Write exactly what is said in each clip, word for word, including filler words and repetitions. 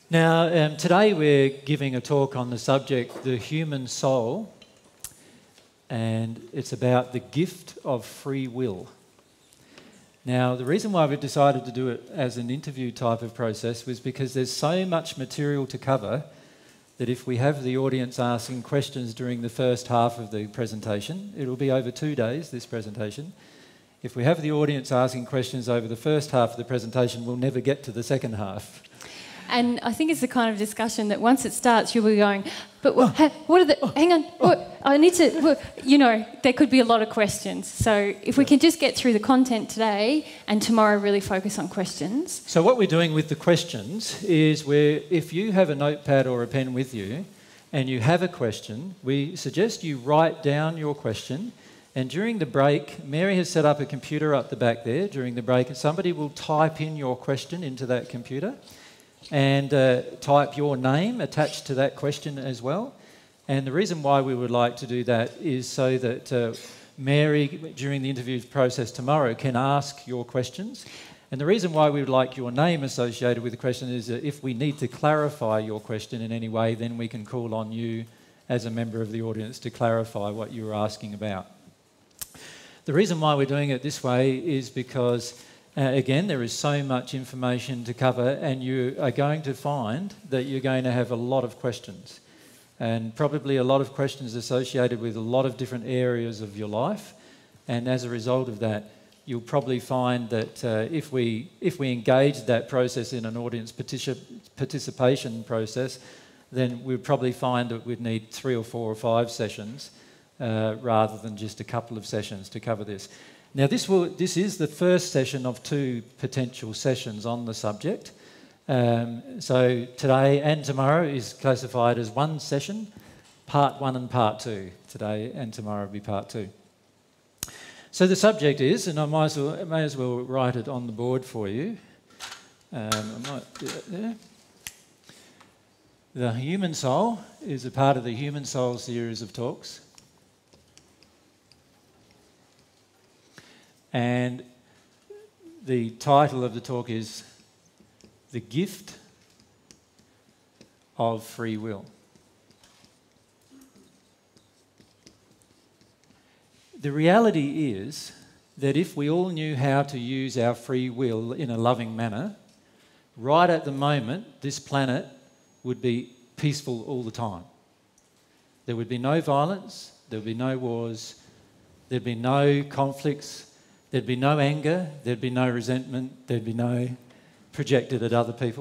Now, um, today we're giving a talk on the subject, the human soul, and it's about the gift of free will. Now, the reason why we've decided to do it as an interview type of process was because there's so much material to cover that if we have the audience asking questions during the first half of the presentation, it'll be over two days, this presentation. If we have the audience asking questions over the first half of the presentation, we'll never get to the second half. And I think it's the kind of discussion that once it starts, you'll be going, but what, ha, what are the, oh, hang on, oh, what, I need to, what, you know, there could be a lot of questions. So if we can just get through the content today and tomorrow really focus on questions. So what we're doing with the questions is where if you have a notepad or a pen with you and you have a question, we suggest you write down your question, and during the break, Mary has set up a computer up the back there. During the break, somebody will type in your question into that computer and uh, type your name attached to that question as well. And the reason why we would like to do that is so that uh, Mary, during the interview process tomorrow, can ask your questions. And the reason why we would like your name associated with the question is that if we need to clarify your question in any way, then we can call on you as a member of the audience to clarify what you were asking about. The reason why we're doing it this way is because Uh, again, there is so much information to cover, and you are going to find that you're going to have a lot of questions, and probably a lot of questions associated with a lot of different areas of your life. And as a result of that, you'll probably find that uh, if we if we engage that process in an audience particip participation process, then we'd probably find that we'd need three or four or five sessions uh, rather than just a couple of sessions to cover this. Now, this, will, this is the first session of two potential sessions on the subject. Um, so today and tomorrow is classified as one session, part one and part two. Today and tomorrow will be part two. So the subject is, and I might as well, I may as well write it on the board for you. Um, I might do that there. The human soul is a part of the Human Soul series of talks. And the title of the talk is The Gift of Free Will. The reality is that if we all knew how to use our free will in a loving manner, right at the moment, this planet would be peaceful all the time. There would be no violence, there would be no wars, there'd be no conflicts, there'd be no anger, there'd be no resentment, there'd be no projected at other people.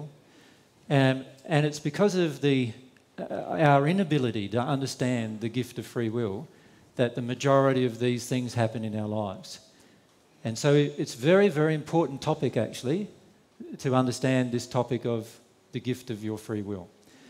Um, and it's because of the, uh, our inability to understand the gift of free will that the majority of these things happen in our lives. And so it's a very, very important topic, actually, to understand this topic of the gift of your free will.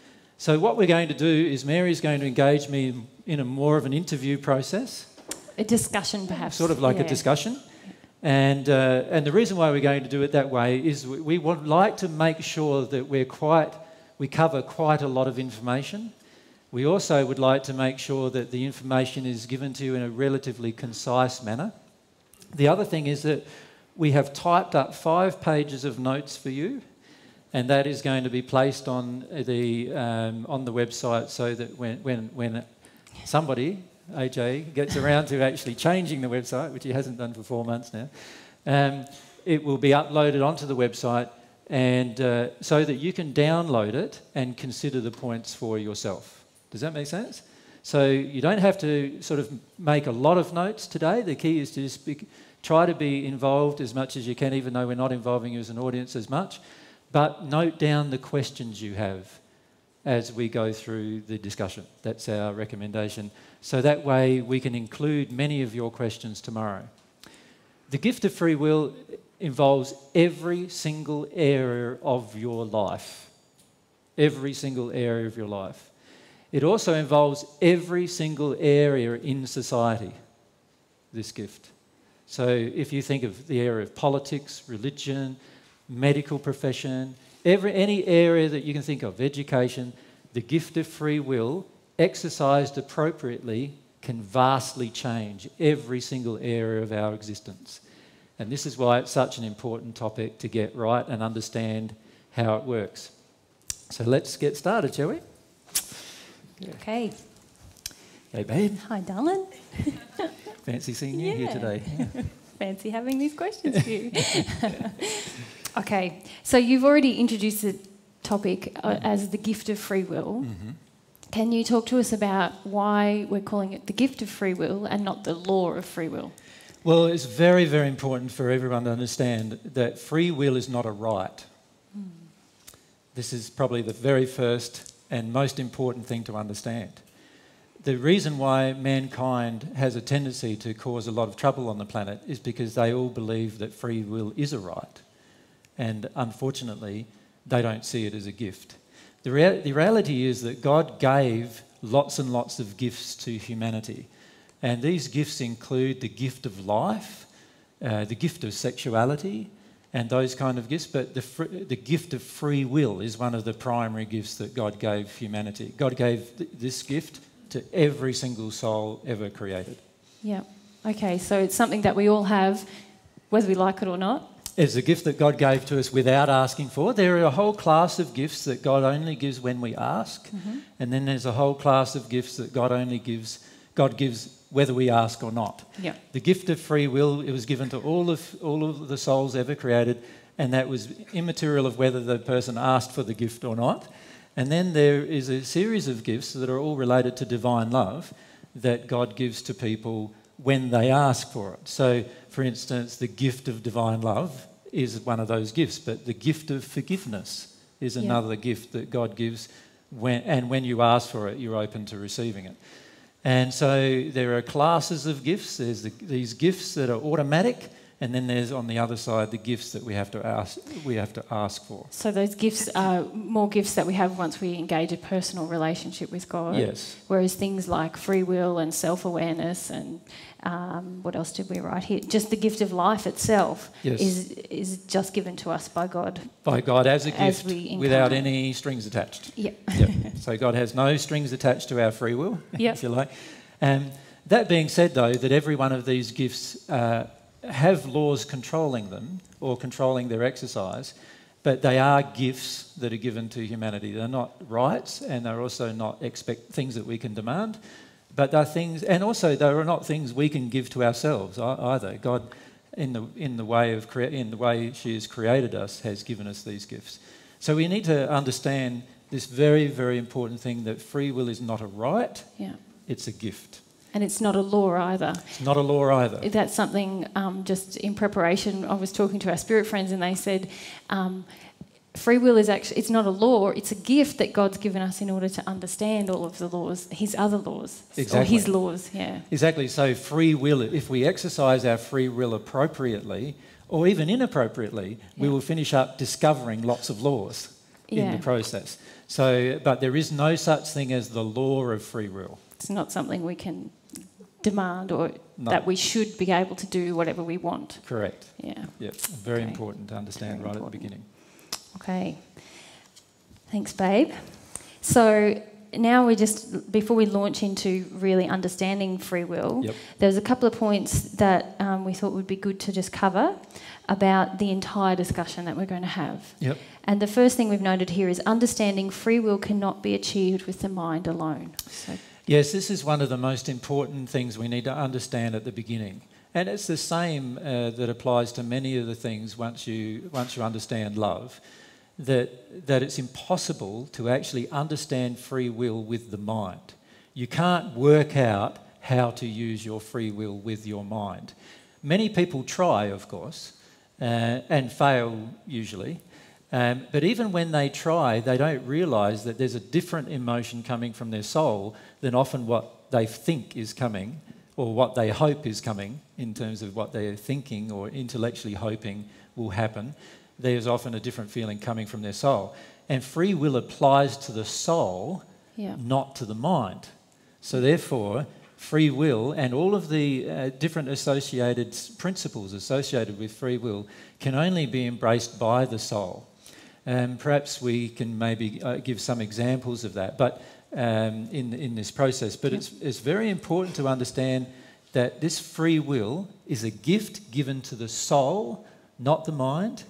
So what we're going to do is Mary's going to engage me in a more of an interview process. A discussion, perhaps. Sort of like yeah. a discussion. And, uh, and the reason why we're going to do it that way is we, we would like to make sure that we're quite, we cover quite a lot of information. We also would like to make sure that the information is given to you in a relatively concise manner. The other thing is that we have typed up five pages of notes for you, and that is going to be placed on the, um, on the website so that when, when, when somebody... A J gets around to actually changing the website, which he hasn't done for four months now, um, it will be uploaded onto the website, and uh, so that you can download it and consider the points for yourself. Does that make sense? So you don't have to sort of make a lot of notes today. The key is to just be, try to be involved as much as you can, even though we're not involving you as an audience as much, but note down the questions you have as we go through the discussion. That's our recommendation. So that way we can include many of your questions tomorrow. The gift of free will involves every single area of your life. Every single area of your life. It also involves every single area in society, this gift. So if you think of the area of politics, religion, medical profession, every, any area that you can think of, education, the gift of free will, exercised appropriately, can vastly change every single area of our existence. And this is why it's such an important topic to get right and understand how it works. So let's get started, shall we? Okay. Hey, babe. Hi, darling. Fancy seeing you here Yeah. today. Fancy having these questions for you. Okay, so you've already introduced the topic uh, as the gift of free will. Mm-hmm. Can you talk to us about why we're calling it the gift of free will and not the law of free will? Well, it's very, very important for everyone to understand that free will is not a right. Mm. This is probably the very first and most important thing to understand. The reason why mankind has a tendency to cause a lot of trouble on the planet is because they all believe that free will is a right. And unfortunately, they don't see it as a gift. The, rea- the reality is that God gave lots and lots of gifts to humanity. And these gifts include the gift of life, uh, the gift of sexuality, and those kind of gifts. But the, fr- the gift of free will is one of the primary gifts that God gave humanity. God gave th- this gift to every single soul ever created. Yeah. Okay, so it's something that we all have, whether we like it or not. It's a gift that God gave to us without asking for. There are a whole class of gifts that God only gives when we ask. Mm-hmm. And then there's a whole class of gifts that God only gives, God gives whether we ask or not. Yeah. The gift of free will, it was given to all of all of the souls ever created, and that was immaterial of whether the person asked for the gift or not. And then there is a series of gifts that are all related to divine love that God gives to people when they ask for it. So, for instance, the gift of divine love is one of those gifts, but the gift of forgiveness is Yeah. another gift that God gives, when, and when you ask for it, you're open to receiving it. And so there are classes of gifts. There's the, these gifts that are automatic, and then there's on the other side the gifts that we have to ask. We have to ask for. So those gifts are more gifts that we have once we engage a personal relationship with God. Yes. Whereas things like free will and self-awareness and um, what else did we write here? Just the gift of life itself Yes. is is just given to us by God. By God as a As gift we without incarnate. any strings attached. Yep. Yep. So God has no strings attached to our free will, Yep. if you like. Um, that being said, though, that every one of these gifts uh, have laws controlling them or controlling their exercise, but they are gifts that are given to humanity. They're not rights, and they're also not expect things that we can demand, but they're things, and also they are not things we can give to ourselves either. God, in the in the way of crea- in the way She has created us, has given us these gifts. So we need to understand this very, very important thing that free will is not a right; Yeah. it's a gift. And it's not a law either. It's not a law either. That's something um, just in preparation. I was talking to our spirit friends and they said um, free will is actually, it's not a law, it's a gift that God's given us in order to understand all of the laws, His other laws. Exactly. Or His laws, yeah. Exactly. So free will, if we exercise our free will appropriately, or even inappropriately, we Yeah. will finish up discovering lots of laws in Yeah. the process. So, but there is no such thing as the law of free will. It's not something we can demand or No. that we should be able to do whatever we want. Correct. Yeah. Yeah. Very Okay. important to understand Very right important. at the beginning. Okay. Thanks, babe. So now we just, before we launch into really understanding free will, Yep. there's a couple of points that um, we thought would be good to just cover about the entire discussion that we're going to have. Yep. And the first thing we've noted here is understanding free will cannot be achieved with the mind alone. So, Yes, this is one of the most important things we need to understand at the beginning. And it's the same uh, that applies to many of the things once you, once you understand love, that, that it's impossible to actually understand free will with the mind. You can't work out how to use your free will with your mind. Many people try, of course, uh, and fail usually. Um, but even when they try, they don't realise that there's a different emotion coming from their soul than often what they think is coming or what they hope is coming in terms of what they're thinking or intellectually hoping will happen. There's often a different feeling coming from their soul. And free will applies to the soul, yeah. not to the mind. So therefore, free will and all of the uh, different associated s- principles associated with free will can only be embraced by the soul. Um, perhaps we can maybe uh, give some examples of that but um, in, in this process. But Yeah. it's, it's very important to understand that this free will is a gift given to the soul, not the mind.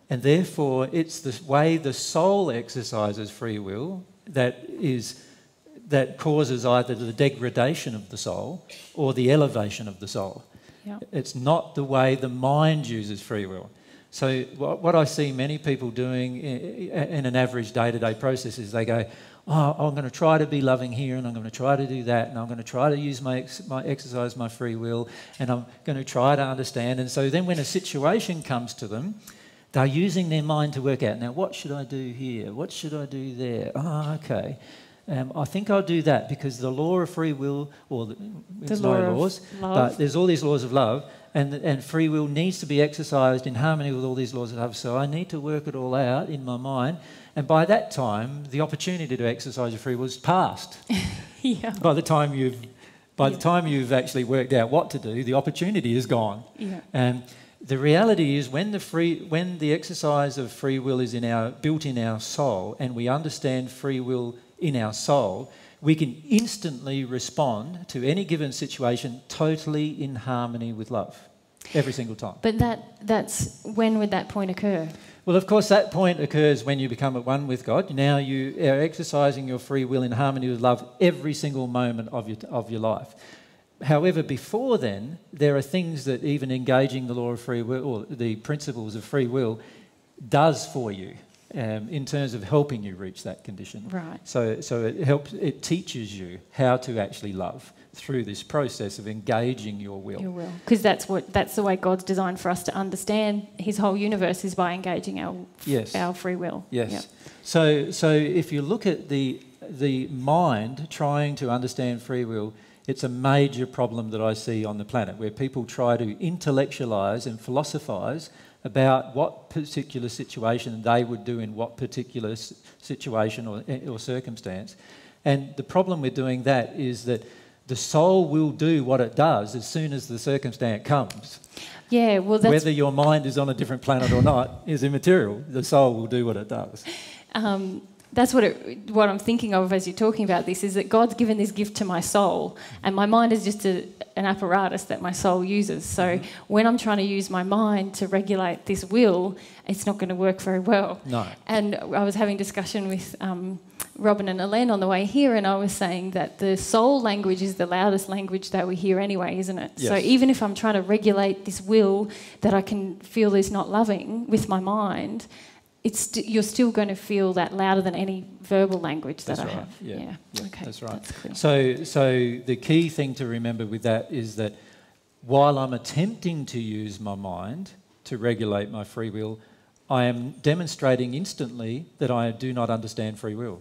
And therefore, it's the way the soul exercises free will that is that causes either the degradation of the soul or the elevation of the soul. Yeah. It's not the way the mind uses free will. So what, what I see many people doing in, in an average day-to-day process is they go, oh, I'm going to try to be loving here, and I'm going to try to do that, and I'm going to try to use my, ex- my exercise my free will, and I'm going to try to understand. And so then when a situation comes to them, they're using their mind to work out, now what should I do here? What should I do there? Oh, okay. Um, I think I'll do that because the law of free will, or the, there's The law no of laws, love. but there's all these laws of love, and, and free will needs to be exercised in harmony with all these laws of love. So I need to work it all out in my mind. And by that time, the opportunity to exercise your free will is past. Yeah. By the time you've, by Yeah. the time you've actually worked out what to do, the opportunity is gone. Yeah. And the reality is, when the free, when the exercise of free will is in our built in our soul, and we understand free will in our soul, we can instantly respond to any given situation totally in harmony with love, every single time. But that that's when would that point occur? Well, of course, that point occurs when you become at one with God. Now you are exercising your free will in harmony with love every single moment of your, of your life. However, before then, there are things that even engaging the law of free will, or the principles of free will, does for you um, in terms of helping you reach that condition. Right. So, so it helps. It teaches you how to actually love through this process of engaging your will. Your will, because that's what that's the way God's designed for us to understand His whole universe is by engaging our Yes. our free will. Yes. Yep. So, so if you look at the the mind trying to understand free will, it's a major problem that I see on the planet, where people try to intellectualise and philosophise about what particular situation they would do in what particular s- situation or, or circumstance. And the problem with doing that is that the soul will do what it does as soon as the circumstance comes. Yeah. Well, that's Whether your mind is on a different planet or not is immaterial. The soul will do what it does. um, that's what it, what I'm thinking of as you're talking about this, is that God's given this gift to my soul, and my mind is just a, an apparatus that my soul uses. So when I'm trying to use my mind to regulate this will, it's not going to work very well. No. And I was having discussion with um, Robin and Elaine on the way here, and I was saying that the soul language is the loudest language that we hear anyway, isn't it? Yes. So even if I'm trying to regulate this will that I can feel is not loving with my mind, it's st- you're still going to feel that louder than any verbal language that That's I right. have. Yeah. Yeah, Okay. that's right. That's clear. So, so the key thing to remember with that is that while I'm attempting to use my mind to regulate my free will, I am demonstrating instantly that I do not understand free will.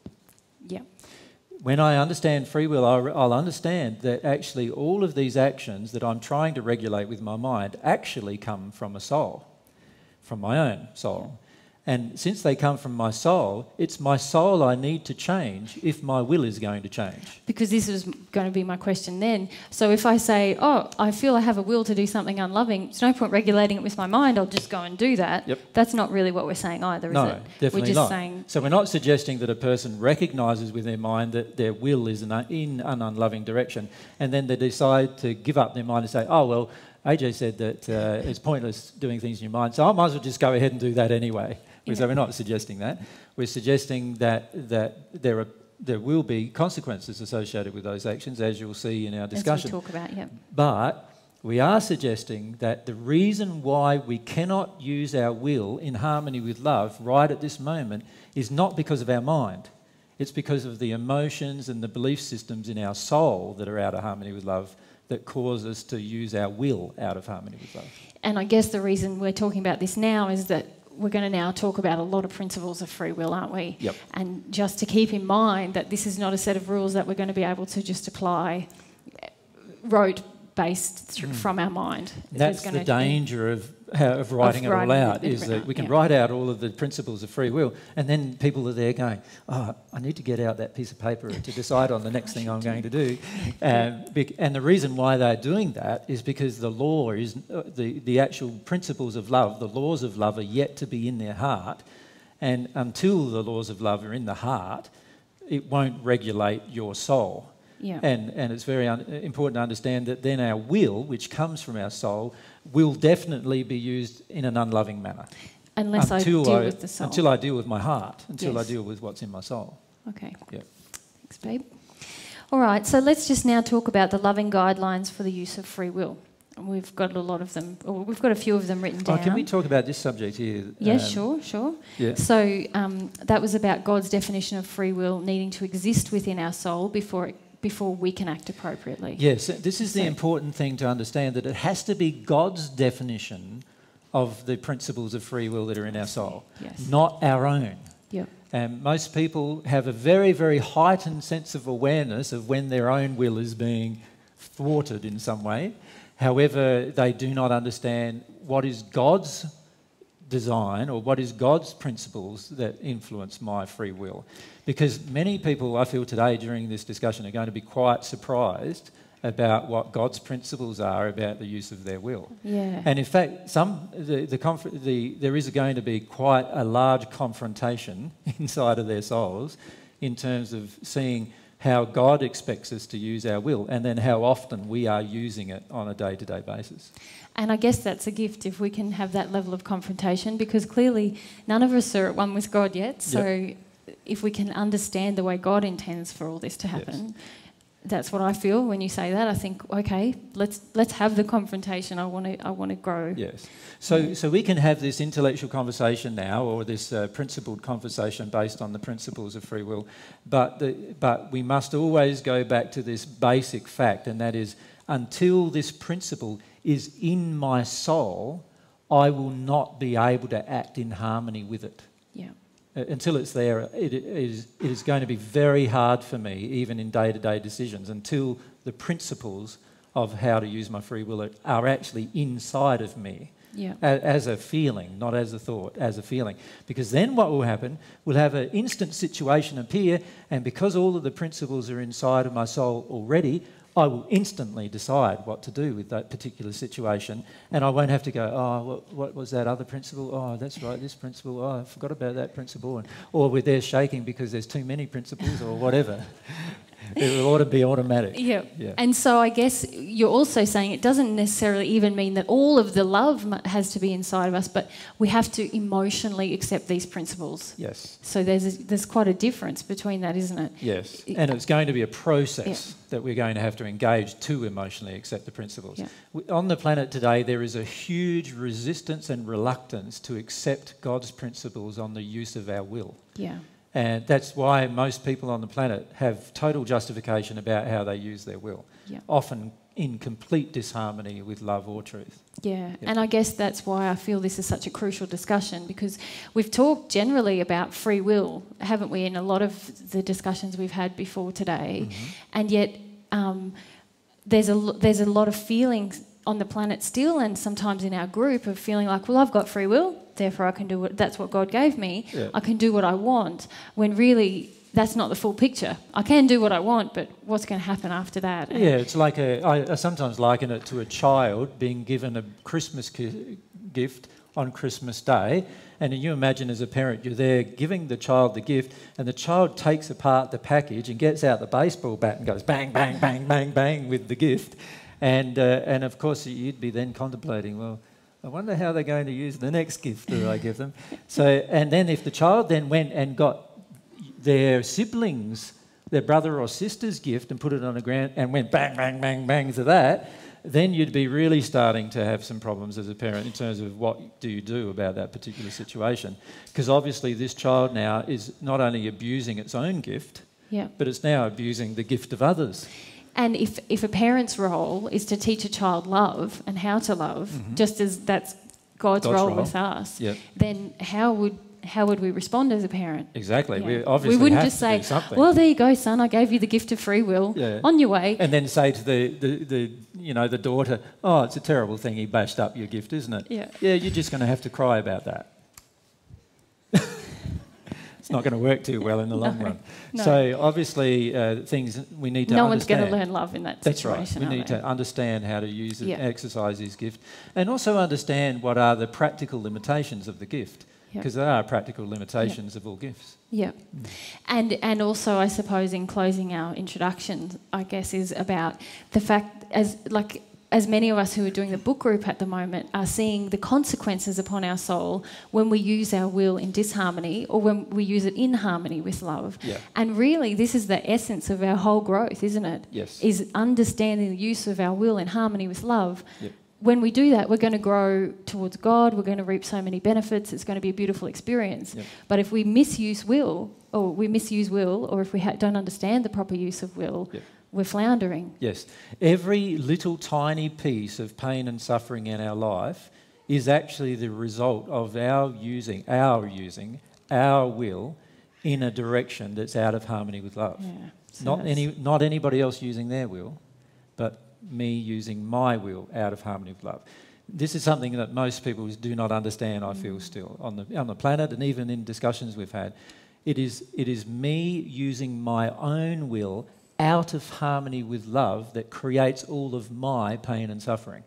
Yeah. When I understand free will, I'll, I'll understand that actually all of these actions that I'm trying to regulate with my mind actually come from a soul, from my own soul. And since they come from my soul, it's my soul I need to change if my will is going to change. Because this was going to be my question then. So if I say, oh, I feel I have a will to do something unloving, there's no point regulating it with my mind, I'll just go and do that. Yep. That's not really what we're saying either, is No, it? definitely We're just not. saying, So we're not suggesting that a person recognises with their mind that their will is in, a, in an unloving direction, and then they decide to give up their mind and say, oh, well, A J said that uh, it's pointless doing things in your mind, so I might as well just go ahead and do that anyway. Yeah. So we're not suggesting that. We're suggesting that that there are there will be consequences associated with those actions, as you'll see in our discussion. as we talk about, yeah. But we are suggesting that the reason why we cannot use our will in harmony with love right at this moment is not because of our mind. It's because of the emotions and the belief systems in our soul that are out of harmony with love that cause us to use our will out of harmony with love. And I guess the reason we're talking about this now is that we're going to now talk about a lot of principles of free will, aren't we? Yep. And just to keep in mind that this is not a set of rules that we're going to be able to just apply rote based th- from our mind. That's There's the gonna be- danger of, how, of writing it all writing it out, is written that out, we can yeah. write out all of the principles of free will, and then people are there going, oh, I need to get out that piece of paper to decide on the next thing I'm going to do. Um, bec- and the reason why they're doing that is because the law is, uh, the, the actual principles of love, the laws of love are yet to be in their heart, and until the laws of love are in the heart, it won't regulate your soul. Yeah. And, and it's very un- important to understand that then our will, which comes from our soul, will definitely be used in an unloving manner. unless until I deal I, with the soul. Until I deal with my heart, until Yes. I deal with what's in my soul. Okay. Yeah. Thanks, babe. All right, so let's just now talk about the loving guidelines for the use of free will. And we've got a lot of them, or we've got a few of them written Oh, down. can we talk about this subject here? Yes, Um, sure, sure. Yeah. So um, that was about God's definition of free will needing to exist within our soul before it, before we can act appropriately. Yes, this is the So- important thing to understand, that it has to be God's definition of the principles of free will that are in our soul, Yes. not our own. Yep. And most people have a very, very heightened sense of awareness of when their own will is being thwarted in some way. However, they do not understand what is God's design or what is God's principles that influence my free will. Because many people, I feel today during this discussion, are going to be quite surprised about what God's principles are about the use of their will. Yeah. And in fact, some the, the, conf- the there is going to be quite a large confrontation inside of their souls in terms of seeing how God expects us to use our will, and then how often we are using it on a day-to-day basis. And I guess that's a gift if we can have that level of confrontation, because clearly none of us are at one with God yet. So if we can understand the way God intends for all this to happen, Yes. that's what I feel when you say that. I think, okay, let's let's have the confrontation. I want to I want to grow. Yes. So, so we can have this intellectual conversation now, or this uh, principled conversation based on the principles of free will, but the, but we must always go back to this basic fact, and that is, until this principle is in my soul, I will not be able to act in harmony with it. Yeah. Uh, Until it's there, it is, it is going to be very hard for me, even in day-to-day decisions, until the principles of how to use my free will are, are actually inside of me. Yeah. a- As a feeling, not as a thought, as a feeling. Because then what will happen, we'll have an instant situation appear, and because all of the principles are inside of my soul already, I will instantly decide what to do with that particular situation, and I won't have to go, oh, what, what was that other principle? Oh, that's right, this principle. Oh, I forgot about that principle. And, or we're there shaking because there's too many principles or whatever. It ought to be automatic. Yeah. Yeah. And so I guess you're also saying it doesn't necessarily even mean that all of the love mu- has to be inside of us, but we have to emotionally accept these principles. Yes. So there's a, there's quite a difference between that, isn't it? Yes, It- and it's going to be a process that we're going to have to engage to emotionally accept the principles. Yeah. We- On the planet today, there is a huge resistance and reluctance to accept God's principles on the use of our will. Yeah. And that's why most people on the planet have total justification about how they use their will, Yeah. often in complete disharmony with love or truth. Yeah, Yeah. and I guess that's why I feel this is such a crucial discussion, because we've talked generally about free will, haven't we, in a lot of the discussions we've had before today, Mm-hmm. and yet um, there's a lo- there's a lot of feelings on the planet still, and sometimes in our group, of feeling like, well, I've got free will, therefore I can do what that's what God gave me. Yeah. I can do what I want, when really that's not the full picture. I can do what I want, but what's going to happen after that? Yeah, it's like a, I, I sometimes liken it to a child being given a Christmas ki- gift on Christmas Day, and you imagine as a parent you're there giving the child the gift, and the child takes apart the package and gets out the baseball bat and goes bang, bang, bang, bang, bang with the gift, and uh, and of course you'd be then contemplating, well, I wonder how they're going to use the next gift that I give them. So, and then if the child then went and got their siblings, their brother or sister's gift, and put it on the ground and went bang, bang, bang, bang to that, then you'd be really starting to have some problems as a parent in terms of what do you do about that particular situation. Because obviously this child now is not only abusing its own gift, Yeah. but it's now abusing the gift of others. And if, if a parent's role is to teach a child love and how to love, just as that's God's, God's role, role. with us, Yep. then how would how would we respond as a parent? Exactly. Yeah. We obviously we wouldn't have just to say, do something. well, there you go, son, I gave you the gift of free will. Yeah. On your way. And then say to the, the, the, you know, the daughter, oh, it's a terrible thing he bashed up your gift, isn't it? Yeah. Yeah, you're just going to have to cry about that. It's not going to work too well in the long No, run. no. So obviously uh, things we need to No one's understand. going to learn love in that That's right. situation. We are need they? to understand how to use it, Yeah. exercise his gift, and also understand what are the practical limitations of the gift, Yeah. because there are practical limitations of all gifts. Yeah. And and also, I suppose, in closing our introduction, I guess, is about the fact, as like as many of us who are doing the book group at the moment are seeing the consequences upon our soul when we use our will in disharmony or when we use it in harmony with love. Yeah. And really, this is the essence of our whole growth, isn't it? Yes. Is understanding the use of our will in harmony with love. Yep. When we do that, we're going to grow towards God, we're going to reap so many benefits, it's going to be a beautiful experience. Yep. But if we misuse will, or we misuse will, or if we ha- don't understand the proper use of will, Yep. we're floundering. Yes. Every little tiny piece of pain and suffering in our life is actually the result of our using, our using, our will in a direction that's out of harmony with love. Yeah. So Not that's- any, not anybody else using their will, but me using my will out of harmony with love. This is something that most people do not understand, I feel, still, on the, on the planet, and even in discussions we've had. It is, it is me using my own will out of harmony with love that creates all of my pain and suffering.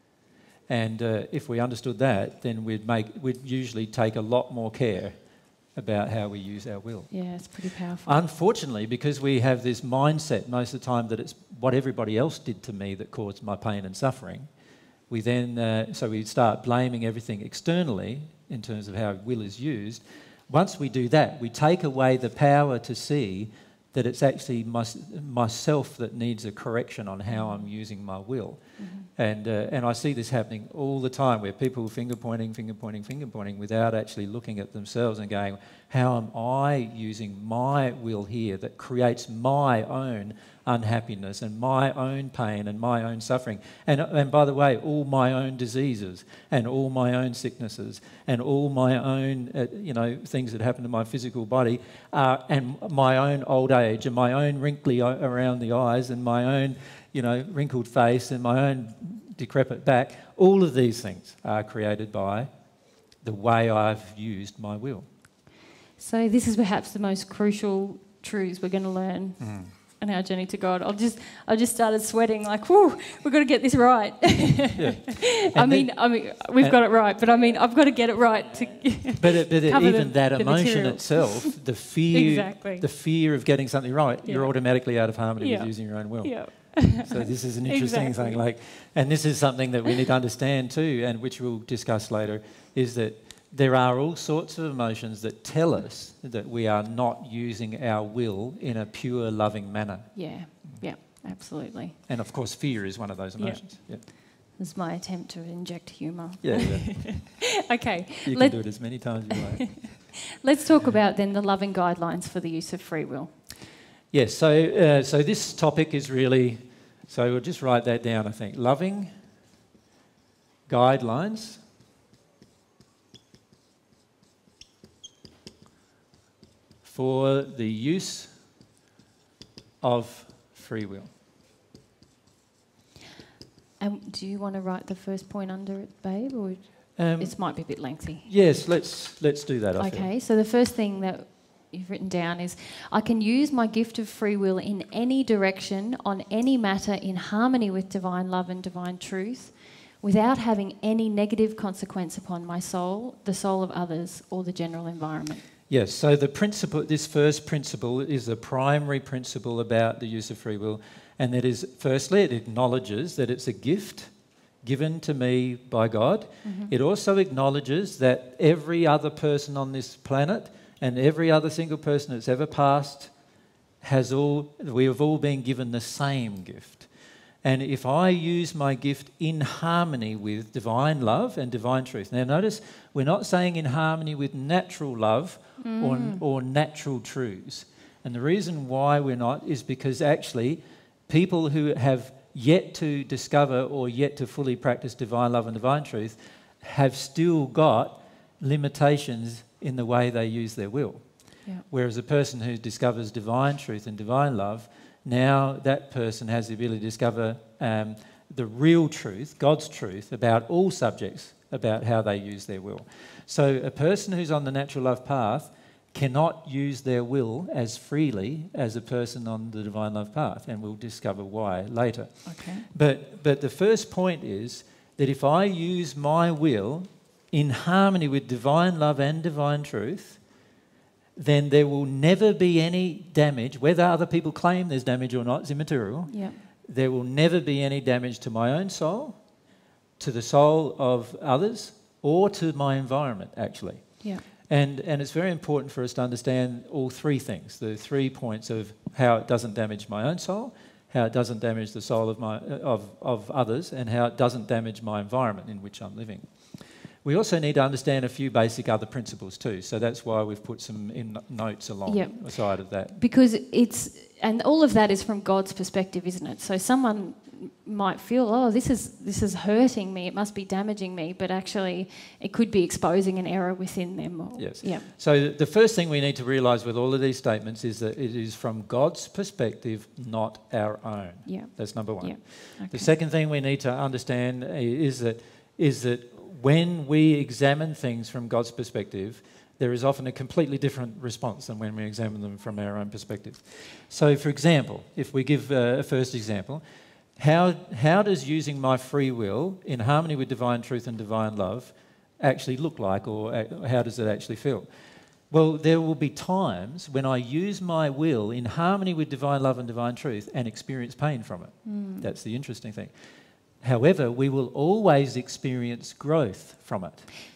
And uh, if we understood that, then we'd, make, we'd usually take a lot more care about how we use our will. Yeah, it's pretty powerful. Unfortunately, because we have this mindset most of the time that it's what everybody else did to me that caused my pain and suffering, we then, uh, so we start blaming everything externally in terms of how will is used. Once we do that, we take away the power to see that it's actually my, myself that needs a correction on how I'm using my will. Mm-hmm. And, uh, and I see this happening all the time where people are finger pointing, finger pointing, finger pointing without actually looking at themselves and going, how am I using my will here that creates my own unhappiness and my own pain and my own suffering? And, and by the way, all my own diseases and all my own sicknesses and all my own uh, you know, things that happen to my physical body uh, and my own old age and my own wrinkly o- around the eyes and my own you know, wrinkled face and my own decrepit back, all of these things are created by the way I've used my will. So this is perhaps the most crucial truths we're going to learn Mm. in our journey to God. I'll just, I just started sweating like, whoo, we've got to get this right. Yeah. I mean, I mean, we've got it right, but I mean, I've got to get it right to. But, it, but it, cover even the, that the emotion material. itself, the fear, Exactly. the fear of getting something right, Yeah. you're automatically out of harmony Yeah. with using your own will. Yeah. So this is an interesting Exactly. thing, like, and this is something that we need to understand too, and which we'll discuss later, is that there are all sorts of emotions that tell us that we are not using our will in a pure, loving manner. Yeah. Yeah. Absolutely. And of course, fear is one of those Yeah. emotions. Yeah, This is my attempt to inject humour. yeah. yeah. Okay. You Let, can do it as many times as you like. let's talk about then the loving guidelines for the use of free will. Yes, so uh, so this topic is really, so we'll just write that down, I think. Loving guidelines for the use of free will. And do you want to write the first point under it, babe, or Um, this might be a bit lengthy? yes, let's let's do that, I feel. Okay, so the first thing that you've written down is, I can use my gift of free will in any direction, on any matter, in harmony with divine love and divine truth, without having any negative consequence upon my soul, the soul of others, or the general environment. Yes, so the principle, this first principle is the primary principle about the use of free will, and that is, firstly, it acknowledges that it's a gift given to me by God. Mm-hmm. It also acknowledges that every other person on this planet and every other single person that's ever passed has all, we have all been given the same gift. And if I use my gift in harmony with divine love and divine truth. Now notice, we're not saying in harmony with natural love Mm. or, or natural truths. And the reason why we're not is because actually people who have yet to discover or yet to fully practice divine love and divine truth have still got limitations in the way they use their will. Yeah. Whereas a person who discovers divine truth and divine love, now that person has the ability to discover um, the real truth, God's truth, about all subjects, about how they use their will. So a person who's on the natural love path cannot use their will as freely as a person on the divine love path, and we'll discover why later. Okay. But but the first point is that if I use my will in harmony with divine love and divine truth, then there will never be any damage, whether other people claim there's damage or not, it's immaterial. Yeah. there will never be any damage to my own soul, to the soul of others, or to my environment, actually. Yeah. And, and it's very important for us to understand all three things, the three points of how it doesn't damage my own soul, how it doesn't damage the soul of, my, of, of others, and how it doesn't damage my environment in which I'm living. We also need to understand a few basic other principles too, so that's why we've put some in notes along Yep. the side of that. Because it's, and all of that is from God's perspective, isn't it? So someone might feel, oh, this is this is hurting me, it must be damaging me, but actually it could be exposing an error within them. Or, Yes. Yeah. So the first thing we need to realise with all of these statements is that it is from God's perspective, not our own. Yeah. That's number one. Yeah. Okay. The second thing we need to understand is that is that when we examine things from God's perspective, there is often a completely different response than when we examine them from our own perspective. So, for example, if we give uh, a first example, how, how does using my free will in harmony with divine truth and divine love actually look like, or uh, how does it actually feel? Well, there will be times when I use my will in harmony with divine love and divine truth and experience pain from it. Mm. That's the interesting thing. However, we will always experience growth from it.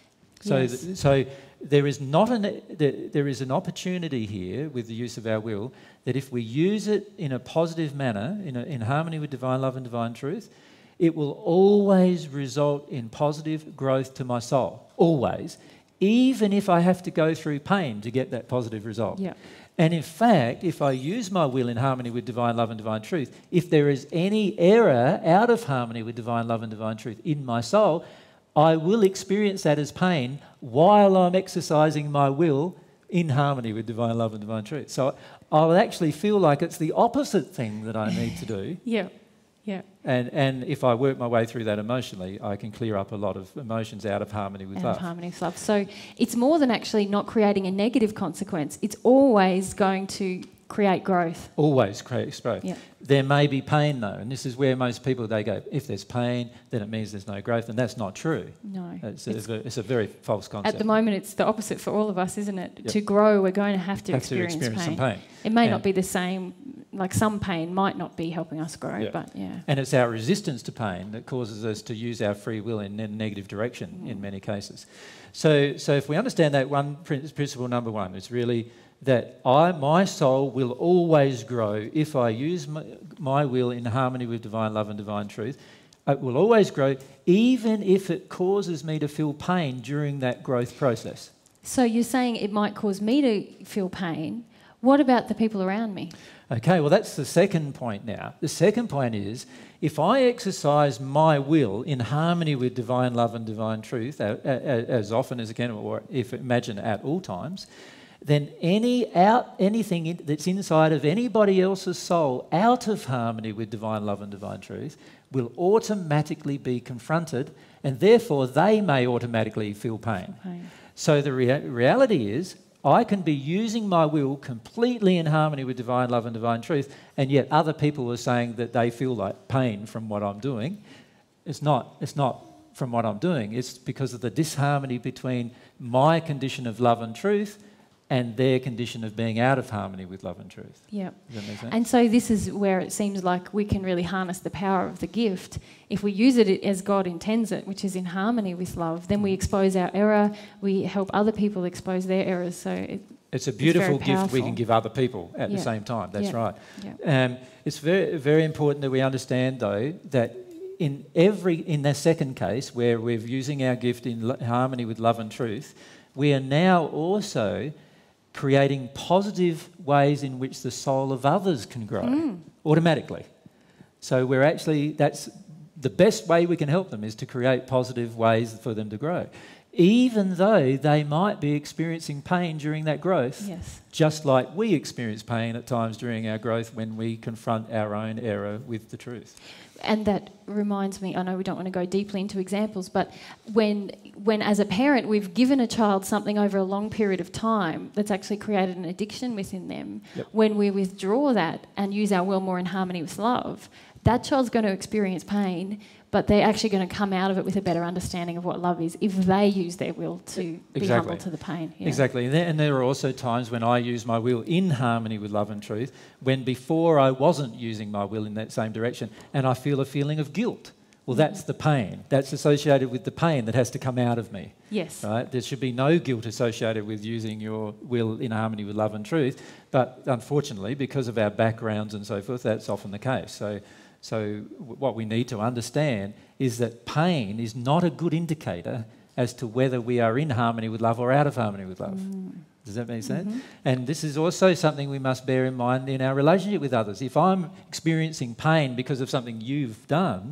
So, Yes. th- so there is not an there, there is an opportunity here with the use of our will that if we use it in a positive manner, in, a, in harmony with divine love and divine truth, it will always result in positive growth to my soul. Always, even if I have to go through pain to get that positive result. Yeah. And in fact, if I use my will in harmony with divine love and divine truth, if there is any error out of harmony with divine love and divine truth in my soul, I will experience that as pain while I'm exercising my will in harmony with divine love and divine truth. So I'll actually feel like it's the opposite thing that I need to do. Yeah. Yeah. And, and if I work my way through that emotionally, I can clear up a lot of emotions out of harmony with Out love. of harmony with love. So it's more than actually not creating a negative consequence. It's always going to create growth. Always creates growth. Yeah. There may be pain though, and this is where most people, they go, if there's pain, then it means there's no growth, and that's not true. No. It's, a, It's- it's, a, it's a very false concept. At the moment, it's the opposite for all of us, isn't it? Yep. To grow, we're going to have to Have experience, to experience pain. some pain. It may And- not be the same, like some pain might not be helping us grow, Yeah. but yeah. And it's our resistance to pain that causes us to use our free will in a negative direction Mm. in many cases. So, so if we understand that one prin- principle number one, it's really that I, my soul will always grow if I use my, my will in harmony with divine love and divine truth. It will always grow even if it causes me to feel pain during that growth process. So you're saying it might cause me to feel pain. What about the people around me? Okay, well, that's the second point now. The second point is, if I exercise my will in harmony with divine love and divine truth, a- a- as often as I can, or if imagine at all times, then any out anything in, that's inside of anybody else's soul out of harmony with divine love and divine truth will automatically be confronted, and therefore they may automatically feel pain. Pain. So the rea- reality is, I can be using my will completely in harmony with divine love and divine truth, and yet other people are saying that they feel like pain from what I'm doing. It's not, it's not from what I'm doing. It's because of the disharmony between my condition of love and truth and their condition of being out of harmony with love and truth. Yeah. Does that make sense? And so this is where it seems like we can really harness the power of the gift. If we use it as God intends it, which is in harmony with love, then we expose our error, we help other people expose their errors. So it, It's a beautiful very gift we powerful. can give other people at the Yeah. same time. That's Yeah. right. Yeah. Um, it's very, very important that we understand, though, that in every in the second case, where we're using our gift in lo- harmony with love and truth, we are now also creating positive ways in which the soul of others can grow Mm. automatically. So we're actually, that's the best way we can help them, is to create positive ways for them to grow, even though they might be experiencing pain during that growth, yes. just like we experience pain at times during our growth when we confront our own error with the truth. And that reminds me, I know we don't want to go deeply into examples, but when, when as a parent we've given a child something over a long period of time that's actually created an addiction within them, Yep. when we withdraw that and use our will more in harmony with love, that child's going to experience pain, but they're actually going to come out of it with a better understanding of what love is if they use their will to Exactly. be humble to the pain. Yeah. Exactly. And there, and there are also times when I use my will in harmony with love and truth, when before I wasn't using my will in that same direction, and I feel a feeling of guilt. Well, that's the pain. That's associated with the pain that has to come out of me. Yes. Right? There should be no guilt associated with using your will in harmony with love and truth. But unfortunately, because of our backgrounds and so forth, that's often the case. So, so what we need to understand is that pain is not a good indicator as to whether we are in harmony with love or out of harmony with love. Mm. Does that make sense? Mm-hmm. And this is also something we must bear in mind in our relationship with others. If I'm experiencing pain because of something you've done,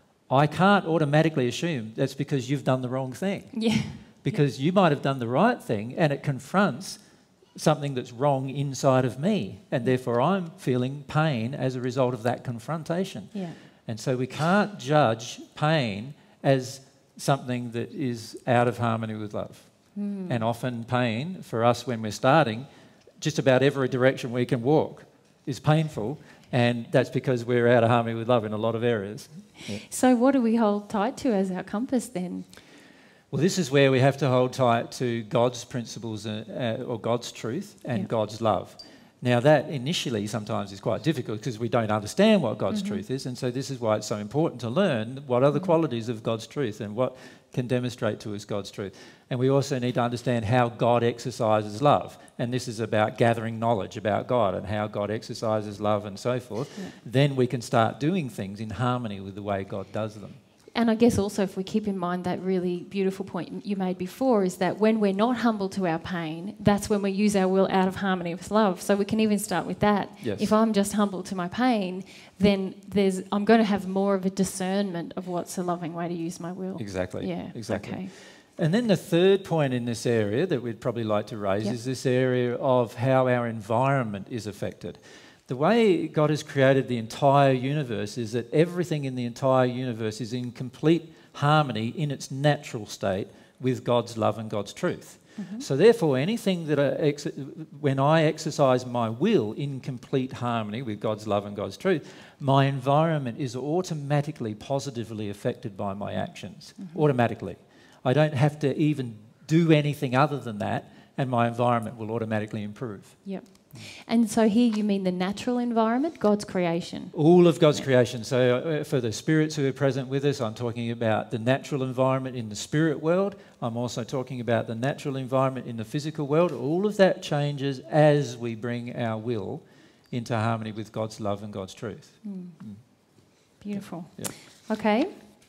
I can't automatically assume that's because you've done the wrong thing. Yeah. Because you might have done the right thing and it confronts something that's wrong inside of me, and therefore I'm feeling pain as a result of that confrontation. Yeah. And so we can't judge pain as something that is out of harmony with love. Mm. And often pain, for us when we're starting, just about every direction we can walk is painful. And that's because we're out of harmony with love in a lot of areas. Yeah. So what do we hold tight to as our compass then? Well, this is where we have to hold tight to God's principles uh, uh, or God's truth and yeah. God's love. Now, that initially sometimes is quite difficult because we don't understand what God's mm-hmm. truth is, and so this is why it's so important to learn what are the mm-hmm. qualities of God's truth and what can demonstrate to us God's truth. And we also need to understand how God exercises love, and this is about gathering knowledge about God and how God exercises love and so forth. Yeah. Then we can start doing things in harmony with the way God does them. And I guess also if we keep in mind that really beautiful point you made before is that when we're not humble to our pain, that's when we use our will out of harmony with love. So we can even start with that. Yes. If I'm just humble to my pain, then there's I'm going to have more of a discernment of what's a loving way to use my will. Exactly. Yeah. Exactly. Okay. And then the third point in this area that we'd probably like to raise yep. is this area of how our environment is affected. The way God has created the entire universe is that everything in the entire universe is in complete harmony in its natural state with God's love and God's truth. Mm-hmm. So therefore, anything that I ex- when I exercise my will in complete harmony with God's love and God's truth, my environment is automatically positively affected by my actions. Mm-hmm. Automatically. I don't have to even do anything other than that, and my environment will automatically improve. Yep. And so here you mean the natural environment, God's creation? All of God's yeah. creation. So uh, for the spirits who are present with us, I'm talking about the natural environment in the spirit world. I'm also talking about the natural environment in the physical world. All of that changes as we bring our will into harmony with God's love and God's truth. Mm. Mm. Beautiful. Yeah. Okay.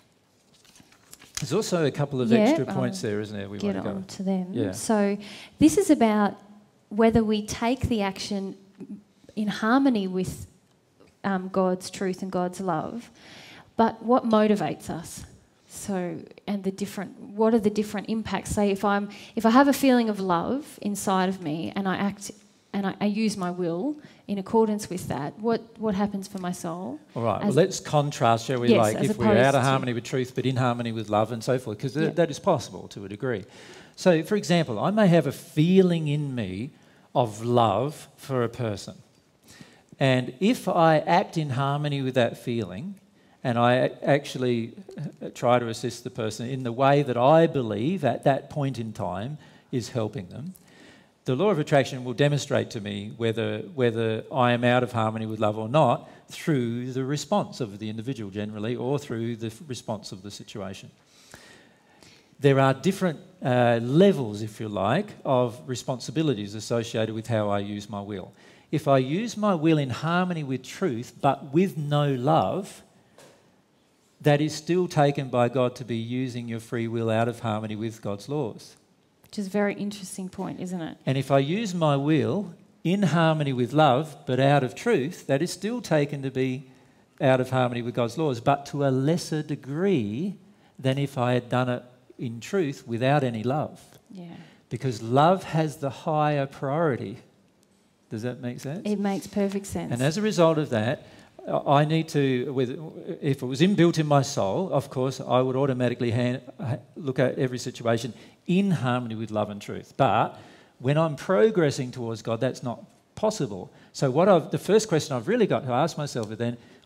There's also a couple of yeah, extra points I'll there, isn't there? We get want to on go to them. Yeah. So this is about whether we take the action in harmony with um, God's truth and God's love, but what motivates us. So, and the different, what are the different impacts? Say if I'm, if I have a feeling of love inside of me and I act and I, I use my will in accordance with that, what, what happens for my soul? All right, well, let's contrast, shall we, yes, like if we're out of harmony to, with truth but in harmony with love and so forth, because th- yeah. that is possible to a degree. So, for example, I may have a feeling in me of love for a person. And if I act in harmony with that feeling and I actually try to assist the person in the way that I believe at that point in time is helping them, the law of attraction will demonstrate to me whether, whether I am out of harmony with love or not through the response of the individual generally or through the response of the situation. There are different uh, levels, if you like, of responsibilities associated with how I use my will. If I use my will in harmony with truth, but with no love, that is still taken by God to be using your free will out of harmony with God's laws. Which is a very interesting point, isn't it? And if I use my will in harmony with love, but out of truth, that is still taken to be out of harmony with God's laws, but to a lesser degree than if I had done it in truth without any love. Yeah. Because love has the higher priority. Does that make sense? It makes perfect sense. And as a result of that, I need to, with, if it was inbuilt in my soul, of course, I would automatically hand, look at every situation in harmony with love and truth. But when I'm progressing towards God, that's not possible. So what I've, the first question I've really got to ask myself is then,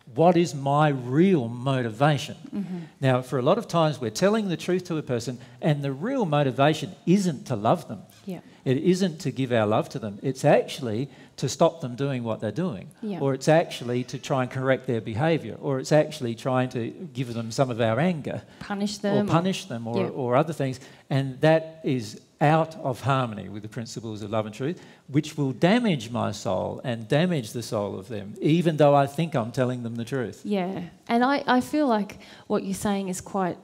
What is my real motivation? Mm-hmm. Now, for a lot of times we're telling the truth to a person and the real motivation isn't to love them. Yeah. It isn't to give our love to them. It's actually to stop them doing what they're doing. Yeah. Or it's actually to try and correct their behaviour. Or it's actually trying to give them some of our anger. Punish them. Or punish them or, yeah. or other things. And that is out of harmony with the principles of love and truth, which will damage my soul and damage the soul of them, even though I think I'm telling them the truth. Yeah. And I, I feel like what you're saying is quite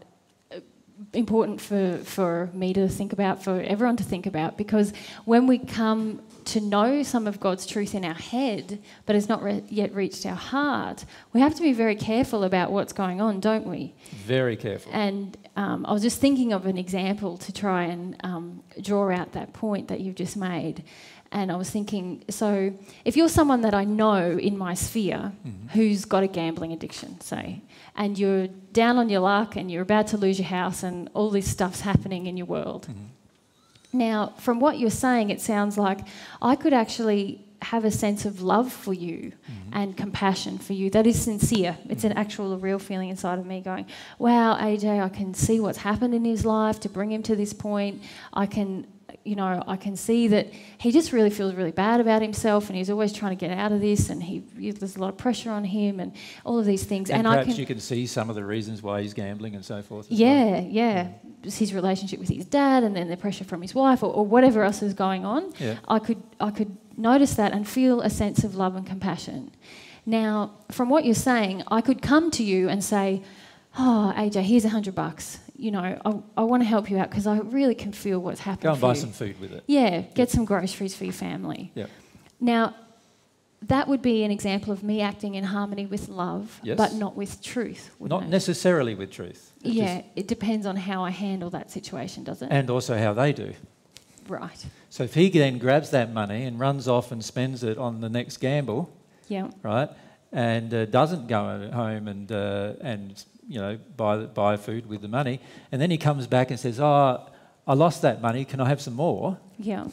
important for, for me to think about, for everyone to think about, because when we come to know some of God's truth in our head, but it's not re- yet reached our heart, we have to be very careful about what's going on, don't we? Very careful. And um, I was just thinking of an example to try and um, draw out that point that you've just made. And I was thinking, so if you're someone that I know in my sphere mm-hmm. who's got a gambling addiction, say, and you're down on your luck and you're about to lose your house and all this stuff's happening in your world. Mm-hmm. Now, from what you're saying, it sounds like I could actually have a sense of love for you mm-hmm. and compassion for you that is sincere. It's an actual, real feeling inside of me going, wow, A J, I can see what's happened in his life to bring him to this point. I can... You know, I can see that he just really feels really bad about himself and he's always trying to get out of this and he there's a lot of pressure on him and all of these things. And, and perhaps I can, you can see some of the reasons why he's gambling and so forth. As yeah, well. yeah. Just his relationship with his dad and then the pressure from his wife or, or whatever else is going on. Yeah. I could I could notice that and feel a sense of love and compassion. Now, from what you're saying, I could come to you and say, oh, A J, here's a hundred bucks. You know, I, I want to help you out because I really can feel what's happening. Go and for buy you. some food with it. Yeah, get yep. some groceries for your family. Yep. Now, that would be an example of me acting in harmony with love, yes. but not with truth. Not it? necessarily with truth. It yeah, just... it depends on how I handle that situation, does it? And also how they do. Right. So if he then grabs that money and runs off and spends it on the next gamble, yeah, right, and uh, doesn't go home and uh, and you know buy buy food with the money, and then he comes back and says, "Oh, I lost that money. Can I have some more?" Yeah.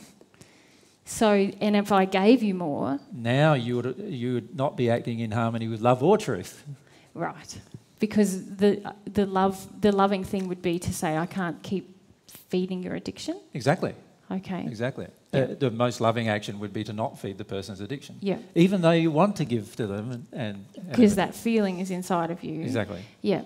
So, and if I gave you more, now you would you would not be acting in harmony with love or truth. Right. Because the the love the loving thing would be to say, I can't keep feeding your addiction. Exactly. Okay. Exactly. Yeah. Uh, the most loving action would be to not feed the person's addiction. Yeah. Even though you want to give to them, and because that feeling is inside of you. Exactly. Yeah.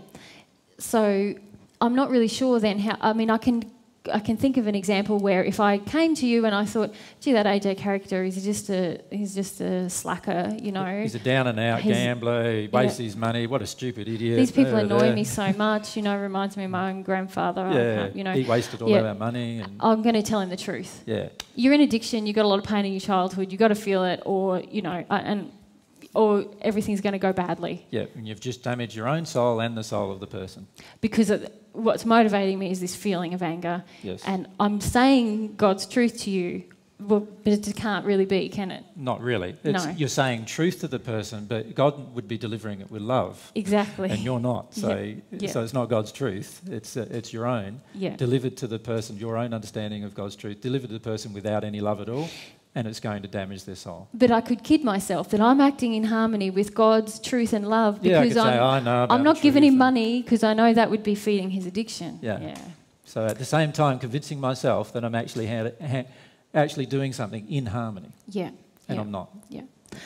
So I'm not really sure then how. I mean, I can. I can think of an example where if I came to you and I thought, gee, that A J character, he's just a he's just a slacker, you know. He's a down and out he's, gambler, he wastes yeah. his money, what a stupid idiot. These people uh, annoy uh. me so much, you know, reminds me of my own grandfather. Yeah, you know, he wasted all yeah. of our money. And I'm going to tell him the truth. Yeah. You're in addiction, you've got a lot of pain in your childhood, you've got to feel it, or, you know, and or everything's going to go badly. Yeah, and you've just damaged your own soul and the soul of the person. Because of, what's motivating me is this feeling of anger. Yes. And I'm saying God's truth to you, well, but it can't really be, can it? Not really. It's, no. You're saying truth to the person, but God would be delivering it with love. Exactly. And you're not. So yeah. Yeah. so it's not God's truth. It's uh, it's your own. Yeah. Delivered to the person, your own understanding of God's truth, delivered to the person without any love at all. And it's going to damage their soul. But I could kid myself that I'm acting in harmony with God's truth and love because yeah, I could I'm, say, I know about I'm not the giving him and money because I know that would be feeding his addiction. Yeah. yeah. So at the same time, convincing myself that I'm actually ha- ha- actually doing something in harmony. Yeah. And yeah. I'm not. Yeah.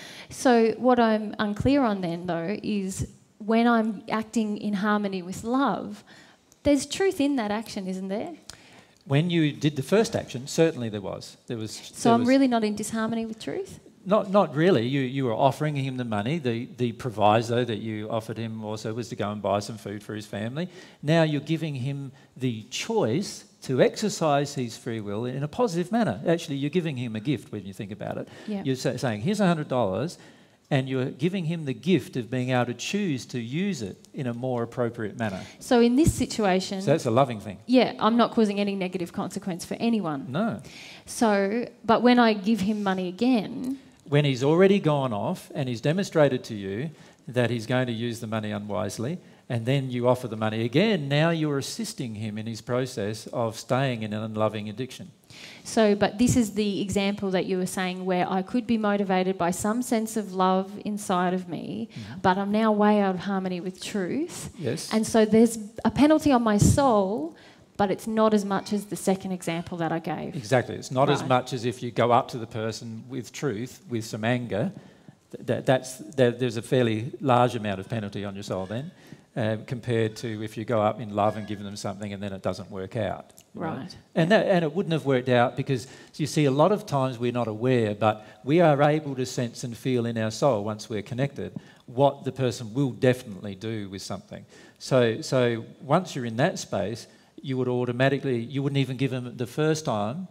So what I'm unclear on then, though, is when I'm acting in harmony with love, there's truth in that action, isn't there? When you did the first action, certainly there was. There was. So there I'm was really not in disharmony with truth? Not not really. You you were offering him the money. The, the proviso that you offered him also was to go and buy some food for his family. Now you're giving him the choice to exercise his free will in a positive manner. Actually, you're giving him a gift when you think about it. Yeah. You're say, saying, here's one hundred dollars, and you're giving him the gift of being able to choose to use it in a more appropriate manner. So in this situation... So that's a loving thing. Yeah, I'm not causing any negative consequence for anyone. No. So, but when I give him money again... When he's already gone off and he's demonstrated to you that he's going to use the money unwisely, and then you offer the money again, now you're assisting him in his process of staying in an unloving addiction. So, but this is the example that you were saying where I could be motivated by some sense of love inside of me, mm-hmm. but I'm now way out of harmony with truth. Yes. And so there's a penalty on my soul, but it's not as much as the second example that I gave. Exactly. It's not right. as much as if you go up to the person with truth, with some anger. That, that's, that, there's a fairly large amount of penalty on your soul then, uh, compared to if you go up in love and give them something and then it doesn't work out. Right. right? And, that, and it wouldn't have worked out because you see a lot of times we're not aware, but we are able to sense and feel in our soul once we're connected what the person will definitely do with something. So, so once you're in that space, you would automatically, you wouldn't even give them the first time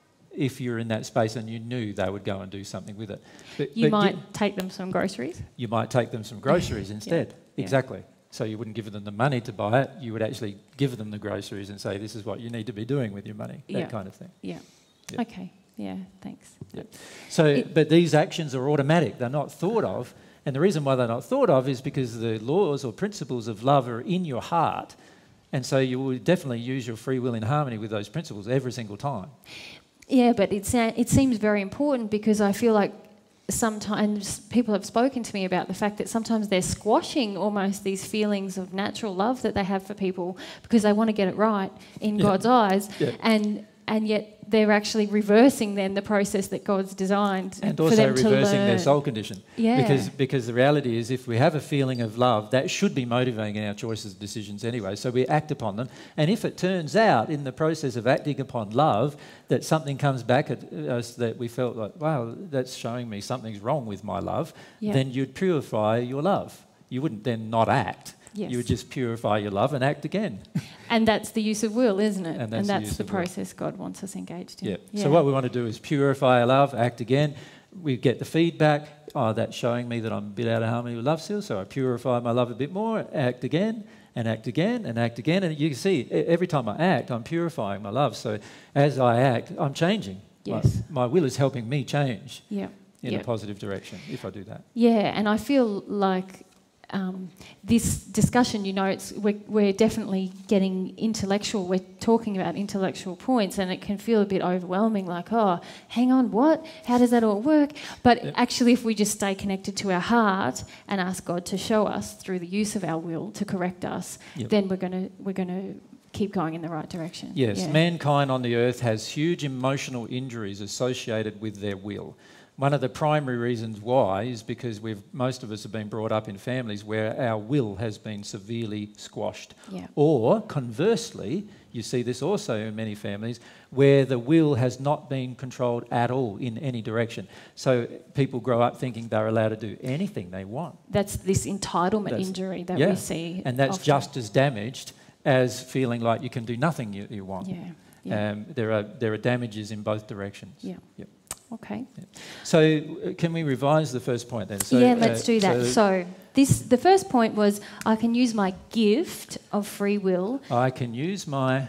if you're in that space and you knew they would go and do something with it. But, you but might you, take them some groceries? You might take them some groceries instead. Yeah. Exactly. So you wouldn't give them the money to buy it, you would actually give them the groceries and say, this is what you need to be doing with your money, that yeah. kind of thing. Yeah. yeah. Okay. Yeah, thanks. Yeah. So, it, but these actions are automatic, they're not thought of. And the reason why they're not thought of is because the laws or principles of love are in your heart. And so you will definitely use your free will in harmony with those principles every single time. Yeah, but it's, it seems very important because I feel like sometimes people have spoken to me about the fact that sometimes they're squashing almost these feelings of natural love that they have for people because they want to get it right in yeah. God's eyes. Yeah. And and yet they're actually reversing then the process that God's designed and for also them to learn. reversing their soul condition. Yeah. Because because the reality is if we have a feeling of love, that should be motivating in our choices and decisions anyway. So we act upon them. And if it turns out in the process of acting upon love that something comes back at us that we felt like, wow, that's showing me something's wrong with my love, yeah. then you'd purify your love. You wouldn't then not act. Yes. You would just purify your love and act again. And that's the use of will, isn't it? And that's, and that's the, the process God wants us engaged in. Yeah. yeah. So what we want to do is purify our love, act again. We get the feedback, oh, that's showing me that I'm a bit out of harmony with love still, so I purify my love a bit more, act again, and act again, and act again. And you can see, every time I act, I'm purifying my love. So as I act, I'm changing. Yes. My, my will is helping me change yeah. in yeah. a positive direction if I do that. Yeah, and I feel like Um, this discussion, you know, it's we're, we're definitely getting intellectual. We're talking about intellectual points, and it can feel a bit overwhelming. Like, oh, hang on, what? How does that all work? But yep. actually, if we just stay connected to our heart and ask God to show us through the use of our will to correct us, yep. then we're gonna we're gonna keep going in the right direction. Yes, yeah. mankind on the earth has huge emotional injuries associated with their will. One of the primary reasons why is because we've most of us have been brought up in families where our will has been severely squashed. Yeah. Or conversely, you see this also in many families where the will has not been controlled at all in any direction. So people grow up thinking they're allowed to do anything they want. That's this entitlement That's, injury that yeah. we see. And that's often. just as damaged as feeling like you can do nothing you, you want. Yeah. yeah. Um, there are there are damages in both directions. Yeah. Yep. Okay. Yeah. So uh, can we revise the first point then? So, yeah, let's uh, do that. So, So this, the first point was I can use my gift of free will. I can use my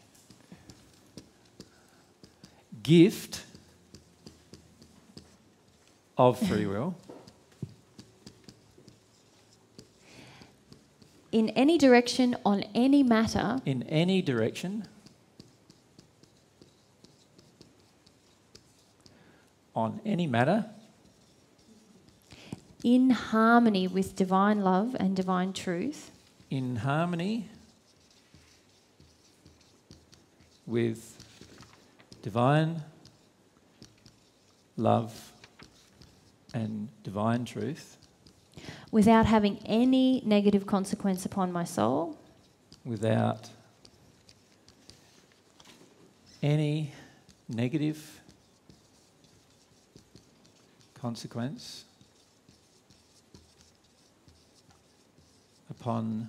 gift of free will in any direction on any matter in any direction on any matter in harmony with divine love and divine truth, in harmony with divine love and divine truth, without having any negative consequence upon my soul, without any negative consequence upon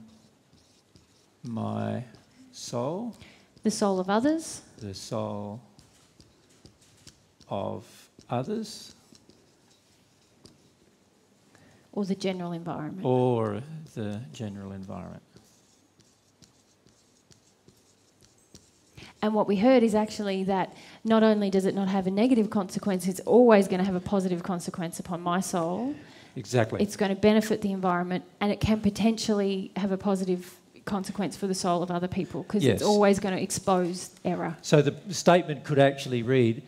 my soul, the soul of others, the soul of others, or the general environment. or the general environment. And what we heard is actually that not only does it not have a negative consequence, it's always going to have a positive consequence upon my soul. Exactly. It's going to benefit the environment, and it can potentially have a positive consequence for the soul of other people, because Yes. it's always going to expose error. So the statement could actually read,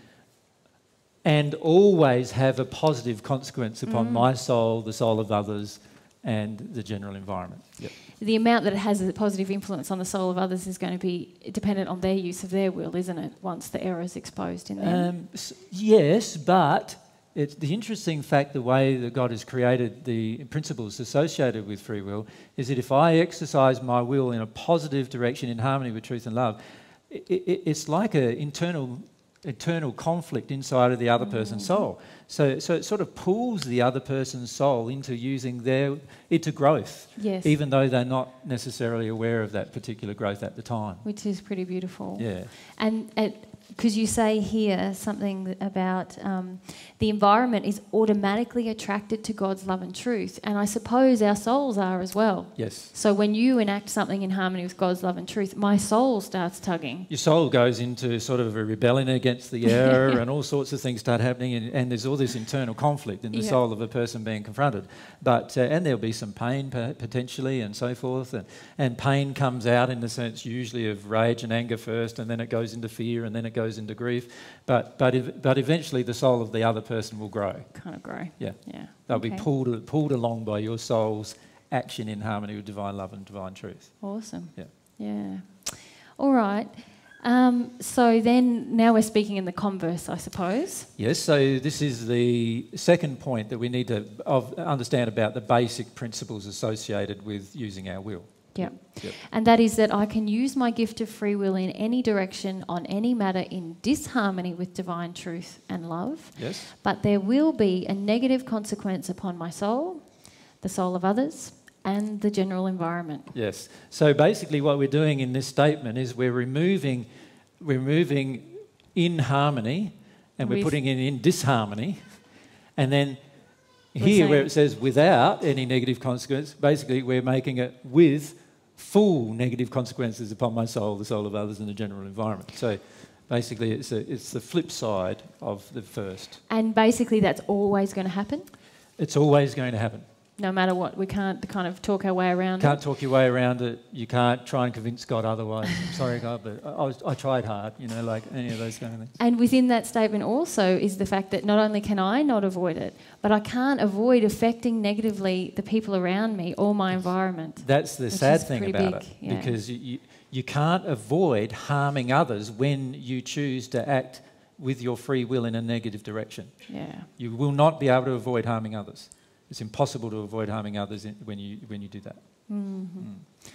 and always have a positive consequence upon Mm. my soul, the soul of others, and the general environment. Yep. The amount that it has a positive influence on the soul of others is going to be dependent on their use of their will, isn't it, once the error is exposed in them? Um, s- yes, but it's the interesting fact, the way that God has created the principles associated with free will, is that if I exercise my will in a positive direction in harmony with truth and love, it, it, it's like an internal eternal conflict inside of the other person's soul. So, so it sort of pulls the other person's soul into using their into growth, Yes. even though they're not necessarily aware of that particular growth at the time. Which is pretty beautiful. Yeah. And because you say here something about um, the environment is automatically attracted to God's love and truth, and I suppose our souls are as well. Yes. So when you enact something in harmony with God's love and truth, my soul starts tugging. Your soul goes into sort of a rebellion against the error, and all sorts of things start happening, and, and there's all this internal conflict in the Yeah. soul of a person being confronted. But uh, and there'll be some pain p- potentially, and so forth, and, and pain comes out in the sense usually of rage and anger first, and then it goes into fear, and then it goes into grief. But but if, but eventually the soul of the other person will grow. Kind of grow. Yeah, Yeah. they'll Okay. be pulled pulled along by your soul's action in harmony with divine love and divine truth. Awesome. Yeah. Yeah. All right. Um, so then now we're speaking in the converse, I suppose. Yes, so this is the second point that we need to of, understand about the basic principles associated with using our will. Yep. Yep. And that is that I can use my gift of free will in any direction, on any matter, in disharmony with divine truth and love. Yes? But there will be a negative consequence upon my soul, the soul of others, and the general environment. Yes. So basically what we're doing in this statement is we're removing, we're removing in harmony and we're With- putting it in disharmony. And then We're here where saying- it says without any negative consequence, basically we're making it with full negative consequences upon my soul, the soul of others, and the general environment. So basically it's, a, it's the flip side of the first. And basically that's always going to happen, It's always going to happen. no matter what. We can't kind of talk our way around Can't it. talk your way around it. You can't try and convince God otherwise. I'm sorry, God, but I, I, was, I tried hard, you know, like any of those kind of things. And within that statement also is the fact that not only can I not avoid it, but I can't avoid affecting negatively the people around me or my environment. That's the Which sad is thing pretty about big, it, yeah. because you, you, you can't avoid harming others when you choose to act with your free will in a negative direction. Yeah. You will not be able to avoid harming others. It's impossible to avoid harming others in, when you when you do that. Mm-hmm. Mm.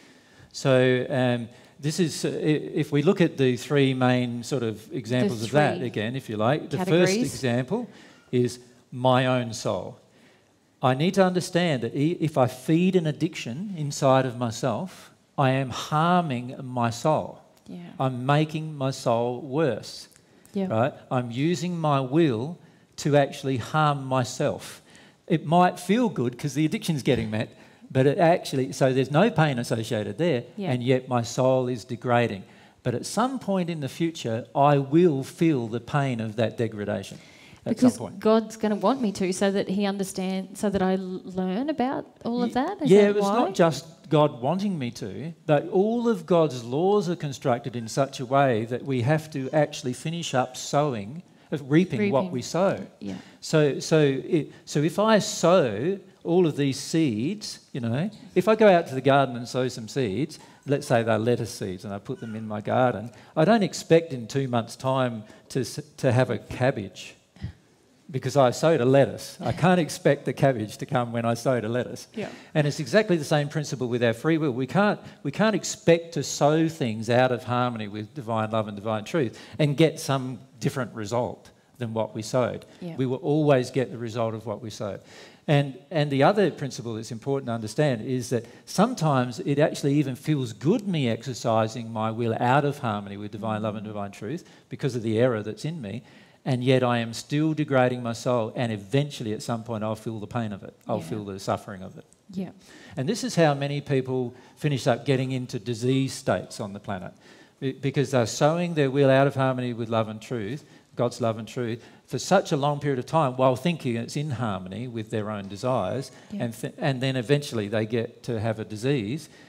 So um, this is, uh, i- if we look at the three main sort of examples of that three again, if you like. The first categories. example is my own soul. I need to understand that i- if I feed an addiction inside of myself, I am harming my soul. Yeah. I'm making my soul worse, Yeah. right? I'm using my will to actually harm myself. It might feel good because the addiction's getting met, but it actually, so there's no pain associated there, Yeah. and yet my soul is degrading. But at some point in the future, I will feel the pain of that degradation. At Because some point. God's going to want me to, so that He understands, so that I l- learn about all of that. Is yeah, that it was why? not just God wanting me to, but all of God's laws are constructed in such a way that we have to actually finish up sowing, uh, reaping, what Reaping. we sow. Yeah. So, so, it, so if I sow all of these seeds, you know, if I go out to the garden and sow some seeds, let's say they're lettuce seeds, and I put them in my garden, I don't expect in two months' time to s- to have a cabbage, because I sowed a lettuce. I can't expect the cabbage to come when I sowed a lettuce. Yeah. And it's exactly the same principle with our free will. We can't, we can't expect to sow things out of harmony with divine love and divine truth and get some different result than what we sowed. Yeah. We will always get the result of what we sowed. And, and the other principle that's important to understand is that sometimes it actually even feels good me exercising my will out of harmony with divine love and divine truth because of the error that's in me. And yet I am still degrading my soul, and eventually at some point I'll feel the pain of it. I'll Yeah. feel the suffering of it. Yeah. And this is how many people finish up getting into disease states on the planet, Be- because they're sowing their will out of harmony with love and truth, God's love and truth, for such a long period of time while thinking it's in harmony with their own desires, Yeah. and, th- and then eventually they get to have a disease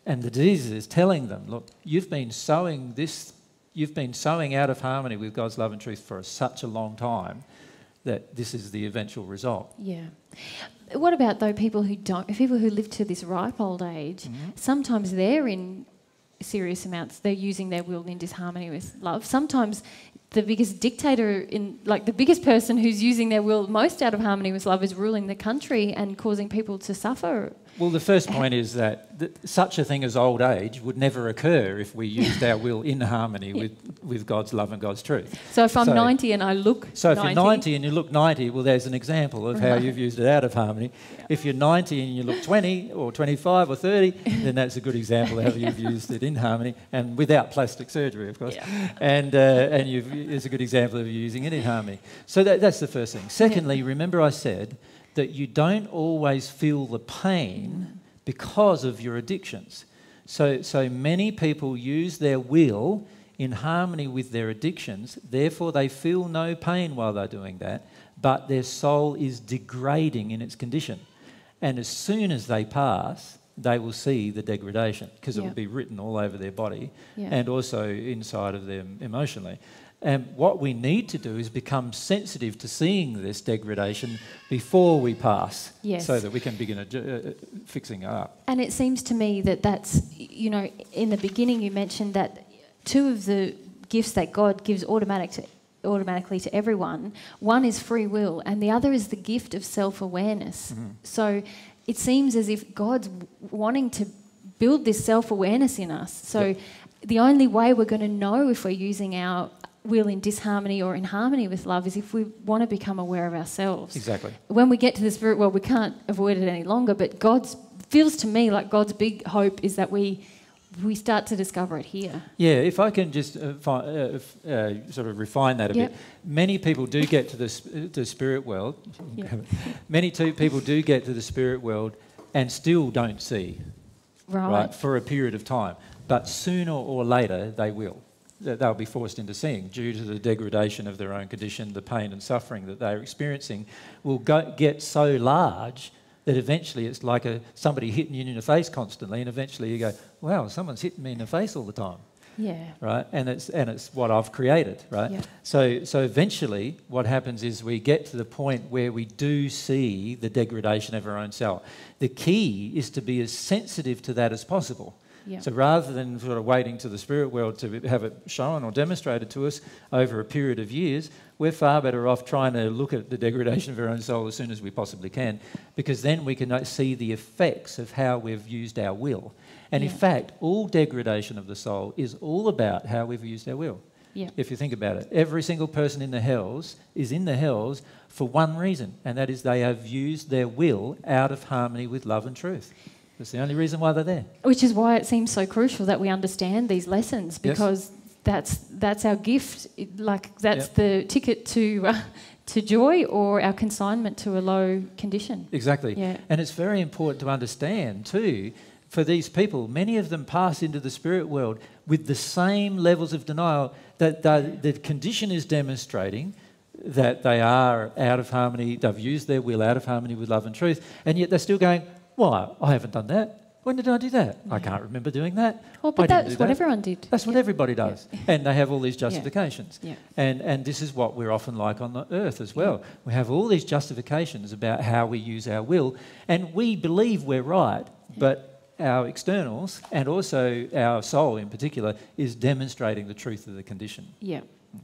And the disease is telling them, look, you've been sowing this, you've been sowing out of harmony with God's love and truth for such a long time that this is the eventual result. Yeah. What about, though, people who don't, people who live to this ripe old age, mm-hmm. sometimes they're in serious amounts, they're using their will in disharmony with love. Sometimes the biggest dictator in, like the biggest person who's using their will most out of harmony with love is ruling the country and causing people to suffer. Well, the first point is that th- such a thing as old age would never occur if we used our will in harmony yeah. with, with God's love and God's truth. So if I'm so, ninety and I look So if ninety, you're ninety and you look ninety, well, there's an example of right. how you've used it out of harmony. Yeah. If you're ninety and you look twenty or twenty-five or thirty, then that's a good example of how you've used it in harmony and without plastic surgery, of course. Yeah. And uh, and you've, it's a good example of you using it in harmony. So that, that's the first thing. Secondly, yeah. remember I said that you don't always feel the pain because of your addictions. So, so many people use their will in harmony with their addictions, therefore they feel no pain while they're doing that, but their soul is degrading in its condition. And as soon as they pass, they will see the degradation because yeah. it will be written all over their body yeah. and also inside of them emotionally. And what we need to do is become sensitive to seeing this degradation before we pass, yes. so that we can begin uh, fixing it up. And it seems to me that that's, you know, in the beginning you mentioned that two of the gifts that God gives automatic to, automatically to everyone, one is free will and the other is the gift of self-awareness. Mm-hmm. So it seems as if God's wanting to build this self-awareness in us. So yep. the only way we're going to know if we're using our will in disharmony or in harmony with love is if we want to become aware of ourselves. Exactly. When we get to the spirit world, we can't avoid it any longer, but God's feels to me like God's big hope is that we we start to discover it here. Yeah, if I can just uh, fi- uh, uh, sort of refine that a yep. bit. Many people do get to the, sp- the spirit world. Yep. Many two people do get to the spirit world and still don't see, right. right, for a period of time. But sooner or later they will. They'll be forced into seeing due to the degradation of their own condition, the pain and suffering that they're experiencing will go, get so large that eventually it's like a, somebody hitting you in the face constantly, and eventually you go, wow, someone's hitting me in the face all the time. Yeah. Right? And it's and it's what I've created, right? Yeah. So so eventually what happens is we get to the point where we do see the degradation of our own self. The key is to be as sensitive to that as possible. Yeah. So rather than sort of waiting to the spirit world to have it shown or demonstrated to us over a period of years, we're far better off trying to look at the degradation of our own soul as soon as we possibly can, because then we can see the effects of how we've used our will. And yeah. in fact, all degradation of the soul is all about how we've used our will. Yeah. If you think about it, every single person in the hells is in the hells for one reason, and that is they have used their will out of harmony with love and truth. That's the only reason why they're there. Which is why it seems so crucial that we understand these lessons, because yes. that's that's our gift. It, like that's yep. the ticket to uh, to joy or our consignment to a low condition. Exactly. Yeah. And it's very important to understand too, for these people, many of them pass into the spirit world with the same levels of denial that the, the condition is demonstrating that they are out of harmony, they've used their will out of harmony with love and truth, and yet they're still going, why? I haven't done that. When did I do that? Yeah. I can't remember doing that. Oh, but that's what that. everyone did. That's what yeah. everybody does. Yeah. And they have all these justifications. Yeah. Yeah. And and this is what we're often like on the earth as well. Yeah. We have all these justifications about how we use our will, and we believe we're right, yeah. but our externals and also our soul in particular is demonstrating the truth of the condition. Yeah.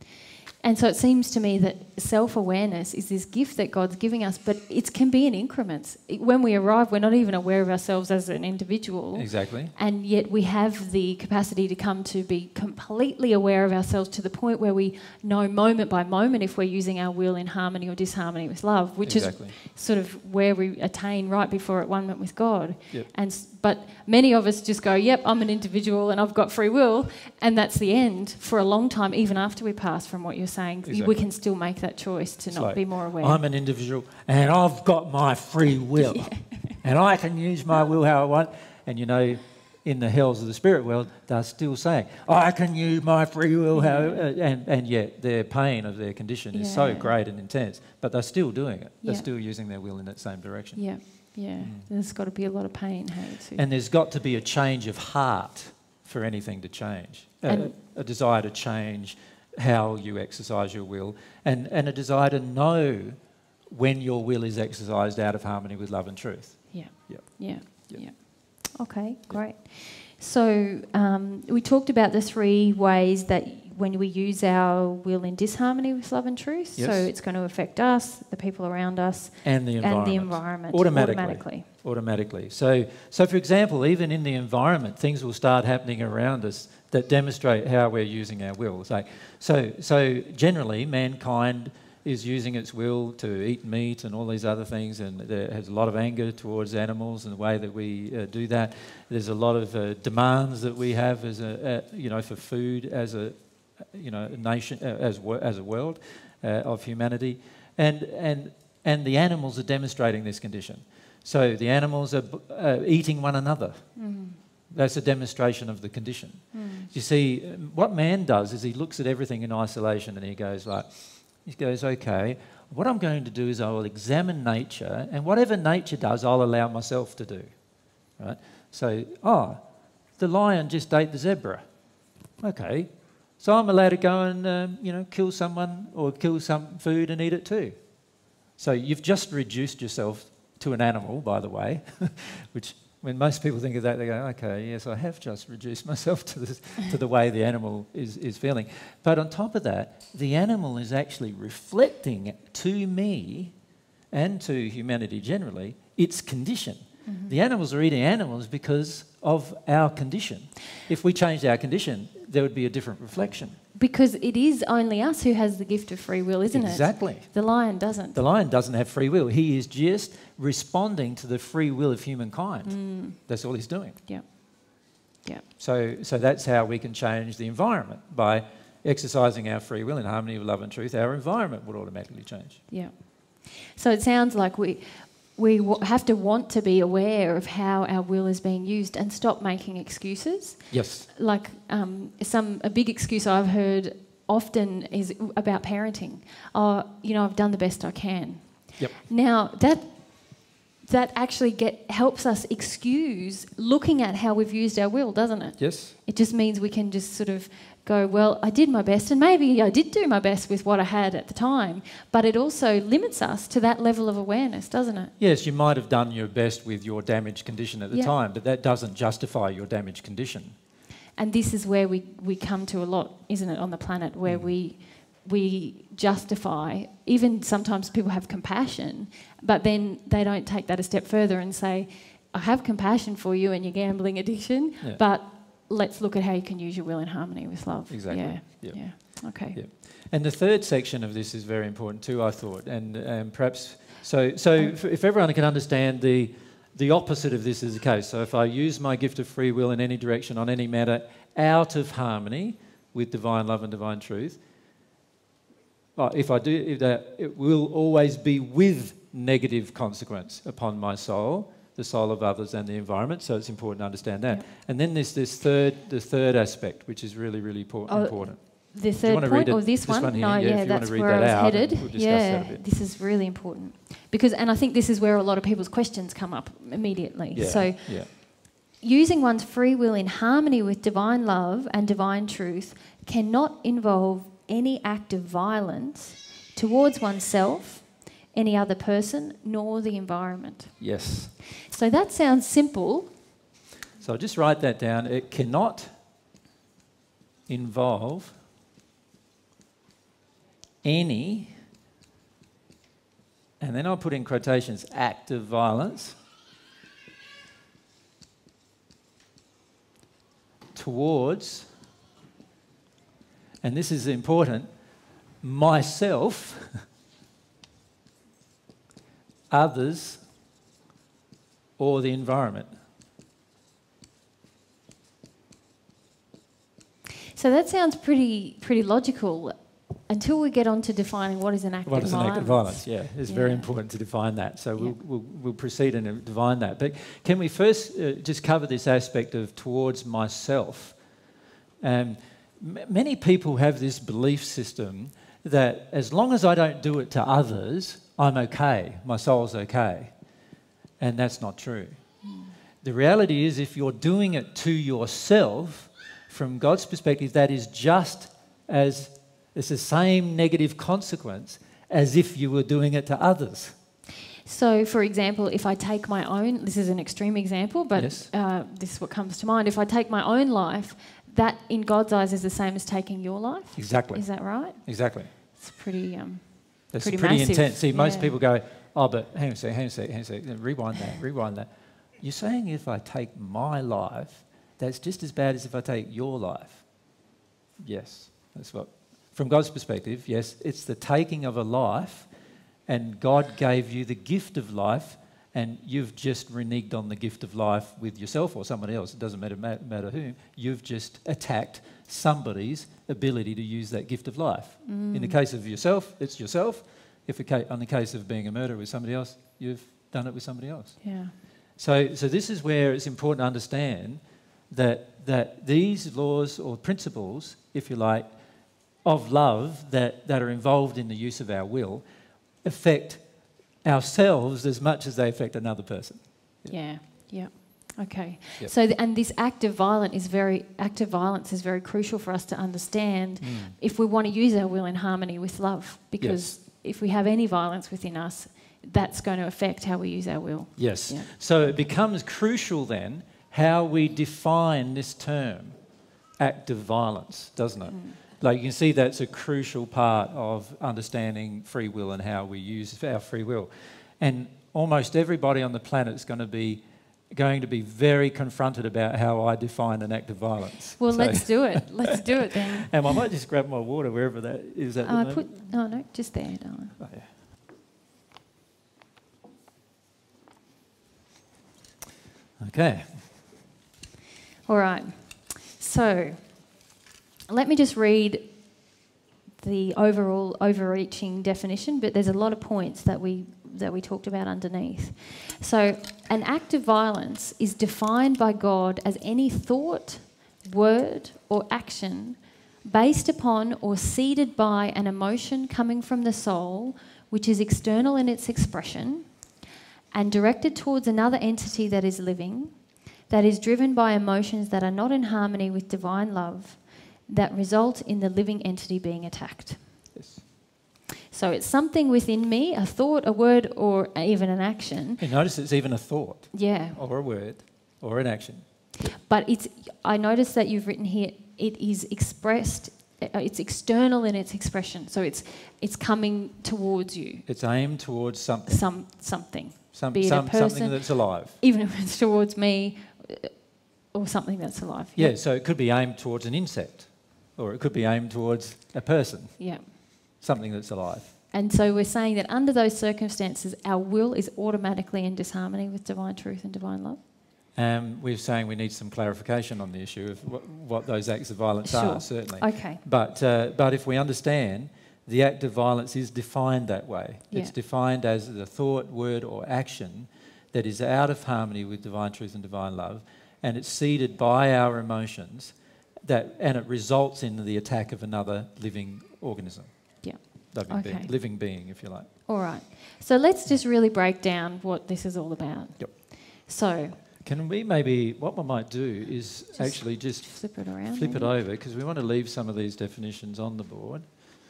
And so it seems to me that self-awareness is this gift that God's giving us, but it can be in increments. When we arrive, we're not even aware of ourselves as an individual. Exactly. And yet we have the capacity to come to be completely aware of ourselves to the point where we know moment by moment if we're using our will in harmony or disharmony with love, which exactly. is sort of where we attain right before at one with God. Yep. And but many of us just go, yep, I'm an individual and I've got free will, and that's the end for a long time, even after we pass from what you're saying. Exactly. We can still make that choice to it's not like, be more aware. I'm an individual and I've got my free will yeah. and I can use my will how I want. And you know, in the hells of the spirit world, they're still saying, I can use my free will how, uh, and, and yet their pain of their condition is yeah. so great and intense, but they're still doing it. They're yeah. still using their will in that same direction. Yeah. Yeah, there's got to be a lot of pain, hey, too. And there's got to be a change of heart for anything to change. A, a desire to change how you exercise your will, and, and a desire to know when your will is exercised out of harmony with love and truth. Yeah. Yep. Yeah. Yep. Yeah. Okay, great. So um, we talked about the three ways that when we use our will in disharmony with love and truth, yes. so it's going to affect us, the people around us, and the environment, and the environment automatically. automatically. Automatically. So, so, for example, even in the environment, things will start happening around us that demonstrate how we're using our will. So, so, so generally, mankind is using its will to eat meat and all these other things, and there has a lot of anger towards animals and the way that we uh, do that. There's a lot of uh, demands that we have as a, uh, you know, for food as a, you know, a nation, uh, as as a world uh, of humanity, and and and the animals are demonstrating this condition. So the animals are uh, eating one another. Mm. That's a demonstration of the condition. Mm. You see, what man does is he looks at everything in isolation and he goes like, he goes, okay, what I'm going to do is I will examine nature, and whatever nature does, I'll allow myself to do. Right? So, oh, the lion just ate the zebra. Okay, so I'm allowed to go and um, you know, kill someone or kill some food and eat it too. So you've just reduced yourself to an animal, by the way, which when most people think of that, they go, okay, yes, I have just reduced myself to, this, to the way the animal is, is feeling. But on top of that, the animal is actually reflecting to me and to humanity generally its condition. Mm-hmm. The animals are eating animals because of our condition. If we changed our condition, there would be a different reflection. Because it is only us who has the gift of free will, isn't exactly. it? Exactly. The lion doesn't. The lion doesn't have free will. He is just responding to the free will of humankind. Mm. That's all he's doing. Yeah. Yeah. So, so that's how we can change the environment. By exercising our free will in harmony with love and truth, our environment would automatically change. Yeah. So it sounds like we... we w- have to want to be aware of how our will is being used and stop making excuses. Yes. Like um, some a big excuse I've heard often is about parenting. Oh, you know, I've done the best I can. Yep. Now that that actually get helps us excuse looking at how we've used our will, doesn't it? Yes. It just means we can just sort of go, well, I did my best, and maybe I did do my best with what I had at the time, but it also limits us to that level of awareness, doesn't it? Yes, you might have done your best with your damaged condition at the yeah. time, but that doesn't justify your damaged condition. And this is where we, we come to a lot, isn't it, on the planet, where mm. we we justify, even sometimes people have compassion, but then they don't take that a step further and say, I have compassion for you and your gambling addiction, yeah. but let's look at how you can use your will in harmony with love. Exactly. Yeah. Yep. Yeah. Okay. Yep. And the third section of this is very important too, I thought, and um, perhaps so. So if, if everyone can understand the the opposite of this is the case. So if I use my gift of free will in any direction on any matter out of harmony with divine love and divine truth, well, if I do, if that, it will always be with negative consequence upon my soul, the soul of others and the environment, so it's important to understand that. Yep. And then there's this third, the third aspect, which is really, really por- oh, important. The third point, or this, this one? one here? No, yeah, yeah, that's where I was out, headed. We'll yeah, this is really important. Because, and I think this is where a lot of people's questions come up immediately. Yeah, so, yeah. using one's free will in harmony with divine love and divine truth cannot involve any act of violence towards oneself, any other person, nor the environment. Yes. So that sounds simple. So I'll just write that down. It cannot involve any, and then I'll put in quotations, act of violence towards, and this is important, myself, others, or the environment. So that sounds pretty pretty logical until we get on to defining what is an act what of violence. What is an act of violence, yeah. It's yeah. very important to define that. So we'll, yeah. we'll, we'll proceed and define that. But can we first uh, just cover this aspect of towards myself? Um, m- many people have this belief system that as long as I don't do it to others, I'm okay, my soul's okay. And that's not true. Mm. The reality is, if you're doing it to yourself, from God's perspective, that is just as, it's the same negative consequence as if you were doing it to others. So, for example, if I take my own, this is an extreme example, but yes. uh, this is what comes to mind. If I take my own life, that in God's eyes is the same as taking your life. Exactly. Is that right? Exactly. It's pretty, um, That's pretty, pretty massive. intense. See, most yeah. people go, oh, but hang on a second, hang on a second, hang on a second, rewind that, rewind that. You're saying if I take my life, that's just as bad as if I take your life. Yes, that's what, from God's perspective, yes, it's the taking of a life, and God gave you the gift of life, and you've just reneged on the gift of life with yourself or someone else. It doesn't matter, matter whom. You've just attacked somebody's ability to use that gift of life. Mm. In the case of yourself, it's yourself. If it, on the case of being a murderer with somebody else, you've done it with somebody else. Yeah. So, so this is where it's important to understand that that these laws or principles, if you like, of love that, that are involved in the use of our will affect ourselves as much as they affect another person. Yeah, yeah. Okay. Yep. So, th- and this act of violence is very, active violence is very crucial for us to understand mm. if we want to use our will in harmony with love, because yes. if we have any violence within us, that's going to affect how we use our will. Yes. Yeah. So it becomes crucial then how we define this term, act of violence, doesn't it? Mm. Like you can see that's a crucial part of understanding free will and how we use our free will. And almost everybody on the planet is going to be going to be very confronted about how I define an act of violence. Well, so let's do it. Let's do it then. And I might just grab my water wherever that is at uh, the put, moment. Oh, no, just there, darling. Oh, yeah. Okay. All right. So let me just read the overall overreaching definition, but there's a lot of points that we that we talked about underneath. So an act of violence is defined by God as any thought, word, or action based upon or seeded by an emotion coming from the soul, which is external in its expression and directed towards another entity that is living, that is driven by emotions that are not in harmony with divine love, that result in the living entity being attacked. Yes. So it's something within me, a thought, a word, or even an action. You notice it's even a thought. Yeah. Or a word, or an action. But it's. I noticed that you've written here, it is expressed, it's external in its expression. So it's it's coming towards you. It's aimed towards something. Some Something. Some, Be it some, a person, something that's alive. Even if it's towards me, or something that's alive. Yeah, so it could be aimed towards an insect, or it could be aimed towards a person. Yeah. Something that's alive. And so we're saying that under those circumstances, our will is automatically in disharmony with divine truth and divine love. Um, we're saying we need some clarification on the issue of what, what those acts of violence Sure. are, certainly. Okay. But, uh, but if we understand, the act of violence is defined that way. Yeah. It's defined as the thought, word, or action that is out of harmony with divine truth and divine love, and it's seeded by our emotions, that, and it results in the attack of another living organism. Yeah. Living, Okay. being, living being, if you like. All right. So let's just really break down what this is all about. Yep. So can we maybe, what we might do is just actually just flip it around. flip maybe. it over, because we want to leave some of these definitions on the board.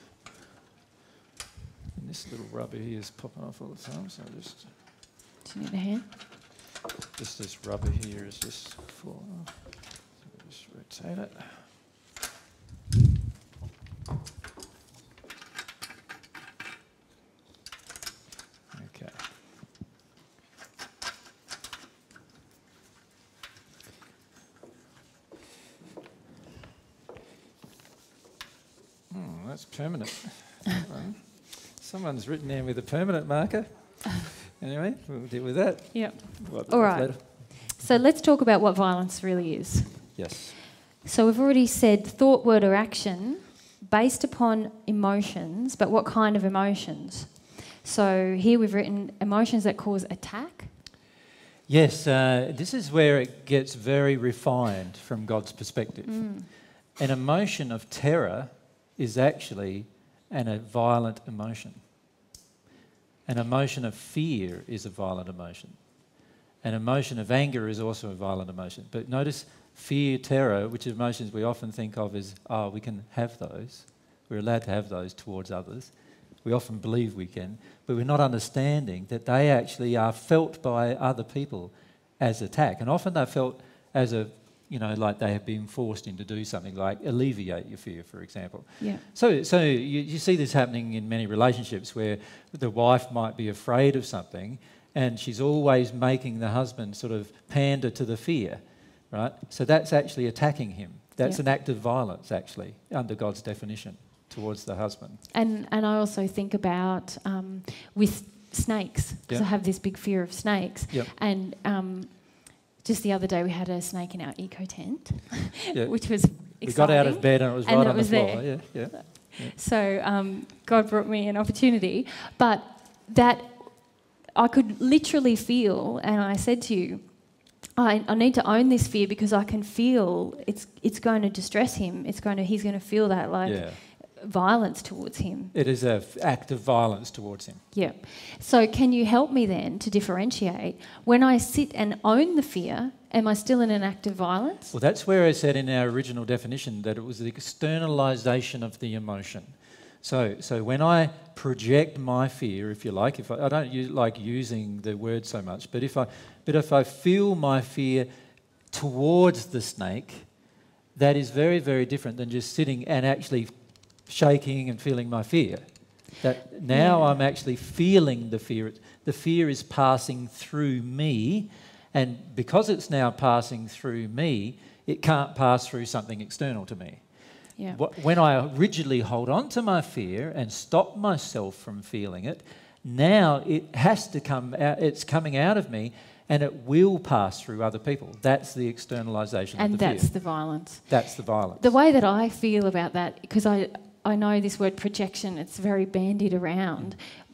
And this little rubber here is popping off all the time, so I'll just... Do you need a hand? Just this rubber here is just falling off. So we'll just rotate it. Okay. Oh, that's permanent. Someone's written there with a permanent marker. Anyway, we'll deal with that. Yep. What, All right. Later. So let's talk about what violence really is. Yes. So we've already said thought, word, or action based upon emotions, but what kind of emotions? So here we've written emotions that cause attack. Yes, uh, this is where it gets very refined from God's perspective. Mm. An emotion of terror is actually an, a violent emotion. An emotion of fear is a violent emotion. An emotion of anger is also a violent emotion. But notice fear, terror, which are emotions we often think of as, oh, we can have those. We're allowed to have those towards others. We often believe we can, but we're not understanding that they actually are felt by other people as attack. And often they're felt as a, you know, like they have been forced into do something, like alleviate your fear, for example. Yeah. So, so you, you see this happening in many relationships where the wife might be afraid of something and she's always making the husband sort of pander to the fear, right? So that's actually attacking him. That's Yeah. an act of violence, actually, under God's definition, towards the husband. And and I also think about um, with snakes, because Yeah. I have this big fear of snakes. Yep. And um, just the other day we had a snake in our eco tent, Yeah. which was exciting. We got out of bed and it was And right it on was the floor. there. Yeah, yeah. So um, God brought me an opportunity, but that I could literally feel, and I said to you, I, I need to own this fear because I can feel it's it's going to distress him. It's going to he's going to feel that like Yeah. violence towards him. It is an act of violence towards him. Yeah. So can you help me then to differentiate when I sit and own the fear? Am I still in an act of violence? Well, that's where I said in our original definition that it was the externalisation of the emotion. So, so when I project my fear, if you like, if I, I don't use, like using the word so much, but if I, but if I feel my fear towards the snake, that is very, very different than just sitting and actually shaking and feeling my fear. That now Yeah. I'm actually feeling the fear. The fear is passing through me, and because it's now passing through me, it can't pass through something external to me. Yeah. Wh- When I rigidly hold on to my fear and stop myself from feeling it, now it has to come out, it's coming out of me, and it will pass through other people. That's the externalisation And of the that's fear. the violence. That's the violence. The way that I feel about that, because I, I know this word projection, it's very bandied around.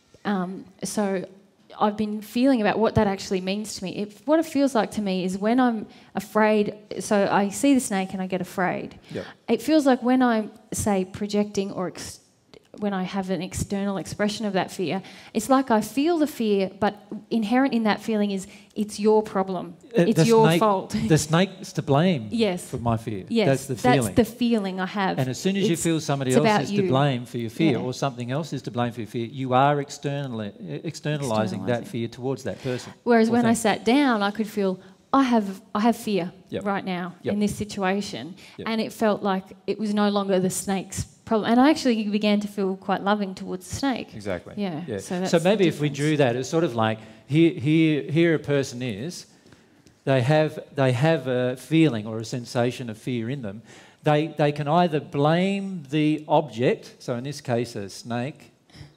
Um, so I've been feeling about what that actually means to me. It, what it feels like to me is when I'm afraid, so I see the snake and I get afraid. Yep. It feels like when I'm, say, projecting or ex- when I have an external expression of that fear, it's like I feel the fear, but inherent in that feeling is it's your problem. Uh, It's the your snake- fault. The snake's to blame Yes. for my fear. Yes, That's the feeling. That's the feeling I have. And as soon as you It's- feel somebody it's else about is you. to blame for your fear, Yeah. or something else is to blame for your fear, you are externally, externalising that Externalising. fear towards that person. Whereas or when I thing. sat down, I could feel I have I have fear Yep. right now Yep. in this situation, Yep. and it felt like it was no longer the snake's problem. And I actually began to feel quite loving towards the snake. Exactly. Yeah, yeah. so that's So the maybe if we difference. drew that, it's sort of like here, here, here a person is, they have, they have a feeling or a sensation of fear in them. They, they can either blame the object, so in this case a snake,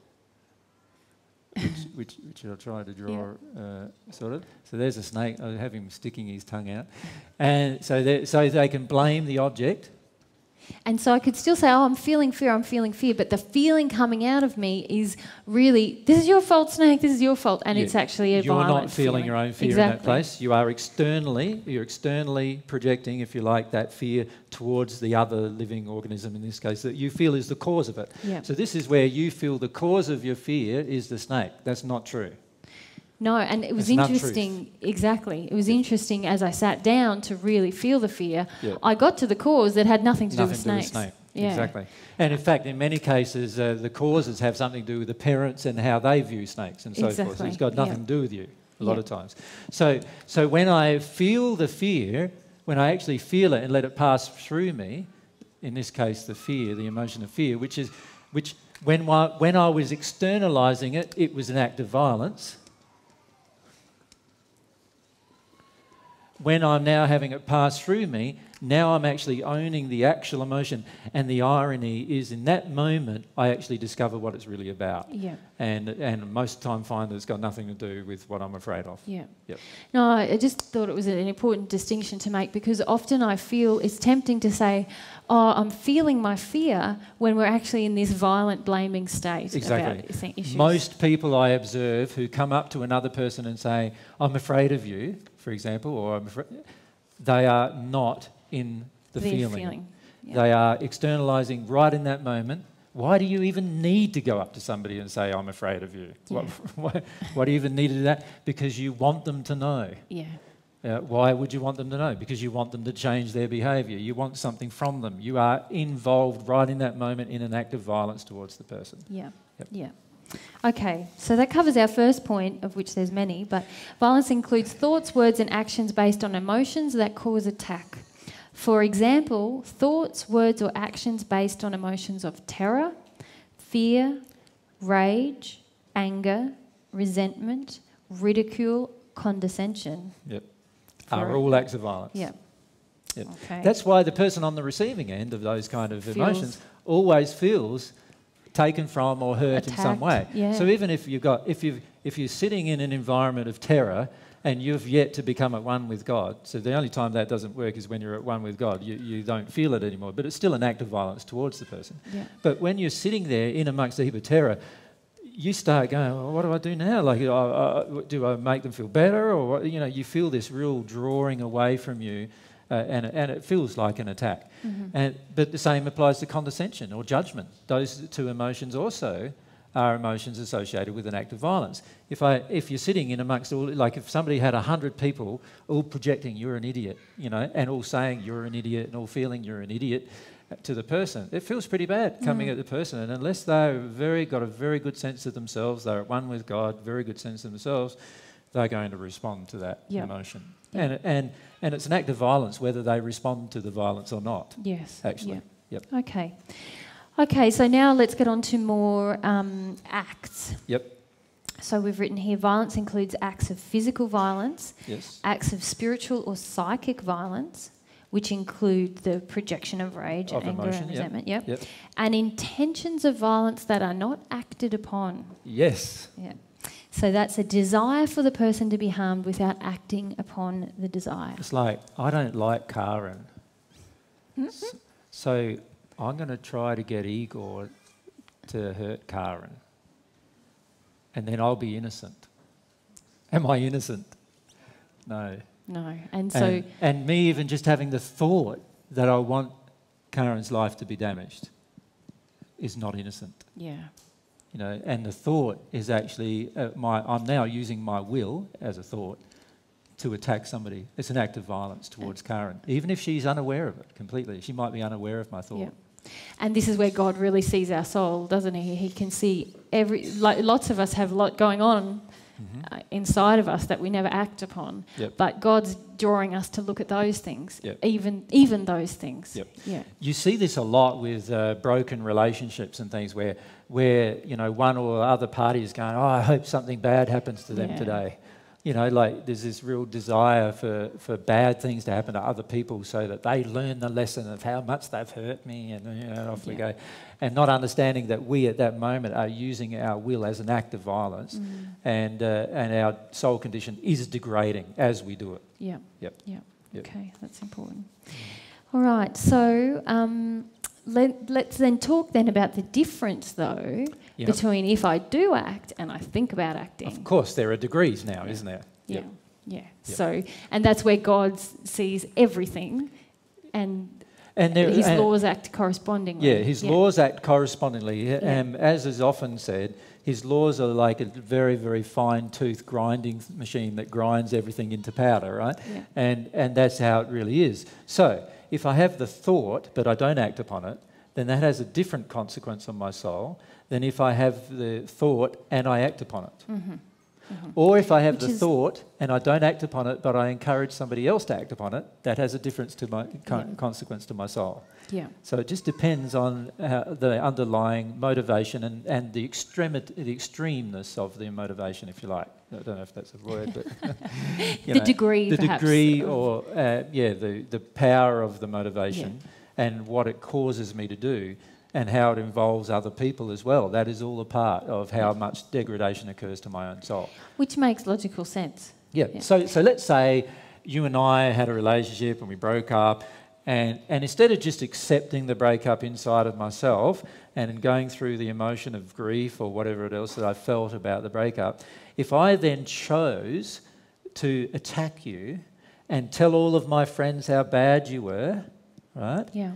which, which, which I'll try to draw, uh, sort of. So there's a snake. I have him sticking his tongue out, and so they, so they can blame the object. And so I could still say, oh, I'm feeling fear, I'm feeling fear, but the feeling coming out of me is really, this is your fault, snake, this is your fault, and Yeah. it's actually a You're violent not feeling feeling. your own fear exactly. in that place. You are externally, you're externally projecting, if you like, that fear towards the other living organism in this case that you feel is the cause of it. Yeah. So this is where you feel the cause of your fear is the snake. That's not true. No, and it was It's an untruth. interesting, exactly. It was interesting as I sat down to really feel the fear. Yeah. I got to the cause that had nothing to Nothing do to do with with snakes. snake. Yeah. Exactly. And in fact, in many cases, uh, the causes have something to do with the parents and how they view snakes and so forth. So Exactly. it's got nothing Yeah. to do with you a lot Yeah. of times. So, so when I feel the fear, when I actually feel it and let it pass through me, in this case, the fear, the emotion of fear, which is, which when I, when I was externalising it, it was an act of violence. When I'm now having it pass through me, now I'm actually owning the actual emotion. And the irony is in that moment, I actually discover what it's really about. Yeah. And, and most of the time find that it's got nothing to do with what I'm afraid of. Yeah. Yep. No, I just thought it was an important distinction to make because often I feel it's tempting to say, oh, I'm feeling my fear when we're actually in this violent blaming state Exactly. about th- issues. Most people I observe who come up to another person and say, I'm afraid of you, for example, or I'm afraid, they are not in the Their feeling. feeling. Yeah. They are externalising right in that moment Why do you even need to go up to somebody and say, I'm afraid of you? Yeah. What, why, why do you even need to do that? Because you want them to know. Yeah. Uh, why would you want them to know? Because you want them to change their behaviour. You want something from them. You are involved right in that moment in an act of violence towards the person. Yeah. Yep. Yeah. Okay, so that covers our first point, of which there's many, but violence includes thoughts, words and actions based on emotions that cause attack. For example, thoughts, words or actions based on emotions of terror, fear, rage, anger, resentment, ridicule, condescension. Yep. Are all acts of violence. Yep. Yep. Okay. That's why the person on the receiving end of those kind of Feels emotions always feels taken from or hurt in some way. Attacked, yeah. So even if you've got, if you if you're sitting in an environment of terror and you've yet to become at one with God, so the only time that doesn't work is when you're at one with God. You you don't feel it anymore, but it's still an act of violence towards the person. Yeah. But when you're sitting there in amongst the heap of terror, you start going, well, what do I do now? Like, uh, uh, do I make them feel better, or what? You know, you feel this real drawing away from you. Uh, and, and it feels like an attack. Mm-hmm. And, but the same applies to condescension or judgment. Those two emotions also are emotions associated with an act of violence. If, I, if you're sitting in amongst all, like if somebody had a hundred people all projecting you're an idiot, you know, and all saying you're an idiot and all feeling you're an idiot to the person, it feels pretty bad coming mm. at the person. And unless they've very, got a very good sense of themselves, they're at one with God, very good sense of themselves, they're going to respond to that yep. emotion. Yep. And, and, and it's an act of violence whether they respond to the violence or not. Yes. Actually. Yep. Yep. Okay. Okay, so now let's get on to more um, acts. Yep. So we've written here, violence includes acts of physical violence, yes. acts of spiritual or psychic violence, which include the projection of rage of and anger emotion, and resentment, yep. yep. Yep. And intentions of violence that are not acted upon. Yes. Yeah. So that's a desire for the person to be harmed without acting upon the desire. It's like, I don't like Karen, mm-hmm. so I'm going to try to get Igor to hurt Karen, and then I'll be innocent. Am I innocent? No. No. And so... And, and me even just having the thought that I want Karen's life to be damaged is not innocent. Yeah. You know, and the thought is actually uh, my. I'm now using my will as a thought to attack somebody. It's an act of violence towards Karen, even if she's unaware of it completely. She might be unaware of my thought. Yeah. And this is where God really sees our soul, doesn't he? He can see every. Like, lots of us have a lot going on mm-hmm. uh, inside of us that we never act upon. Yep. But God's drawing us to look at those things, yep. even even those things. Yep. Yeah. You see this a lot with uh, broken relationships and things where. where, you know, one or other party is going, oh, I hope something bad happens to them yeah. today. You know, like there's this real desire for, for bad things to happen to other people so that they learn the lesson of how much they've hurt me and, you know, off yeah. we go. And not understanding that we at that moment are using our will as an act of violence mm. and uh, and our soul condition is degrading as we do it. Yeah. Yep. Yep. Yep. Okay, that's important. All right, so... Um, Let, let's then talk then about the difference, though, yep. between if I do act and I think about acting. Of course, there are degrees now, yeah. isn't there? Yeah, yep. yeah. Yep. So, and that's where God sees everything, and, and there, His and laws act correspondingly. Yeah, His yeah. laws act correspondingly, yeah. and as is often said, His laws are like a very, very fine-tooth grinding machine that grinds everything into powder, right? Yeah. And and that's how it really is. So. If I have the thought but I don't act upon it, then that has a different consequence on my soul than if I have the thought and I act upon it. Mm-hmm. Mm-hmm. Or if I have Which the thought and I don't act upon it but I encourage somebody else to act upon it, that has a difference to my con- yeah. consequence to my soul. Yeah. So it just depends on uh, the underlying motivation and, and the, extremity, the extremeness of the motivation, if you like. I don't know if that's a word, but the know, degree, the perhaps. degree, or uh, yeah, the the power of the motivation, yeah. and what it causes me to do, and how it involves other people as well. That is all a part of how much degradation occurs to my own soul. Which makes logical sense. Yeah. yeah. So so let's say you and I had a relationship and we broke up. And, and instead of just accepting the breakup inside of myself and going through the emotion of grief or whatever else that I felt about the breakup, if I then chose to attack you and tell all of my friends how bad you were, right? Yeah.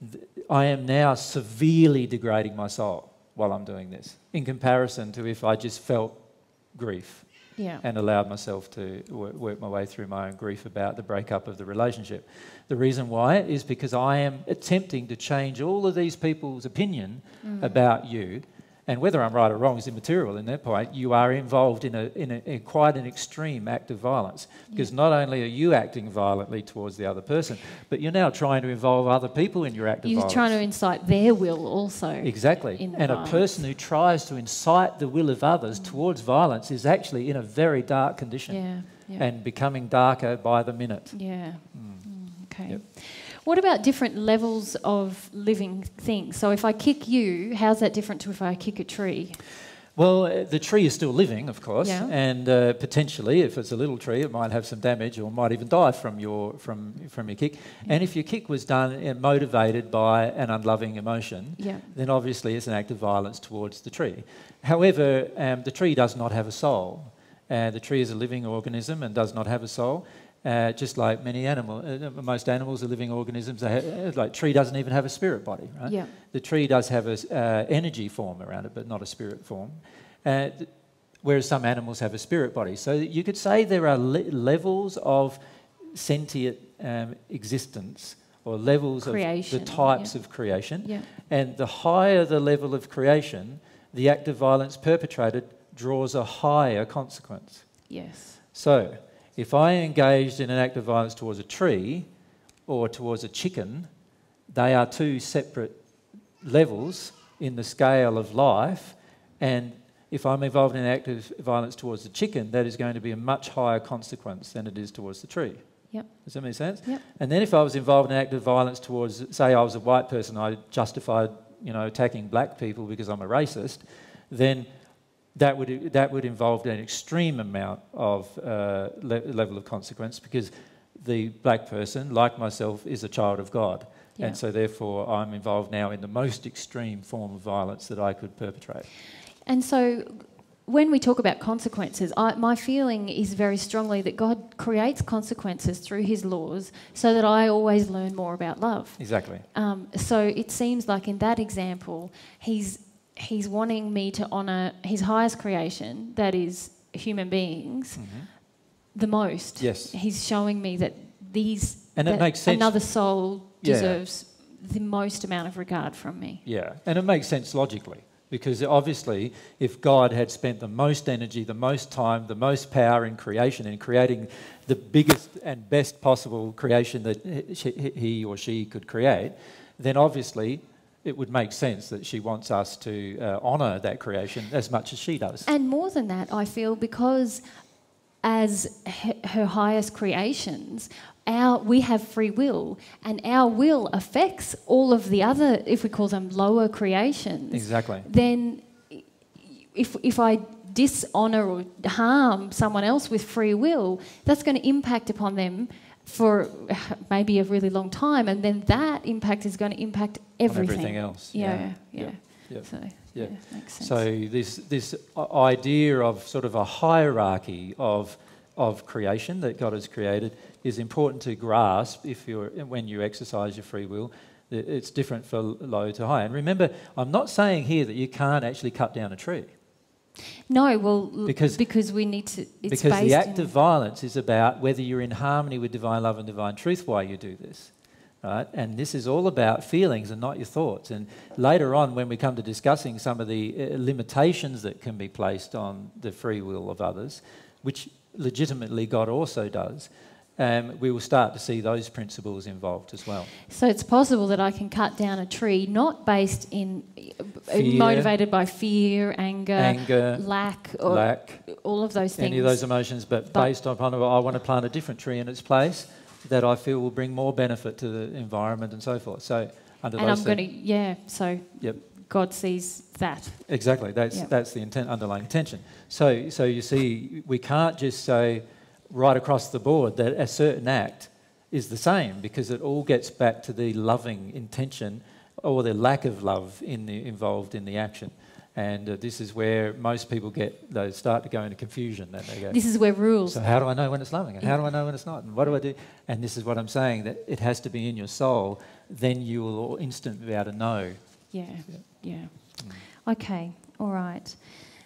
th- I am now severely degrading my soul while I'm doing this, in comparison to if I just felt grief Yeah. and allowed myself to w- work my way through my own grief about the breakup of the relationship. The reason why is because I am attempting to change all of these people's opinion Mm. about you, and whether I'm right or wrong is immaterial in that point. You are involved in, a, in, a, in quite an extreme act of violence, because Yeah. not only are you acting violently towards the other person, but you're now trying to involve other people in your act of You're violence. trying to incite their will also. Exactly. in the And violence. a person who tries to incite the will of others Mm. towards violence is actually in a very dark condition Yeah. Yeah. and becoming darker by the minute. yeah. Mm, okay. Yep. What about different levels of living things? So if I kick you, how's that different to if I kick a tree? Well, uh, the tree is still living, of course, Yeah. and uh, potentially, if it's a little tree, it might have some damage or might even die from your from from your kick. And if your kick was done and motivated by an unloving emotion, Yeah. then obviously it's an act of violence towards the tree. However, um, the tree does not have a soul. Uh, the tree is a living organism and does not have a soul. Uh, just like many animals, uh, most animals are living organisms. They ha- like tree doesn't even have a spirit body, right? Yeah. The tree does have a uh, energy form around it, but not a spirit form. Uh, th- whereas some animals have a spirit body. So you could say there are le- levels of sentient um, existence, or levels Creation, of the types yeah. of creation. Yeah. And the higher the level of creation, the act of violence perpetrated draws a higher consequence. Yes. So, if I engaged in an act of violence towards a tree or towards a chicken, they are two separate levels in the scale of life. And if I'm involved in an act of violence towards the chicken, that is going to be a much higher consequence than it is towards the tree. Yep. Does that make sense? Yep. And then if I was involved in an act of violence towards, say I was a white person, I justified, you know, attacking black people because I'm a racist, then that would that would involve an extreme amount of uh, le- level of consequence, because the black person, like myself, is a child of God. Yeah. And so therefore I'm involved now in the most extreme form of violence that I could perpetrate. And so when we talk about consequences, I, my feeling is very strongly that God creates consequences through his laws so that I always learn more about love. Exactly. Um, so it seems like in that example, he's he's wanting me to honour his highest creation, that is human beings, Mm-hmm. the most. Yes. He's showing me that these And it that makes sense. another soul Yeah. deserves the most amount of regard from me. Yeah, and it makes sense logically, because obviously if God had spent the most energy, the most time, the most power in creation, in creating the biggest and best possible creation that he- he or she could create, then obviously it would make sense that she wants us to uh, honour that creation as much as she does. And more than that, I feel, because as he- her highest creations, our, we have free will, and our will affects all of the other, if we call them lower creations. Exactly. Then if, if I dishonour or harm someone else with free will, that's going to impact upon them for maybe a really long time, and then that impact is going to impact everything. On everything else. Yeah, yeah. Yep, yep. So, Yeah. yeah, makes sense. So this this idea of sort of a hierarchy of of creation that God has created is important to grasp if you're when you exercise your free will. It's different for low to high. And remember, I'm not saying here that you can't actually cut down a tree. No, well, l- Because- because we need to. It's Because based the act in, of violence is about whether you're in harmony with divine love and divine truth while you do this. Right? And this is all about feelings and not your thoughts. And later on, when we come to discussing some of the uh, limitations that can be placed on the free will of others, which legitimately God also does, um, we will start to see those principles involved as well. So it's possible that I can cut down a tree not based in uh, Fear. motivated by fear, anger, Anger, lack, or lack, all of those things. any of those emotions, but, But- based upon, I want to plant a different tree in its place that I feel will bring more benefit to the environment and so forth. So under and those I'm going to, things- yeah. So Yep. God sees that. Exactly. That's Yeah. that's the intent, underlying intention. So so you see, we can't just say right across the board that a certain act is the same, because it all gets back to the loving intention or the lack of love in the involved in the action. And uh, this is where most people get, they start to go into confusion. Then they go, This is where rules. so how do I know when it's loving? And how do I know when it's not? And what do I do? And this is what I'm saying, that it has to be in your soul. Then you will instantly be able to know. Yeah, Yeah. yeah. Mm. Okay, all right.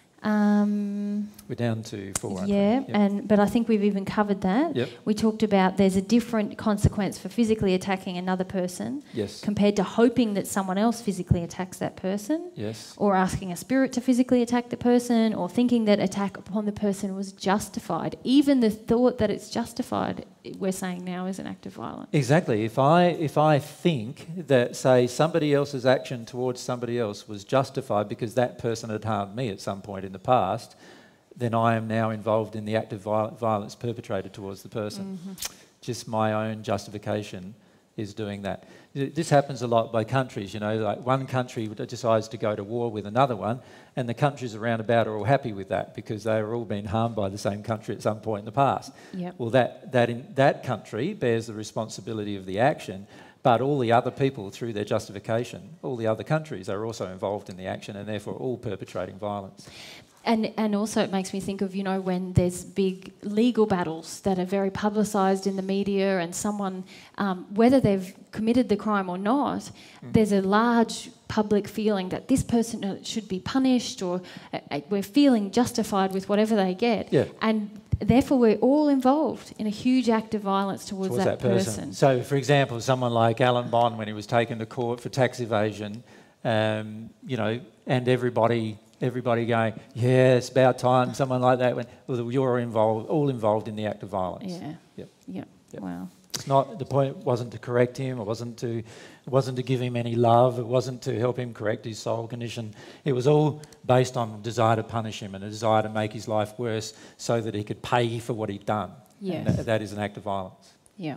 Um, We're down to four. aren't we? yeah, Yep. and but I think we've even covered that. Yep. We talked about there's a different consequence for physically attacking another person Yes. compared to hoping that someone else physically attacks that person, Yes. or asking a spirit to physically attack the person, or thinking that attack upon the person was justified. Even the thought that it's justified, we're saying now, is an act of violence. Exactly. If I if I think that, say, somebody else's action towards somebody else was justified because that person had harmed me at some point in the past, then I am now involved in the act of viol- violence perpetrated towards the person. Mm-hmm. Just my own justification is doing that. This happens a lot by countries, you know, like one country decides to go to war with another one, and the countries around about are all happy with that because they were all being harmed by the same country at some point in the past. Yep. Well, that, that, in, that country bears the responsibility of the action, but all the other people, through their justification, all the other countries are also involved in the action and therefore all perpetrating violence. And and also it makes me think of, you know, when there's big legal battles that are very publicised in the media, and someone, um, whether they've committed the crime or not, mm. there's a large public feeling that this person should be punished, or uh, we're feeling justified with whatever they get. Yeah. And therefore we're all involved in a huge act of violence towards, towards that, that person. person. So, for example, someone like Alan Bond, when he was taken to court for tax evasion, um, you know, and everybody... Everybody going, yeah, it's about time. Someone like that went, well, you're involved, all involved in the act of violence. Yeah. Yep. Yep. Yep. Wow. It's not, the point wasn't to correct him. It wasn't to, it wasn't to give him any love. It wasn't to help him correct his soul condition. It was all based on a desire to punish him and a desire to make his life worse so that he could pay for what he'd done. Yes. And that, that is an act of violence. Yeah.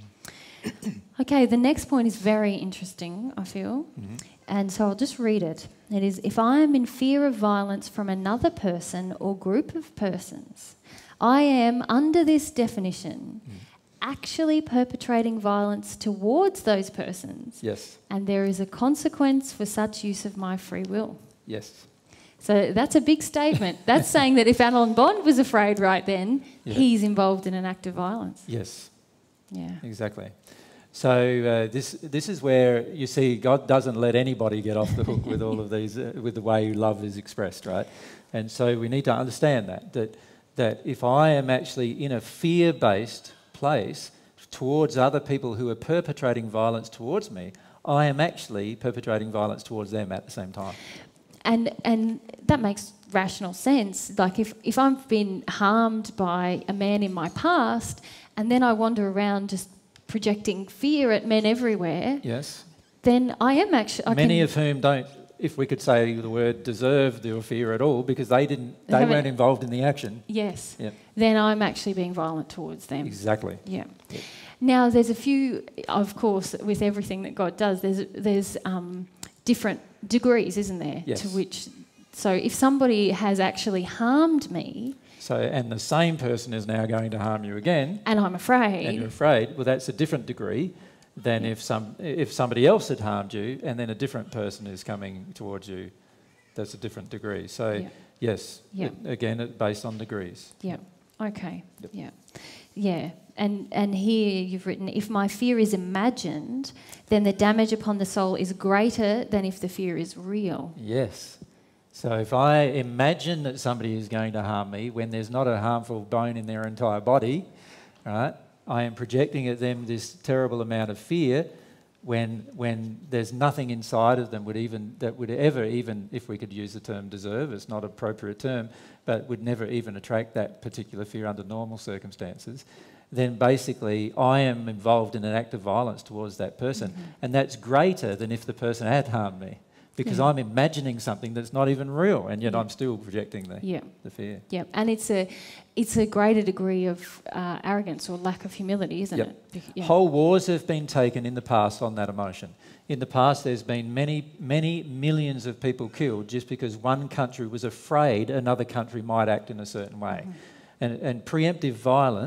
Mm. Okay, the next point is very interesting, I feel. Mm-hmm. And so I'll just read it. It is, if I am in fear of violence from another person or group of persons, I am, under this definition, mm. actually perpetrating violence towards those persons. Yes. And there is a consequence for such use of my free will. Yes. So that's a big statement. That's saying that if Alan Bond was afraid right then, yeah. he's involved in an act of violence. Yes. Yeah. Exactly. So uh, this this is where you see God doesn't let anybody get off the hook with all of these, uh, with the way love is expressed, right? And so we need to understand that, that, that if I am actually in a fear-based place towards other people who are perpetrating violence towards me, I am actually perpetrating violence towards them at the same time. And and that makes rational sense. Like if, if I've been harmed by a man in my past and then I wander around just projecting fear at men everywhere, yes, then I am actually... I Many can, of whom don't, if we could say the word, deserve their fear at all because they didn't, they, they weren't involved in the action. Yes. Yep. Then I'm actually being violent towards them. Exactly. Yeah. Yep. Now, there's a few, of course, with everything that God does, there's there's um, different degrees, isn't there? Yes. To which, so if somebody has actually harmed me... So, and the same person is now going to harm you again. And I'm afraid. And you're afraid. Well, that's a different degree than yeah. if some if somebody else had harmed you and then a different person is coming towards you. That's a different degree. So, yeah. yes, yeah. It, again, it's based on degrees. Yeah. Okay. Yep. Yeah. Yeah. And and here you've written, if my fear is imagined, then the damage upon the soul is greater than if the fear is real. Yes. So if I imagine that somebody is going to harm me when there's not a harmful bone in their entire body, right, I am projecting at them this terrible amount of fear when when there's nothing inside of them would even that would ever even, if we could use the term deserve, it's not an appropriate term, but would never even attract that particular fear under normal circumstances, then basically I am involved in an act of violence towards that person. Mm-hmm. And that's greater than if the person had harmed me. Because yeah. I'm imagining something that's not even real, and yet yeah. I'm still projecting the, yeah. the fear. Yeah, and it's a it's a greater degree of uh, arrogance or lack of humility, isn't yep. it? Yeah. Whole wars have been taken in the past on that emotion. In the past, there's been many, many millions of people killed just because one country was afraid another country might act in a certain way. Mm-hmm. And, and preemptive violence,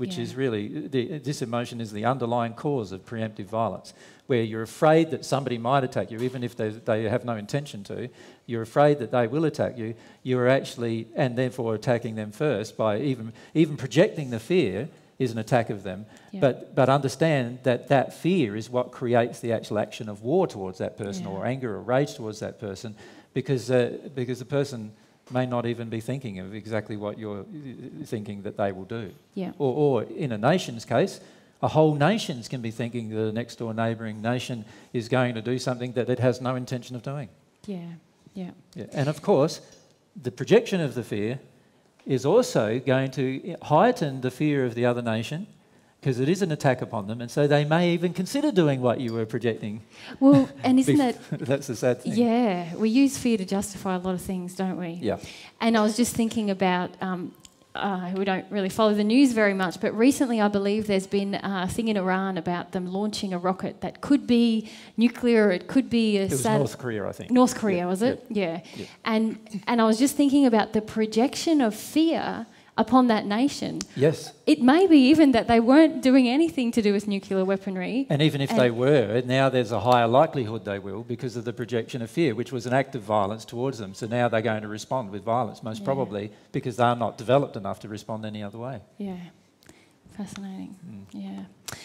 which Yeah. is really, the, this emotion is the underlying cause of preemptive violence, where you're afraid that somebody might attack you, even if they, they have no intention to. You're afraid that they will attack you. You're actually, and therefore attacking them first by even, even projecting the fear is an attack of them. Yeah. But, but understand that that fear is what creates the actual action of war towards that person, Yeah. or anger or rage towards that person, because, uh, because the person may not even be thinking of exactly what you're thinking that they will do. Yeah. Or, or in a nation's case, a whole nation can be thinking the next door neighbouring nation is going to do something that it has no intention of doing. Yeah. Yeah. Yeah. And of course, the projection of the fear is also going to heighten the fear of the other nation, because it is an attack upon them, and so they may even consider doing what you were projecting. Well, and isn't that... That's the sad thing. Yeah, we use fear to justify a lot of things, don't we? Yeah. And I was just thinking about, um, uh, we don't really follow the news very much, but recently I believe there's been a thing in Iran about them launching a rocket that could be nuclear, it could be a... It was sat- North Korea, I think. North Korea, Yeah, was it? Yeah. yeah. And, and I was just thinking about the projection of fear upon that nation. Yes. It may be even that they weren't doing anything to do with nuclear weaponry. And even if and they were, now there's a higher likelihood they will, because of the projection of fear, which was an act of violence towards them. So now they're going to respond with violence, most Yeah. probably, because they're not developed enough to respond any other way. Yeah, fascinating. Mm. Yeah.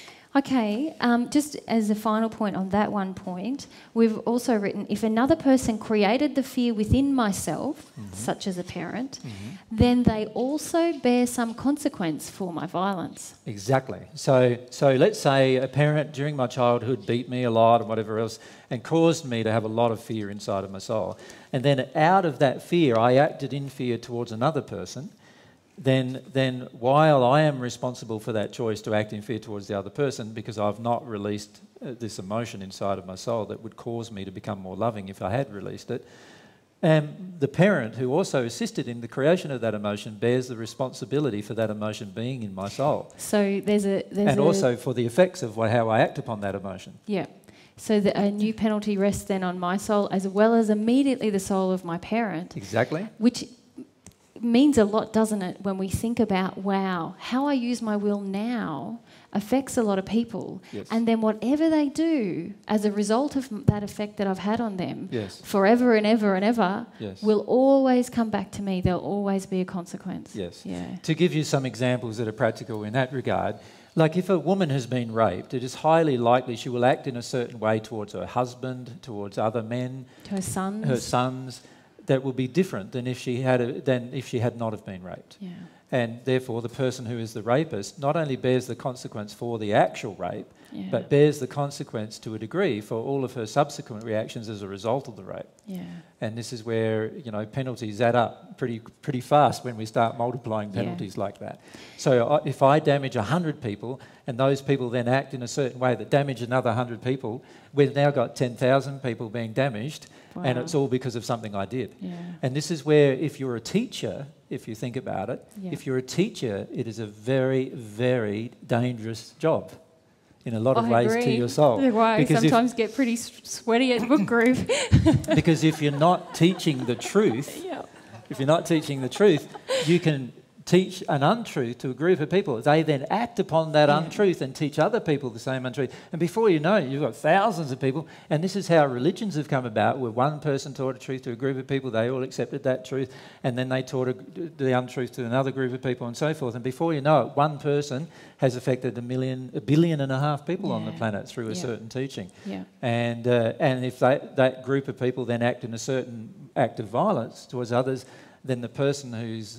Okay, um, just as a final point on that one point, we've also written, if another person created the fear within myself, Mm-hmm. such as a parent, Mm-hmm. then they also bear some consequence for my violence. Exactly. So, so let's say a parent during my childhood beat me a lot and whatever else, and caused me to have a lot of fear inside of my soul. And then out of that fear, I acted in fear towards another person. Then, then while I am responsible for that choice to act in fear towards the other person, because I've not released uh, this emotion inside of my soul that would cause me to become more loving if I had released it, um, the parent who also assisted in the creation of that emotion bears the responsibility for that emotion being in my soul, So there's a... There's and a, also for the effects of what, how I act upon that emotion. Yeah. So that a new penalty rests then on my soul, as well as immediately the soul of my parent. Exactly. Which means a lot, doesn't it, when we think about, wow, how I use my will now affects a lot of people. Yes. And then whatever they do as a result of m- that effect that I've had on them, Yes. forever and ever and ever, Yes. will always come back to me. There'll always be a consequence. Yes. Yeah. To give you some examples that are practical in that regard, like if a woman has been raped, it is highly likely she will act in a certain way towards her husband, towards other men, To her sons. her sons, that will be different than if she had a, than if she had not have been raped. Yeah. And therefore, the person who is the rapist not only bears the consequence for the actual rape, Yeah. but bears the consequence to a degree for all of her subsequent reactions as a result of the rape. Yeah. And this is where, you know, penalties add up pretty pretty fast when we start multiplying Yeah. penalties like that. So uh, if I damage one hundred people and those people then act in a certain way that damage another one hundred people, we've now got ten thousand people being damaged, and Wow. it's all because of something I did. Yeah. And this is where, if you're a teacher, if you think about it, Yeah. if you're a teacher, it is a very, very dangerous job in a lot of I ways agree. to your soul. That's why I Because if- sometimes get pretty s- sweaty at book group. because if you're not teaching the truth, Yeah. if you're not teaching the truth, you can teach an untruth to a group of people. They then act upon that Yeah. untruth and teach other people the same untruth. And before you know it, you've got thousands of people. And this is how religions have come about, where one person taught a truth to a group of people, they all accepted that truth, and then they taught a, the untruth to another group of people and so forth. And before you know it, one person has affected a million, a billion and a half people on the Yeah. planet through a Yeah. certain teaching. Yeah. And, uh, and if they, that group of people then act in a certain act of violence towards others, then the person who's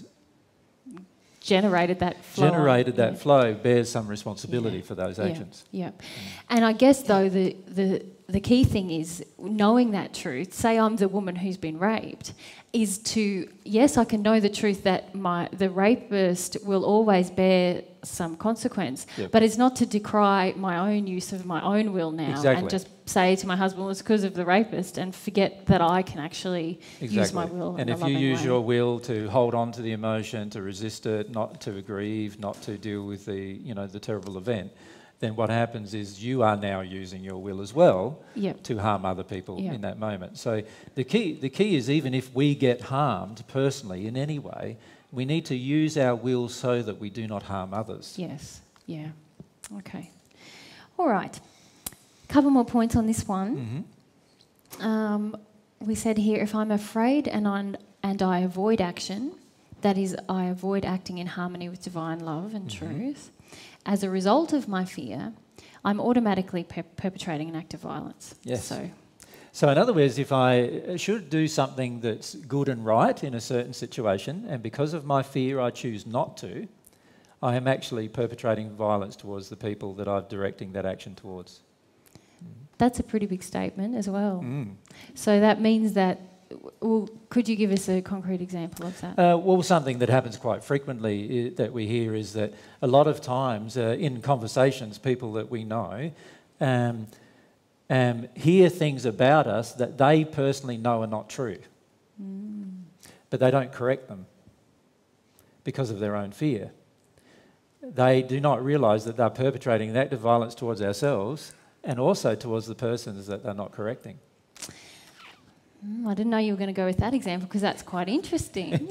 Generated that flow. generated that Yeah. flow bears some responsibility Yeah. for those Yeah, actions. Yeah. And I guess, though, the, the, the key thing is knowing that truth. Say I'm the woman who's been raped, is to, yes, I can know the truth that my the rapist will always bear some consequence, Yep. but it's not to decry my own use of my own will now Exactly. and just say to my husband, well, it's because of the rapist, and forget that I can actually Exactly. use my will and in if a you loving use way. your will to hold on to the emotion, to resist it, not to grieve, not to deal with the, you know, the terrible event, then what happens is you are now using your will as well Yep. to harm other people Yeah. in that moment. So the key, the key is, even if we get harmed personally in any way, We need to use our will so that we do not harm others. Yes. Yeah. Okay. All right. Couple more points on this one. Mm-hmm. Um, we said here, if I'm afraid and, I'm, and I avoid action, that is, I avoid acting in harmony with divine love and Mm-hmm. truth, as a result of my fear, I'm automatically per- perpetrating an act of violence. Yes. So, So in other words, if I should do something that's good and right in a certain situation, and because of my fear I choose not to, I am actually perpetrating violence towards the people that I'm directing that action towards. that's a pretty big statement as well. Mm. So that means that, well, could you give us a concrete example of that? Uh, well, something that happens quite frequently I- that we hear is that a lot of times uh, in conversations, people that we know um, um, hear things about us that they personally know are not true, Mm. but they don't correct them because of their own fear. They do not realise that they're perpetrating an act of violence towards ourselves and also towards the persons that they're not correcting. Mm, I didn't know you were going to go with that example because that's quite interesting.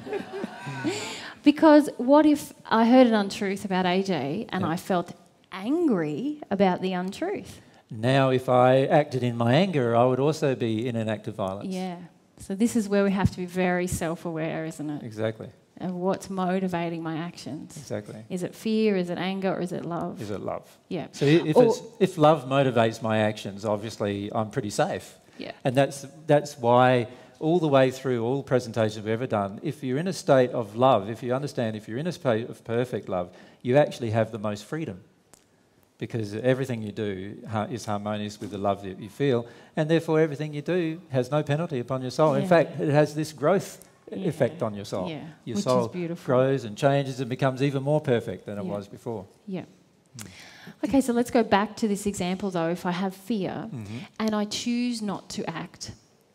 Because what if I heard an untruth about A J and Yeah. I felt angry about the untruth? Now, if I acted in my anger, I would also be in an act of violence. Yeah. So this is where we have to be very self-aware, isn't it? Exactly, Of what's motivating my actions. exactly. Is it fear? Is it anger? Or is it love? Is it love? Yeah. So i- if, Or- it's, if love motivates my actions, obviously I'm pretty safe. Yeah. And that's, that's why all the way through all presentations we've ever done, if you're in a state of love, if you understand, if you're in a state of perfect love, you actually have the most freedom because everything you do ha- is harmonious with the love that you feel, and therefore everything you do has no penalty upon your soul. In Yeah. fact, it has this growth Yeah. effect on your soul. Yeah. Your Which soul is beautiful. grows and changes and becomes even more perfect than it Yeah. was before. Yeah. Okay, so let's go back to this example though. If I have fear Mm-hmm. and I choose not to act,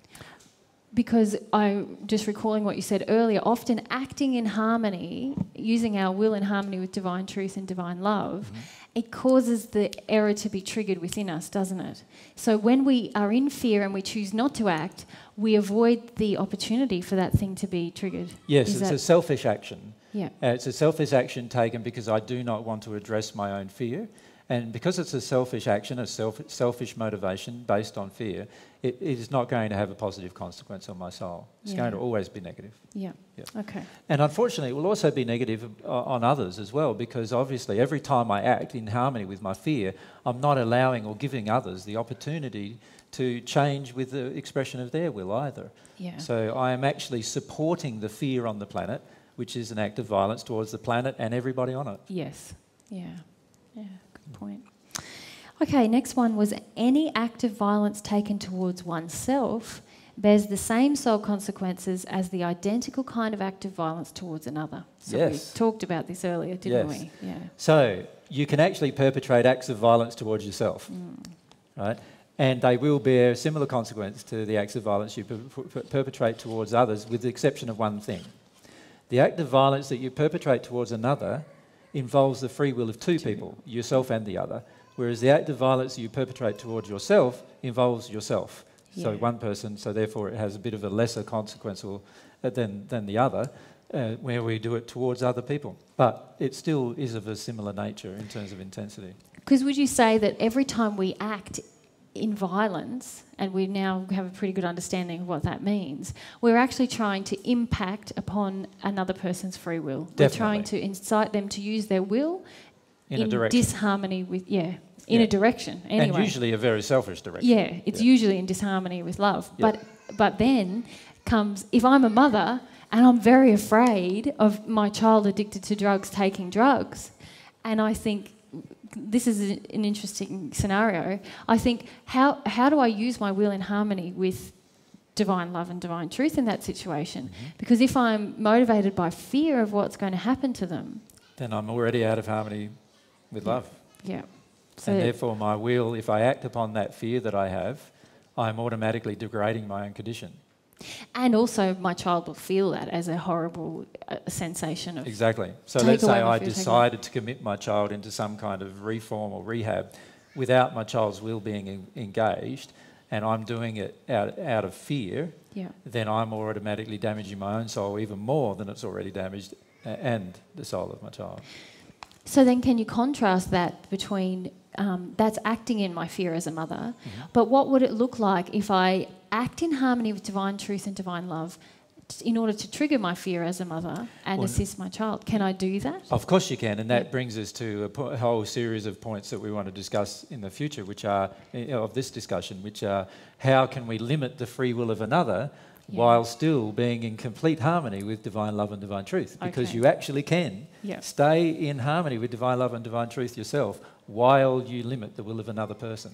because I just recalling what you said earlier, often acting in harmony, using our will in harmony with divine truth and divine love, Mm-hmm. it causes the error to be triggered within us, doesn't it? So when we are in fear and we choose not to act, we avoid the opportunity for that thing to be triggered. Yes, Is it's that- a selfish action. Yeah. Uh, it's a selfish action taken because I do not want to address my own fear. And because it's a selfish action, a self, selfish motivation based on fear, it, it is not going to have a positive consequence on my soul. It's Yeah. going to always be negative. Yeah. Yeah. Okay. And unfortunately, it will also be negative uh, on others as well, because obviously every time I act in harmony with my fear, I'm not allowing or giving others the opportunity to change with the expression of their will either. Yeah. So I am actually supporting the fear on the planet, which is an act of violence towards the planet and everybody on it. Yes. Yeah. Yeah. Good point. Okay, next one was any act of violence taken towards oneself bears the same soul consequences as the identical kind of act of violence towards another. So Yes. we talked about this earlier, didn't Yes. we? Yeah. So you can actually perpetrate acts of violence towards yourself, right? And they will bear similar consequence to the acts of violence you per- per- perpetrate towards others, with the exception of one thing. The act of violence that you perpetrate towards another involves the free will of two people, yourself and the other, whereas the act of violence you perpetrate towards yourself involves yourself. So Yeah. one person, so therefore it has a bit of a lesser consequence or, uh, than, than the other, uh, where we do it towards other people. But it still is of a similar nature in terms of intensity. Because would you say that every time we act in violence, and we now have a pretty good understanding of what that means, we're actually trying to impact upon another person's free will. We're trying to incite them to use their will In a direction. disharmony with, yeah, in Yeah. a direction anyway. And usually a very selfish direction. Yeah, it's Yeah. usually in disharmony with love. Yeah. But but then comes, if I'm a mother and I'm very afraid of my child addicted to drugs taking drugs, and I think this is a- an interesting scenario. I think, how how do I use my will in harmony with divine love and divine truth in that situation? Mm-hmm. Because if I'm motivated by fear of what's going to happen to them, Then I'm already out of harmony with love. yeah. So And therefore my will, if I act upon that fear that I have, I'm automatically degrading my own condition. and also my child will feel that as a horrible uh, sensation of Exactly. So Take let's away say my I fear, take away- decided to commit my child into some kind of reform or rehab without my child's will being en- engaged. and I'm doing it out, out of fear, Yeah. then I'm automatically damaging my own soul even more than it's already damaged, uh, and the soul of my child. So then can you contrast that between, um, that's acting in my fear as a mother, Mm-hmm. but what would it look like if I act in harmony with divine truth and divine love t- in order to trigger my fear as a mother and Well, assist my child? Can I do that? Of course you can, and that Yeah. brings us to a, po- a whole series of points that we want to discuss in the future, which are, eh, of this discussion, which are how can we limit the free will of another Yeah. while still being in complete harmony with divine love and divine truth? Because Okay. you actually can Yeah. stay in harmony with divine love and divine truth yourself while you limit the will of another person.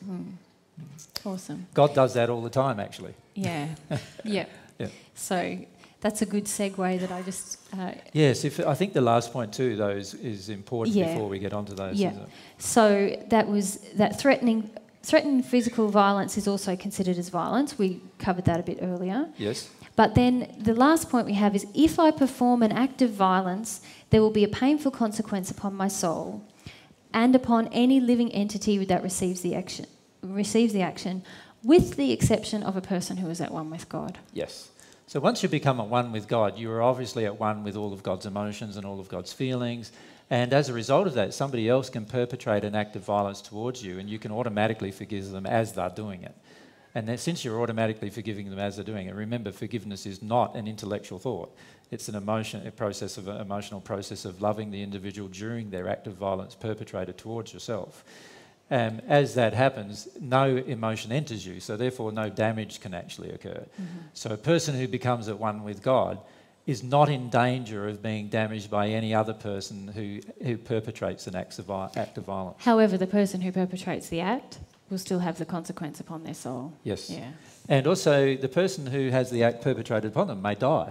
Awesome. God does that all the time, actually. Yeah. yeah. Yeah. So that's a good segue that I just... Uh, Yes, if, I think the last point too, though, is, is important Yeah. before we get onto those. Yeah. isn't it? So that was that threatening threatened physical violence is also considered as violence. We covered that a bit earlier. Yes. But then the last point we have is if I perform an act of violence, there will be a painful consequence upon my soul and upon any living entity that receives the action receives the action, with the exception of a person who is at one with God. Yes. So once you become at one with God, you are obviously at one with all of God's emotions and all of God's feelings. And as a result of that, somebody else can perpetrate an act of violence towards you, and you can automatically forgive them as they're doing it. And then since you're automatically forgiving them as they're doing it, remember, forgiveness is not an intellectual thought. It's an emotion, a process of an emotional process of loving the individual during their act of violence perpetrated towards yourself. Um, as that happens, no emotion enters you, so therefore no damage can actually occur. Mm-hmm. So a person who becomes at one with God is not in danger of being damaged by any other person who, who perpetrates an act of, act of violence. However, the person who perpetrates the act will still have the consequence upon their soul. Yes. Yeah. And also the person who has the act perpetrated upon them may die,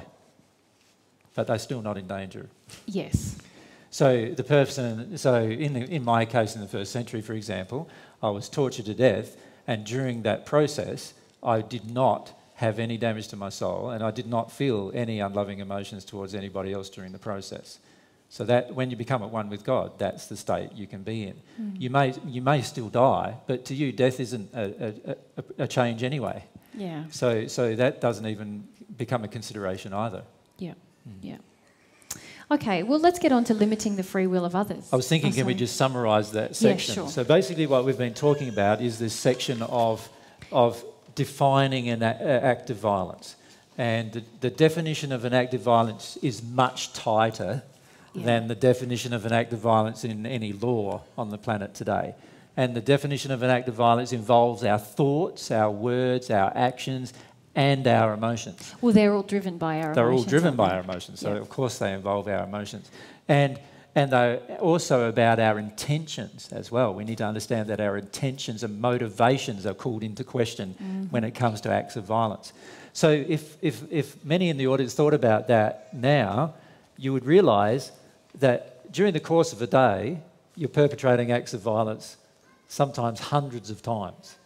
but they're still not in danger. Yes. So the person, so in, the, in my case in the first century, for example, I was tortured to death, and during that process, I did not have any damage to my soul, and I did not feel any unloving emotions towards anybody else during the process. So that when you become at one with God, that's the state you can be in. Mm. You may you may still die, but to you, death isn't a, a, a, a change anyway. Yeah. So so that doesn't even become a consideration either. Yeah. Mm. Yeah. Okay, well, let's get on to limiting the free will of others. I was thinking, oh, can we just summarise that section? Yeah, sure. So basically what we've been talking about is this section of, of defining an a- act of violence. And the, the definition of an act of violence is much tighter yeah. than the definition of an act of violence in any law on the planet today. And the definition of an act of violence involves our thoughts, our words, our actions, and our emotions. Well, they're all driven by our they're emotions. They're all driven by they? our emotions, so yeah. of course they involve our emotions. And and they're also about our intentions as well. We need to understand that our intentions and motivations are called into question mm-hmm. when it comes to acts of violence. So if, if, if many in the audience thought about that now, you would realise that during the course of a day, you're perpetrating acts of violence sometimes hundreds of times.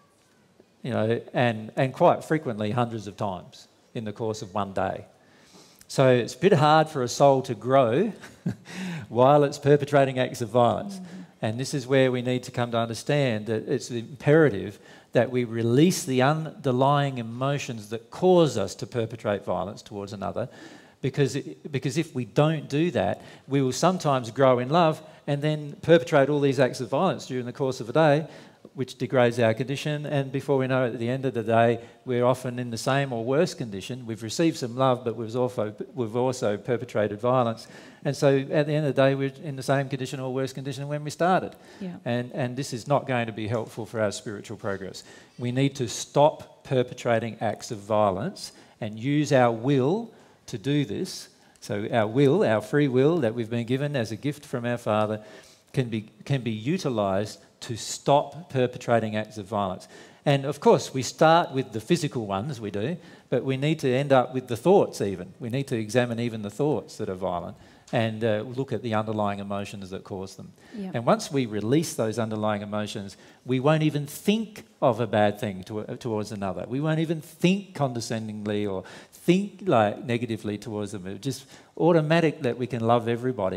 You know, and, and quite frequently hundreds of times in the course of one day. So it's a bit hard for a soul to grow while it's perpetrating acts of violence. Mm-hmm. And this is where we need to come to understand that it's imperative that we release the underlying emotions that cause us to perpetrate violence towards another, because, it, because if we don't do that, we will sometimes grow in love and then perpetrate all these acts of violence during the course of a day, which degrades our condition, and before we know it, at the end of the day, we're often in the same or worse condition. We've received some love, but we've also, we've also perpetrated violence. And so at the end of the day, we're in the same condition or worse condition when we started. Yeah. And, and this is not going to be helpful for our spiritual progress. We need to stop perpetrating acts of violence and use our will to do this. So our will, our free will that we've been given as a gift from our Father, can be, can be utilised to stop perpetrating acts of violence. And of course, we start with the physical ones, we do, but we need to end up with the thoughts even. We need to examine even the thoughts that are violent and uh, look at the underlying emotions that cause them. Yeah. And once we release those underlying emotions, we won't even think of a bad thing to, uh, towards another. We won't even think condescendingly or think like negatively towards them. It's just automatic that we can love everybody.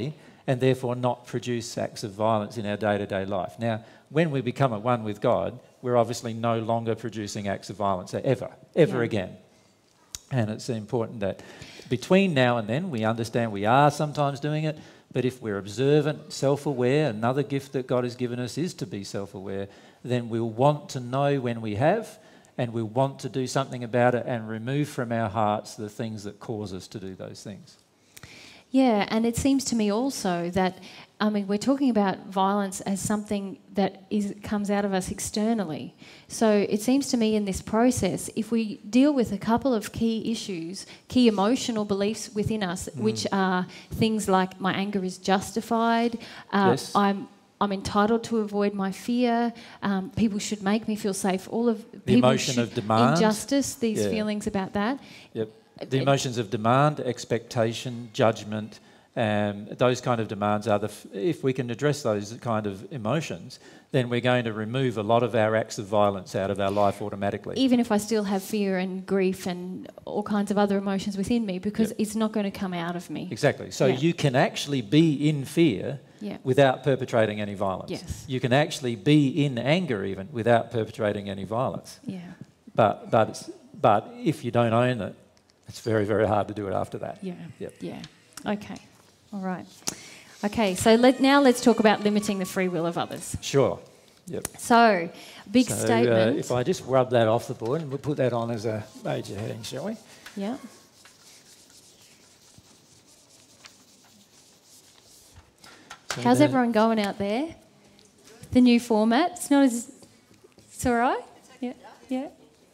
and therefore not produce acts of violence in our day-to-day life. Now, when we become at one with God, we're obviously no longer producing acts of violence ever, ever Yeah. again. And it's important that between now and then we understand we are sometimes doing it, but if we're observant, self-aware, another gift that God has given us is to be self-aware, then we'll want to know when we have, and we'll want to do something about it and remove from our hearts the things that cause us to do those things. Yeah, and it seems to me also that, I mean, we're talking about violence as something that is comes out of us externally. So it seems to me in this process, if we deal with a couple of key issues, key emotional beliefs within us, mm. which are things like my anger is justified, uh, yes. I'm I'm entitled to avoid my fear, um, people should make me feel safe, all of the people emotion should, of demand. injustice, these yeah. feelings about that. Yep. The emotions of demand, expectation, judgment, um, those kind of demands are the... F if we can address those kind of emotions, then we're going to remove a lot of our acts of violence out of our life automatically. Even if I still have fear and grief and all kinds of other emotions within me, because yep. it's not going to come out of me. Exactly. So yeah. you can actually be in fear yeah. without perpetrating any violence. Yes. You can actually be in anger even without perpetrating any violence. Yeah. But, but, it's, but if you don't own it, it's very, very hard to do it after that. Yeah. Yep. Yeah. Okay. All right. Okay, so let, now let's talk about limiting the free will of others. Sure. Yep. So, big so, statement. Uh, if I just rub that off the board, and we'll put that on as a major heading, shall we? Yeah. So How's that, everyone going out there? The new format. It's not as... It's all right? Yeah. Yeah.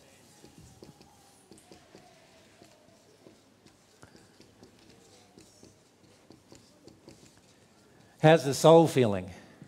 How's the soul feeling?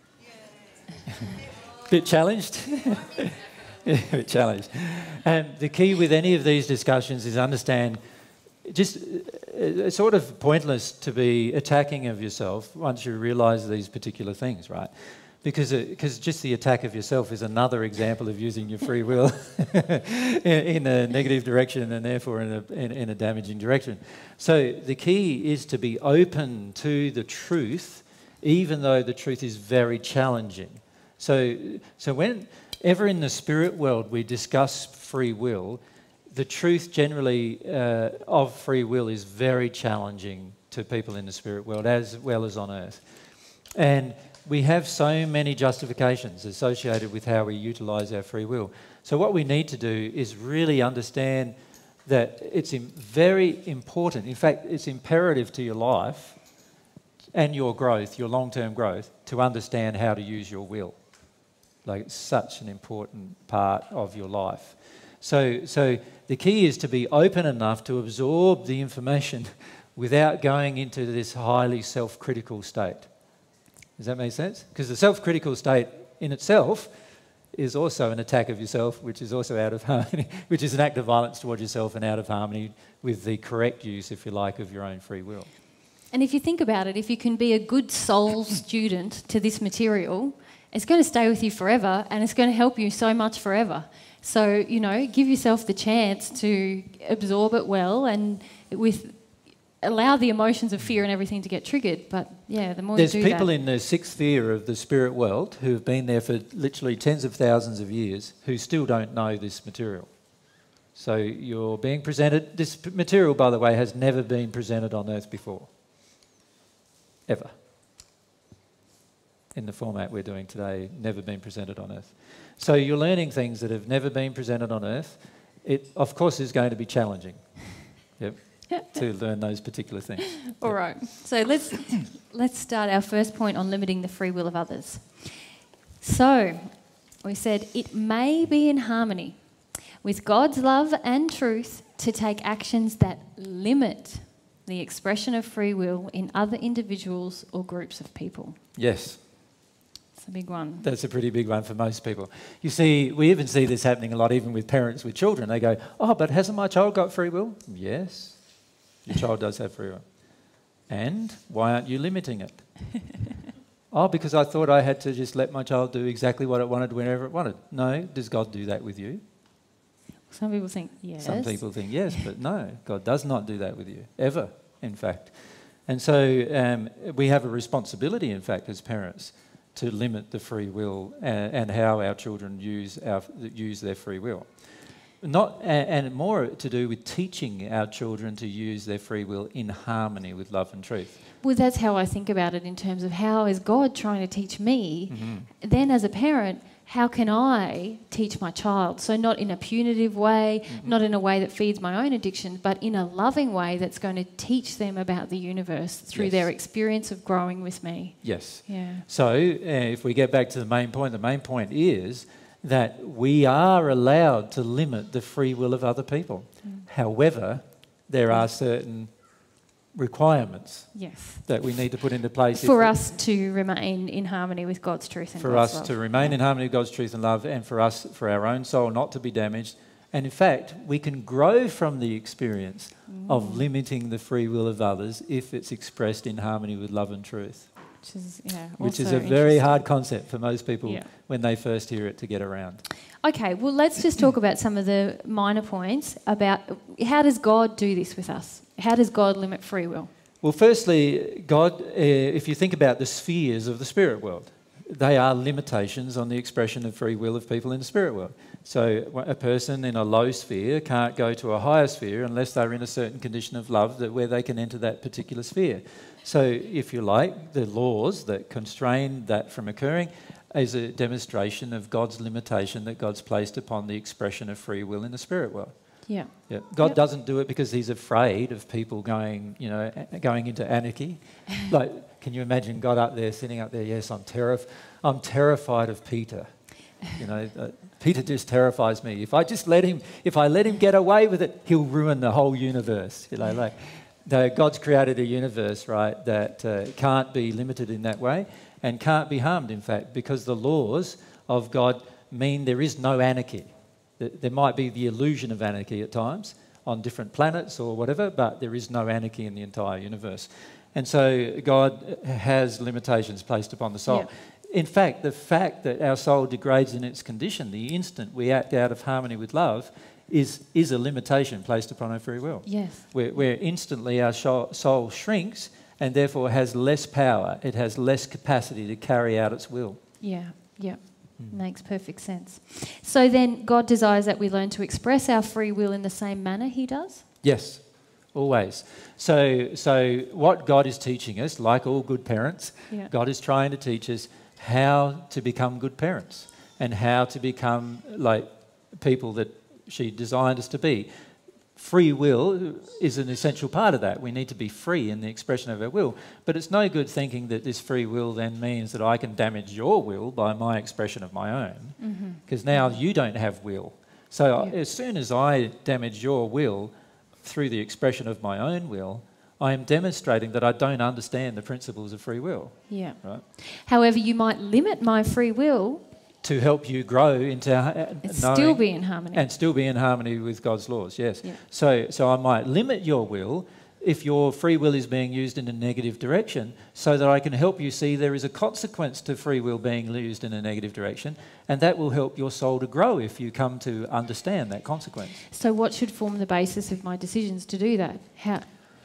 Bit challenged? Yeah, a bit challenged. And the key with any of these discussions is understand, just it's sort of pointless to be attacking of yourself once you realise these particular things, right? Because because just the attack of yourself is another example of using your free will in, in a negative direction and therefore in a, in, in a damaging direction. So the key is to be open to the truth, even though the truth is very challenging. So, so whenever in the spirit world we discuss free will, the truth generally uh, of free will is very challenging to people in the spirit world as well as on earth. And we have so many justifications associated with how we utilise our free will. So what we need to do is really understand that it's very important, in fact, it's imperative to your life and your growth, your long-term growth, to understand how to use your will. Like, it's such an important part of your life. So, so the key is to be open enough to absorb the information without going into this highly self-critical state. Does that make sense? Because the self-critical state in itself is also an attack of yourself, which is also out of harmony, which is an act of violence towards yourself and out of harmony with the correct use, if you like, of your own free will. And if you think about it, if you can be a good soul student to this material, it's going to stay with you forever and it's going to help you so much forever. So, you know, give yourself the chance to absorb it well and with allow the emotions of fear and everything to get triggered. But, yeah, the more There's you do people that... in the sixth sphere of the spirit world who have been there for literally tens of thousands of years who still don't know this material. So you're being presented... This material, by the way, has never been presented on Earth before. Ever. In the format we're doing today, never been presented on Earth. So you're learning things that have never been presented on Earth. It, of course, is going to be challenging. Yep. To learn those particular things. All yep. right. So let's let's start our first point on limiting the free will of others. So we said it may be in harmony with God's love and truth to take actions that limit the expression of free will in other individuals or groups of people. Yes. It's a big one. That's a pretty big one for most people. You see, we even see this happening a lot even with parents with children. They go, oh, but hasn't my child got free will? Yes, your child does have free will. And why aren't you limiting it? Oh, because I thought I had to just let my child do exactly what it wanted whenever it wanted. No, does God do that with you? Some people think yes. Some people think yes, but no, God does not do that with you, ever, in fact. And so um, we have a responsibility, in fact, as parents, to limit the free will and, and how our children use our use their free will. Not and, and more to do with teaching our children to use their free will in harmony with love and truth. Well, that's how I think about it in terms of how is God trying to teach me? Mm-hmm. Then as a parent, how can I teach my child? So not in a punitive way, mm-hmm. not in a way that feeds my own addiction, but in a loving way that's going to teach them about the universe through yes. their experience of growing with me. Yes. Yeah. So uh, if we get back to the main point, the main point is that we are allowed to limit the free will of other people. Mm. However, there are certain requirements yes. that we need to put into place for us to remain in harmony with God's truth and for God's us love. to remain yeah. in harmony with God's truth and love, and for us, for our own soul not to be damaged. And in fact, we can grow from the experience mm. of limiting the free will of others if it's expressed in harmony with love and truth. Which is, yeah, which is a very hard concept for most people yeah. when they first hear it to get around. Okay, well, let's just talk about some of the minor points about how does God do this with us? How does God limit free will? Well, firstly, God, uh, if you think about the spheres of the spirit world, they are limitations on the expression of free will of people in the spirit world. So a person in a low sphere can't go to a higher sphere unless they're in a certain condition of love that where they can enter that particular sphere. So, if you like, the laws that constrain that from occurring is a demonstration of God's limitation that God's placed upon the expression of free will in the spirit world. Yeah. Yeah. God yep. doesn't do it because he's afraid of people going, you know, going into anarchy. Like, can you imagine God up there, sitting up there? Yes, I'm terrif- I'm terrified of Peter. You know, uh, Peter just terrifies me. If I just let him, if I let him get away with it, he'll ruin the whole universe. You know, like. No, God's created a universe, right, that uh, can't be limited in that way and can't be harmed, in fact, because the laws of God mean there is no anarchy. There might be the illusion of anarchy at times on different planets or whatever, but there is no anarchy in the entire universe. And so God has limitations placed upon the soul. Yeah. In fact, the fact that our soul degrades in its condition the instant we act out of harmony with love is is a limitation placed upon our free will. Yes. Where, where instantly our soul shrinks and therefore has less power. It has less capacity to carry out its will. Yeah, yeah. Mm. Makes perfect sense. So then God desires that we learn to express our free will in the same manner he does? Yes, always. So, so what God is teaching us, like all good parents, yeah. God is trying to teach us how to become good parents and how to become like people that she designed us to be. Free will is an essential part of that. We need to be free in the expression of our will. But it's no good thinking that this free will then means that I can damage your will by my expression of my own, because mm-hmm. now you don't have will. So yeah. as soon as I damage your will through the expression of my own will, I am demonstrating that I don't understand the principles of free will. Yeah. Right? However, you might limit my free will to help you grow into uh, and still be in harmony. And still be in harmony with God's laws, yes. Yeah. So, so I might limit your will if your free will is being used in a negative direction, so that I can help you see there is a consequence to free will being used in a negative direction, and that will help your soul to grow if you come to understand that consequence. So what should form the basis of my decisions to do that? How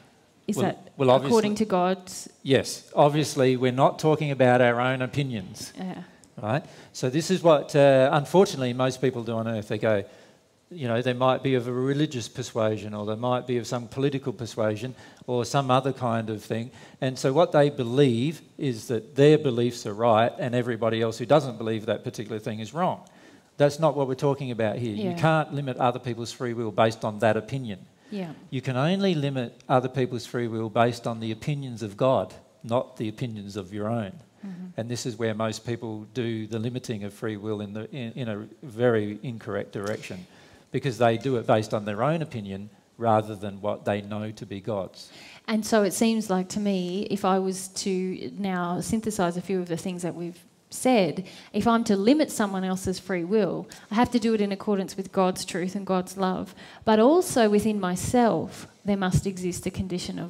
is well, that well, according to God's... Yes. Obviously, we're not talking about our own opinions. Yeah. Right? So this is what, uh, unfortunately, most people do on earth. They go, you know, they might be of a religious persuasion, or they might be of some political persuasion, or some other kind of thing. And so what they believe is that their beliefs are right and everybody else who doesn't believe that particular thing is wrong. That's not what we're talking about here. Yeah. You can't limit other people's free will based on that opinion. Yeah. You can only limit other people's free will based on the opinions of God, not the opinions of your own. Mm-hmm. And this is where most people do the limiting of free will in, the, in, in a very incorrect direction, because they do it based on their own opinion rather than what they know to be God's. And so it seems like to me, if I was to now synthesise a few of the things that we've said, if I'm to limit someone else's free will, I have to do it in accordance with God's truth and God's love. But also within myself, there must exist a condition of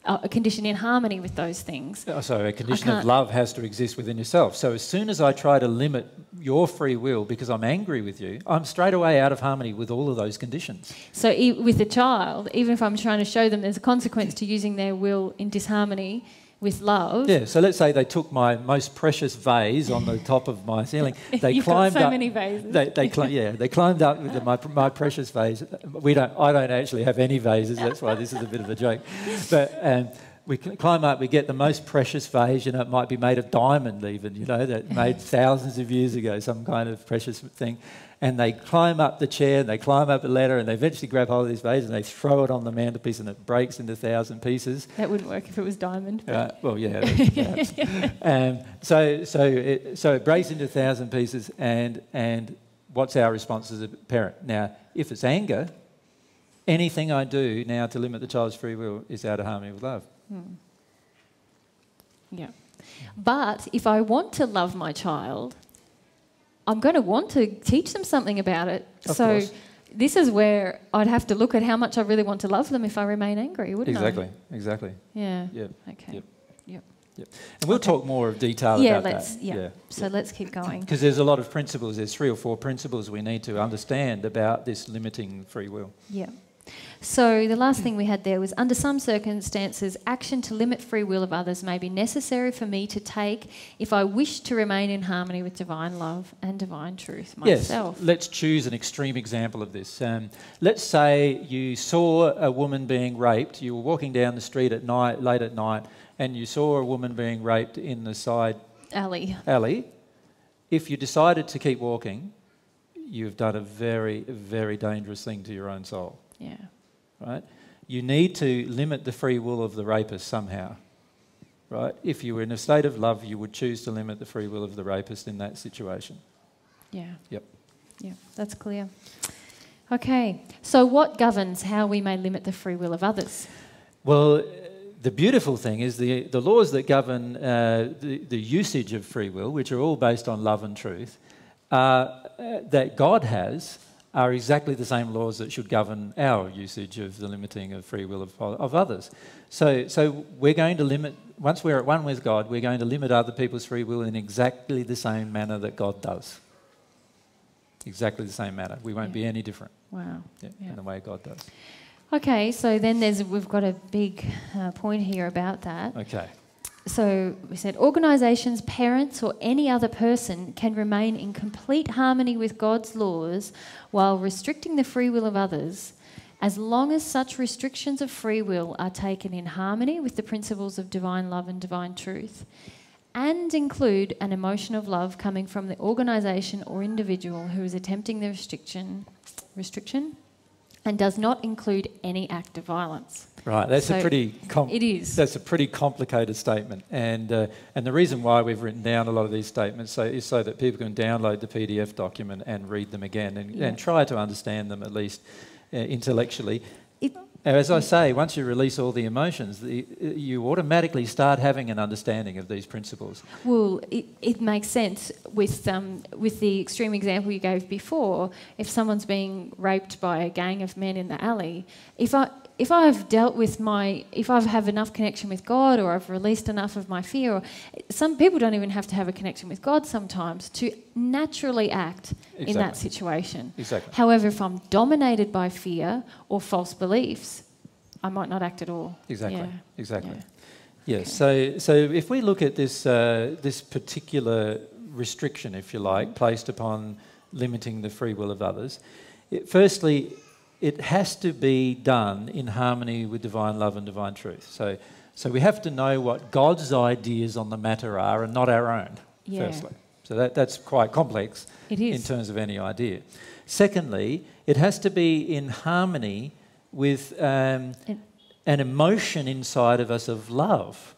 uh, a condition in harmony with those things. Oh, so a condition of can't- love has to exist within yourself. So as soon as I try to limit your free will because I'm angry with you, I'm straight away out of harmony with all of those conditions. So e- with a child, even if I'm trying to show them there's a consequence to using their will in disharmony with love. Yeah, so let's say they took my most precious vase on the top of my ceiling. They You've climbed got so up. many vases. They, they cli- yeah, they climbed up with the, my my precious vase. We don't. I don't actually have any vases. That's why this is a bit of a joke. But um, we cl- climb up. We get the most precious vase. You know, it might be made of diamond, even. You know, that made thousands of years ago, some kind of precious thing. And they climb up the chair, and they climb up the ladder, and they eventually grab hold of this vase, and they throw it on the mantelpiece, and it breaks into a thousand pieces. That wouldn't work if it was diamond. Uh, well, yeah. Perhaps. um, so, so, it, so it breaks into a thousand pieces, and and what's our response as a parent? Now, if it's anger, anything I do now to limit the child's free will is out of harmony with love. Hmm. Yeah. But if I want to love my child, I'm going to want to teach them something about it. Of so course. this is where I'd have to look at how much I really want to love them if I remain angry, wouldn't Exactly. I? Exactly. Yeah. Yep. Okay. Yep. Yep. Yep. And we'll talk more of detail Yeah, about let's, that. yeah. So let's keep going. Because there's a lot of principles. There's three or four principles we need to understand about this limiting free will. Yeah. So the last thing we had there was, under some circumstances, action to limit free will of others may be necessary for me to take if I wish to remain in harmony with divine love and divine truth myself. Yes, let's choose an extreme example of this. Um, let's say you saw a woman being raped. You were walking down the street at night, late at night, and you saw a woman being raped in the side Ali. alley. If you decided to keep walking, you've done a very, very dangerous thing to your own soul. Yeah. Right? You need to limit the free will of the rapist somehow. Right? If you were in a state of love, you would choose to limit the free will of the rapist in that situation. Yeah. Yep. Yeah, that's clear. Okay. So what governs how we may limit the free will of others? Well, the beautiful thing is the, the laws that govern uh, the, the usage of free will, which are all based on love and truth, uh, uh, that God has, are exactly the same laws that should govern our usage of the limiting of free will of, of others. So, so we're going to limit, once we're at one with God, we're going to limit other people's free will in exactly the same manner that God does. Exactly the same manner. We won't Yeah. be any different Wow. yeah, Yeah. in the way God does. Okay, so then there's we've got a big uh, point here about that. Okay. So we said organisations, parents or any other person can remain in complete harmony with God's laws while restricting the free will of others, as long as such restrictions of free will are taken in harmony with the principles of divine love and divine truth, and include an emotion of love coming from the organisation or individual who is attempting the restriction, restriction and does not include any act of violence. Right, that's So a pretty com- it is. That's a pretty complicated statement, and uh, and the reason why we've written down a lot of these statements so, is so that people can download the P D F document and read them again and, Yeah. and try to understand them at least uh, intellectually. It, As I say, once you release all the emotions, the, you automatically start having an understanding of these principles. Well, it, it makes sense with um, with the extreme example you gave before. If someone's being raped by a gang of men in the alley, if I if I've dealt with my, if I have enough connection with God, or I've released enough of my fear, or some people don't even have to have a connection with God sometimes to naturally act Exactly. in that situation. Exactly. However, if I'm dominated by fear or false beliefs, I might not act at all. Exactly. Yeah. Exactly. Yeah. Yes. So, so if we look at this uh, this particular restriction, if you like, placed upon limiting the free will of others, it, firstly, it has to be done in harmony with divine love and divine truth. So, so we have to know what God's ideas on the matter are, and not our own. Yeah. Firstly, so that that's quite complex It is. in terms of any idea. Secondly, it has to be in harmony with um, It- an emotion inside of us of love.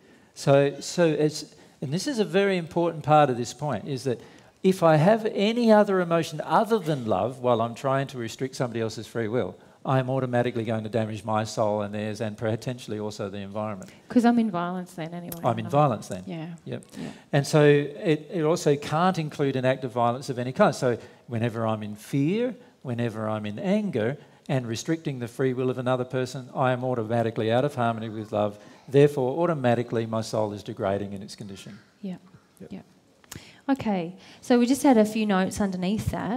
So, so it's, and this is a very important part of this point, is that if I have any other emotion other than love while I'm trying to restrict somebody else's free will, I'm automatically going to damage my soul and theirs and potentially also the environment. Because I'm in violence then anyway. I'm in violence then. Yeah. Yep. Yeah. And so it, it also can't include an act of violence of any kind. So whenever I'm in fear, whenever I'm in anger and restricting the free will of another person, I am automatically out of harmony with love. Therefore, automatically my soul is degrading in its condition. Yeah. Yep. Yeah. Okay, so we just had a few notes underneath that.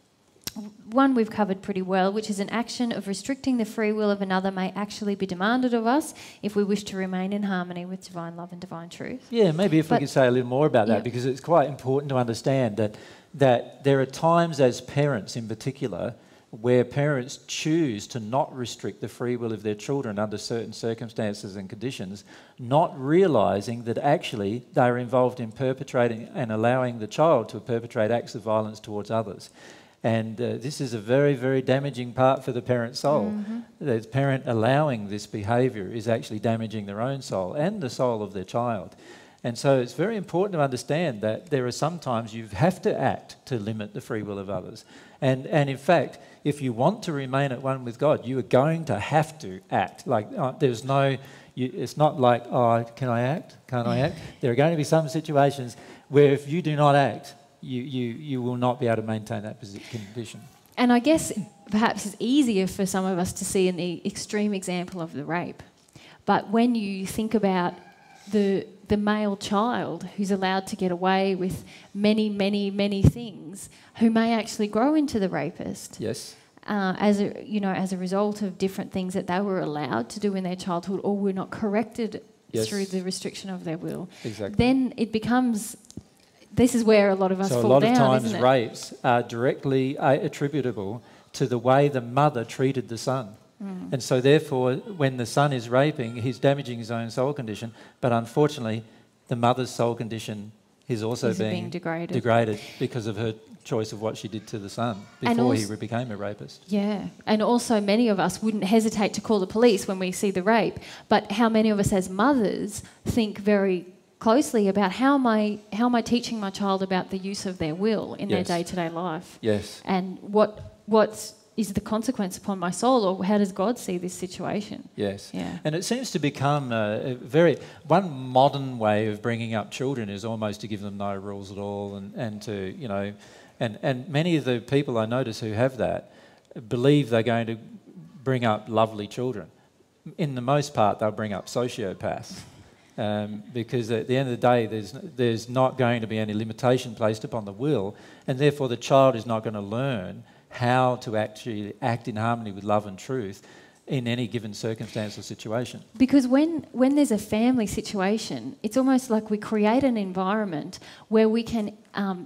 One we've covered pretty well, which is an action of restricting the free will of another may actually be demanded of us if we wish to remain in harmony with divine love and divine truth. Yeah, maybe if But- we could say a little more about that, Yeah. because it's quite important to understand that that there are times as parents in particular where parents choose to not restrict the free will of their children under certain circumstances and conditions, not realising that actually they're involved in perpetrating and allowing the child to perpetrate acts of violence towards others. And uh, this is a very, very damaging part for the parent's soul. Mm-hmm. The parent allowing this behaviour is actually damaging their own soul and the soul of their child. And so it's very important to understand that there are sometimes you have to act to limit the free will of others. And, and in fact, if you want to remain at one with God, you are going to have to act. Like uh, there's no, you, it's not like, oh, can I act? Can't I act? There are going to be some situations where if you do not act, you, you, you will not be able to maintain that posi- condition. And I guess perhaps it's easier for some of us to see in the extreme example of the rape. But when you think about the the male child who's allowed to get away with many, many, many things, who may actually grow into the rapist. Yes. Uh, as a you know, as a result of different things that they were allowed to do in their childhood, or were not corrected Yes. through the restriction of their will. Exactly. Then it becomes. This is where a lot of us So a fall lot down, of times isn't it? rapes are directly uh, attributable to the way the mother treated the son. Mm. And so therefore, when the son is raping, he's damaging his own soul condition. But unfortunately, the mother's soul condition is also Is being, being degraded. degraded because of her choice of what she did to the son And before he also- became a rapist. Yeah, and also many of us wouldn't hesitate to call the police when we see the rape, but how many of us as mothers think very closely about how am I, how am I teaching my child about the use of their will in Yes. their day-to-day life? Yes. And what what is the consequence upon my soul, or how does God see this situation? Yes. Yeah. And it seems to become a, a very... One modern way of bringing up children is almost to give them no rules at all and, and to, you know... And, and many of the people I notice who have that believe they're going to bring up lovely children. In the most part, they'll bring up sociopaths. Um, because at the end of the day, there's, there's not going to be any limitation placed upon the will, and therefore the child is not going to learn how to actually act in harmony with love and truth in any given circumstance or situation. Because when, when there's a family situation, it's almost like we create an environment where we can um,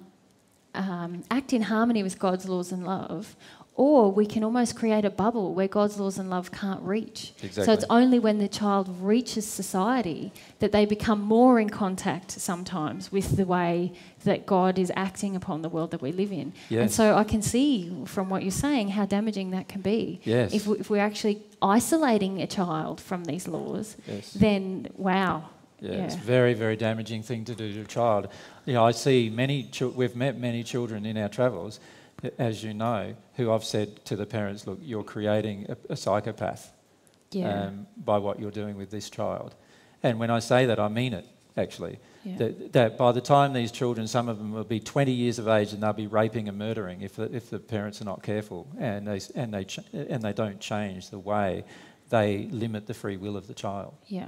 um, act in harmony with God's laws and love, or we can almost create a bubble where God's laws and love can't reach. So Exactly. it's only when the child reaches society that they become more in contact sometimes with the way that God is acting upon the world that we live in. Yes. And so I can see from what you're saying how damaging that can be. Yes. If, we, if we're actually isolating a child from these laws, Yes. then wow. Yeah, it's a very, very damaging thing to do to a child. You know, I see many, chil- we've met many children in our travels, as you know, who I've said to the parents, look, you're creating a, a psychopath Yeah. um, by what you're doing with this child. And when I say that, I mean it, actually. Yeah. That, that by the time these children, some of them will be twenty years of age and they'll be raping and murdering if the, if the parents are not careful and they, and, they ch- and they don't change the way they limit the free will of the child. Yeah.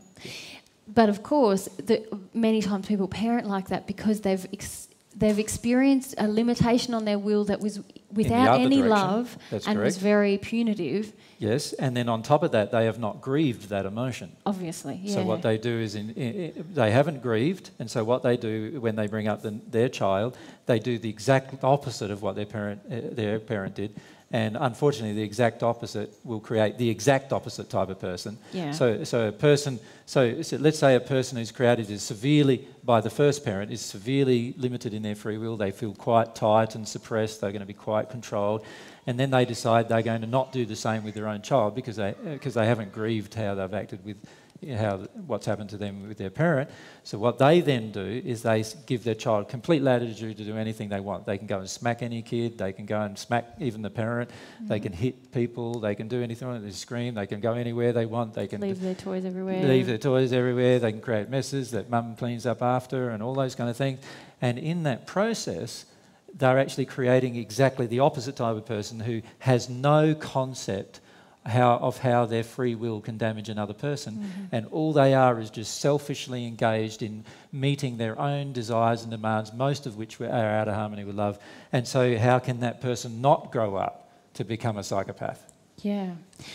But of course, the, many times people parent like that because they've ex- they've experienced a limitation on their will that was without other any direction. love That's and was correct. very punitive. Yes, and then on top of that, they have not grieved that emotion. Obviously, yeah. So what they do is in, in, they haven't grieved, and so what they do when they bring up the, their child, they do the exact opposite of what their parent uh, their parent did, and unfortunately, the exact opposite will create the exact opposite type of person. Yeah. So so a person so, so let's say a person who's created is severely by the first parent is severely limited in their free will. They feel quite tight and suppressed. They're going to be quite controlled. And then they decide they're going to not do the same with their own child because they because they haven't grieved how they've acted with you know, how what's happened to them with their parent. So what they then do is they s- give their child complete latitude to do anything they want. They can go and smack any kid. They can go and smack even the parent. Mm-hmm. They can hit people. They can do anything. They scream. They can go anywhere they want. They can Leave their toys everywhere. leave their toys everywhere. They can create messes that mum cleans up after and all those kind of things. And in that process, they're actually creating exactly the opposite type of person who has no concept how, of how their free will can damage another person. Mm-hmm. And all they are is just selfishly engaged in meeting their own desires and demands, most of which are out of harmony with love. And so how can that person not grow up to become a psychopath? Yeah.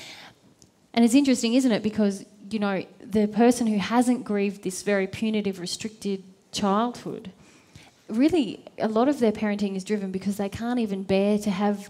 And it's interesting, isn't it? Because, you know, the person who hasn't grieved this very punitive, restricted childhood, really a lot of their parenting is driven because they can't even bear to have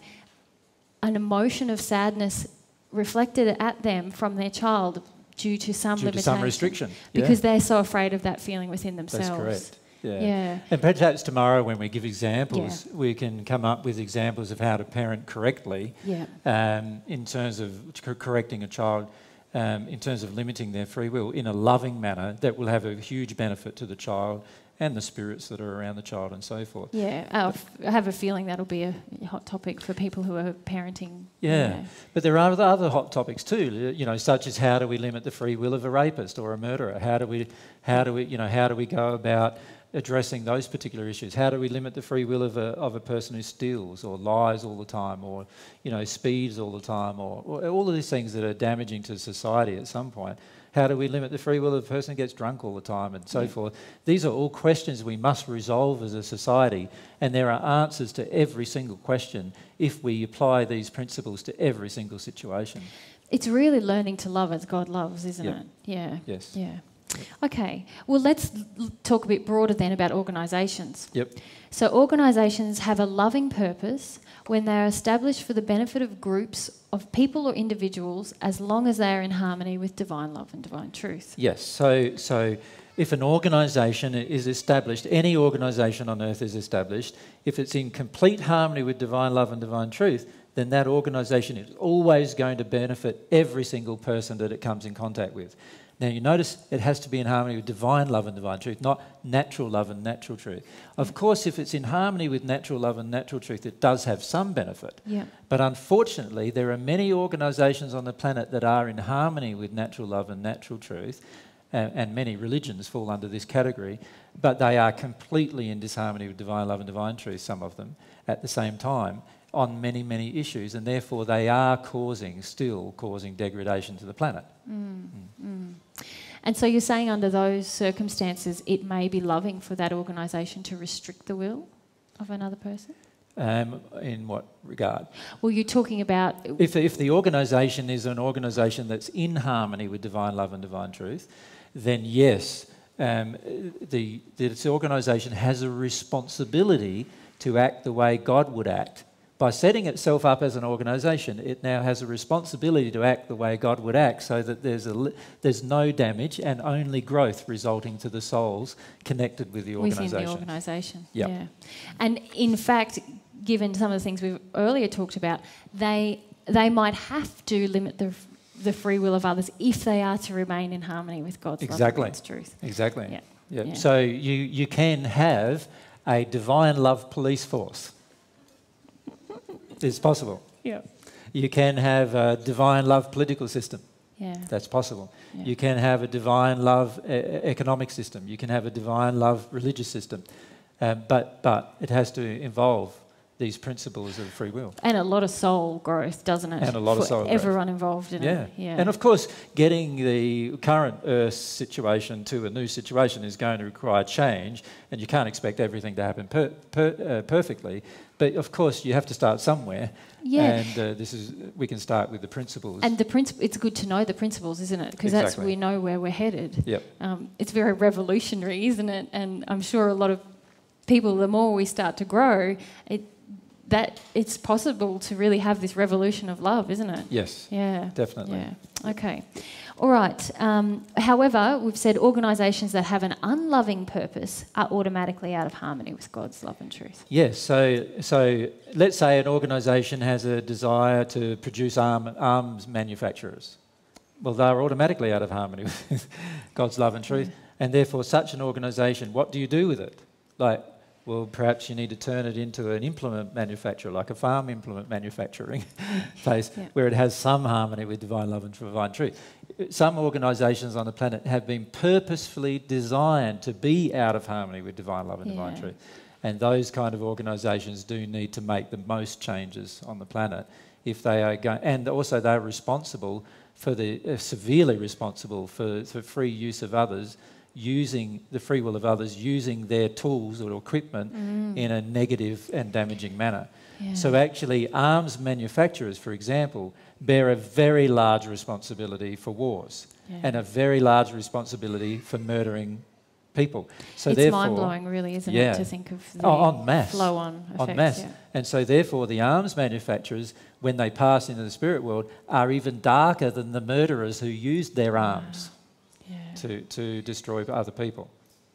an emotion of sadness reflected at them from their child due to some Due to limitation. some restriction. Yeah. Because they're so afraid of that feeling within themselves. That's correct. Yeah. Yeah. And perhaps tomorrow when we give examples, we can come up with examples of how to parent correctly Yeah. um, in terms of c- correcting a child, um, in terms of limiting their free will in a loving manner that will have a huge benefit to the child and the spirits that are around the child and so forth. Yeah, I f- I have a feeling that'll be a hot topic for people who are parenting. Yeah, you know. but there are other other hot topics too, you know, such as how do we limit the free will of a rapist or a murderer? How do we, how do we, you know, how do we go about addressing those particular issues? How do we limit the free will of a of a person who steals or lies all the time, or you know, speeds all the time, or, or all of these things that are damaging to society at some point? How do we limit the free will of a person who gets drunk all the time and so Yeah. forth? These are all questions we must resolve as a society, and there are answers to every single question if we apply these principles to every single situation. It's really learning to love as God loves, isn't Yep. it? Yeah. Yes. Yeah. Okay. Well, let's l- talk a bit broader then about organisations. Yep. So, organisations have a loving purpose when they are established for the benefit of groups of people or individuals, as long as they are in harmony with divine love and divine truth. Yes. So, so if an organisation is established, any organisation on earth is established, if it's in complete harmony with divine love and divine truth, then that organisation is always going to benefit every single person that it comes in contact with. Now, you notice it has to be in harmony with divine love and divine truth, not natural love and natural truth. Of course, if it's in harmony with natural love and natural truth, it does have some benefit. Yeah. But unfortunately, there are many organisations on the planet that are in harmony with natural love and natural truth, and, and many religions fall under this category, but they are completely in disharmony with divine love and divine truth, some of them, at the same time, on many, many issues, and therefore they are causing, still causing degradation to the planet. Mm. Mm. And so you're saying under those circumstances, it may be loving for that organisation to restrict the will of another person? Um, in what regard? Well, you're talking about... If, if the organisation is an organisation that's in harmony with divine love and divine truth, then yes, um, the, this organisation has a responsibility to act the way God would act. By setting itself up as an organisation, it now has a responsibility to act the way God would act, so that there's a li- there's no damage and only growth resulting to the souls connected with the organisation. Within the organisation, Yep. yeah. And in fact, given some of the things we've earlier talked about, they they might have to limit the the free will of others if they are to remain in harmony with God's Exactly. love and God's truth. Exactly. Yeah. Yeah. Yeah. So you you can have a divine love police force. It's possible. Yeah. You can have a divine love political system. Yeah. That's possible. Yeah. You can have a divine love uh, economic system. You can have a divine love religious system. Um, but but it has to involve these principles of free will. And a lot of soul growth, doesn't it? And a lot of For soul growth. everyone involved in Yeah. it. Yeah. And of course, getting the current Earth situation to a new situation is going to require change, and you can't expect everything to happen per, per, uh, perfectly. But of course, you have to start somewhere. Yeah. And uh, this is we can start with the principles. And the princip- it's good to know the principles, isn't it? Because that's Exactly. we know where we're headed. Yep. Um, it's very revolutionary, isn't it? And I'm sure a lot of people, the more we start to grow, it that it's possible to really have this revolution of love, isn't it? Yes. Yeah. Definitely. Yeah. Okay. All right. Um, however, we've said organisations that have an unloving purpose are automatically out of harmony with God's love and truth. Yes. So so let's say an organisation has a desire to produce arm, arms manufacturers. well, they're automatically out of harmony with God's love and truth. Yeah. And therefore, such an organisation, what do you do with it? Like, well, perhaps you need to turn it into an implement manufacturer, like a farm implement manufacturing place, yeah. where it has some harmony with divine love and divine truth. Some organisations on the planet have been purposefully designed to be out of harmony with divine love and yeah. divine truth. And those kind of organisations do need to make the most changes on the planet if they are going, and also they're responsible for the, uh, severely responsible for, for free use of others, using the free will of others, using their tools or equipment mm. in a negative and damaging manner. Yeah. So actually arms manufacturers, for example, bear a very large responsibility for wars yeah. and a very large responsibility for murdering people. So it's therefore, mind-blowing, really, isn't yeah. it, to think of the oh, en masse. flow-on effects. En masse. Yeah. And so therefore the arms manufacturers, when they pass into the spirit world, are even darker than the murderers who used their arms yeah. to, to destroy other people.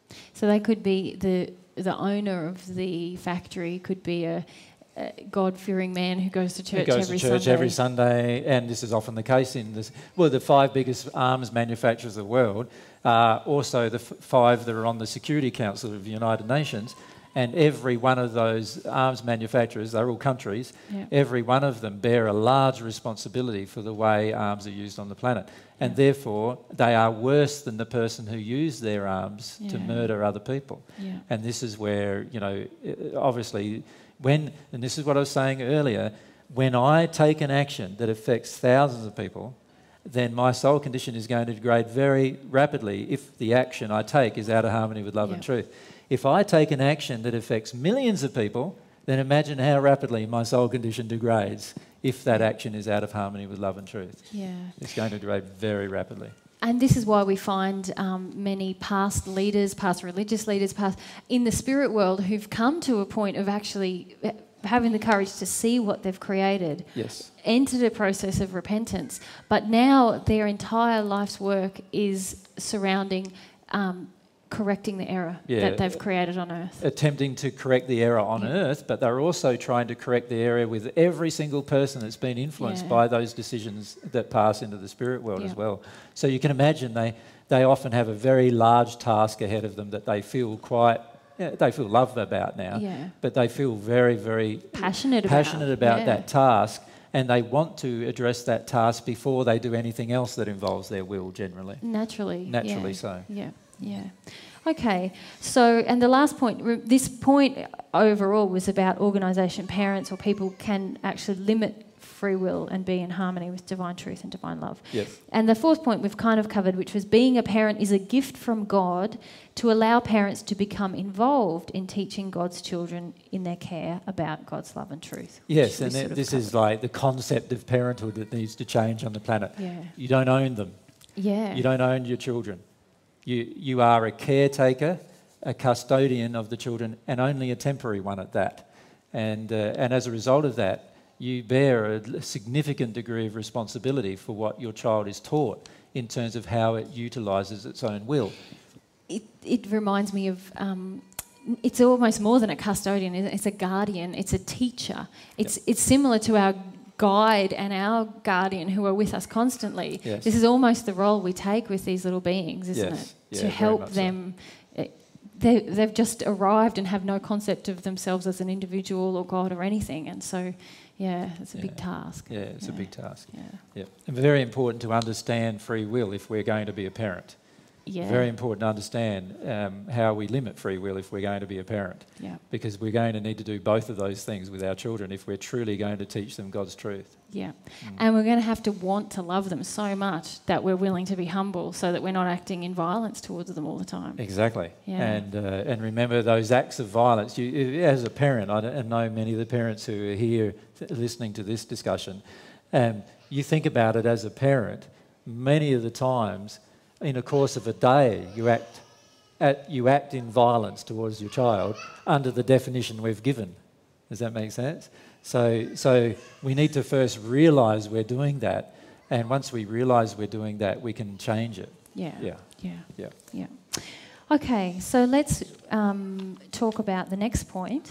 So they could be, the, the owner of the factory could be a, a God-fearing man who goes to church Who goes every to church Sunday. every Sunday, and this is often the case in this. Well, the five biggest arms manufacturers of the world are also the f five that are on the Security Council of the United Nations, and every one of those arms manufacturers, they're all countries, yeah. every one of them bear a large responsibility for the way arms are used on the planet. And yeah. therefore, they are worse than the person who used their arms yeah. to murder other people. Yeah. And this is where, you know, obviously, when, and this is what I was saying earlier, when I take an action that affects thousands of people, then my soul condition is going to degrade very rapidly if the action I take is out of harmony with love yeah. and truth. If I take an action that affects millions of people, then imagine how rapidly my soul condition degrades if that action is out of harmony with love and truth. Yeah. It's going to degrade very rapidly. And this is why we find um, many past leaders, past religious leaders, past in the spirit world who've come to a point of actually having the courage to see what they've created, yes. entered a process of repentance, but now their entire life's work is surrounding um, correcting the error yeah. that they've created on earth. Attempting to correct the error on yeah. earth, but they're also trying to correct the error with every single person that's been influenced yeah. by those decisions that pass into the spirit world yeah. as well. So you can imagine they, they often have a very large task ahead of them that they feel quite, yeah, they feel love about now, yeah. but they feel very, very passionate about, passionate about yeah. that task, and they want to address that task before they do anything else that involves their will generally. Naturally. Naturally yeah. so. Yeah. Yeah. Okay. So, and the last point, this point overall was about organisation, parents or people can actually limit free will and be in harmony with divine truth and divine love. Yes. And the fourth point we've kind of covered, which was being a parent is a gift from God to allow parents to become involved in teaching God's children in their care about God's love and truth. Yes, and th this is like the concept of parenthood that needs to change on the planet. Yeah. You don't own them. Yeah. You don't own your children. You, you are a caretaker, a custodian of the children, and only a temporary one at that. And, uh, and as a result of that, you bear a significant degree of responsibility for what your child is taught in terms of how it utilises its own will. It, it reminds me of, um, it's almost more than a custodian, isn't it? It's a guardian, it's a teacher. It's, yep. it's similar to our guide and our guardian who are with us constantly. Yes. This is almost the role we take with these little beings, isn't yes. it? Yeah, to help them. So. They, they've just arrived and have no concept of themselves as an individual or God or anything. And so, yeah, it's a yeah. big task. Yeah, it's yeah. a big task. Yeah. Yeah. And very important to understand free will if we're going to be a parent. Yeah. Very important to understand um, how we limit free will if we're going to be a parent. Yeah. Because we're going to need to do both of those things with our children if we're truly going to teach them God's truth. Yeah. Mm. And we're going to have to want to love them so much that we're willing to be humble so that we're not acting in violence towards them all the time. Exactly. Yeah. And uh, and remember those acts of violence. You, as a parent, I, don't, I know many of the parents who are here listening to this discussion, um, you think about it as a parent, many of the times in the course of a day you act, at, you act in violence towards your child under the definition we've given. Does that make sense? So, so we need to first realise we're doing that, and once we realise we're doing that, we can change it. Yeah. Yeah. Yeah. Yeah. Yeah. Okay, so let's um, talk about the next point,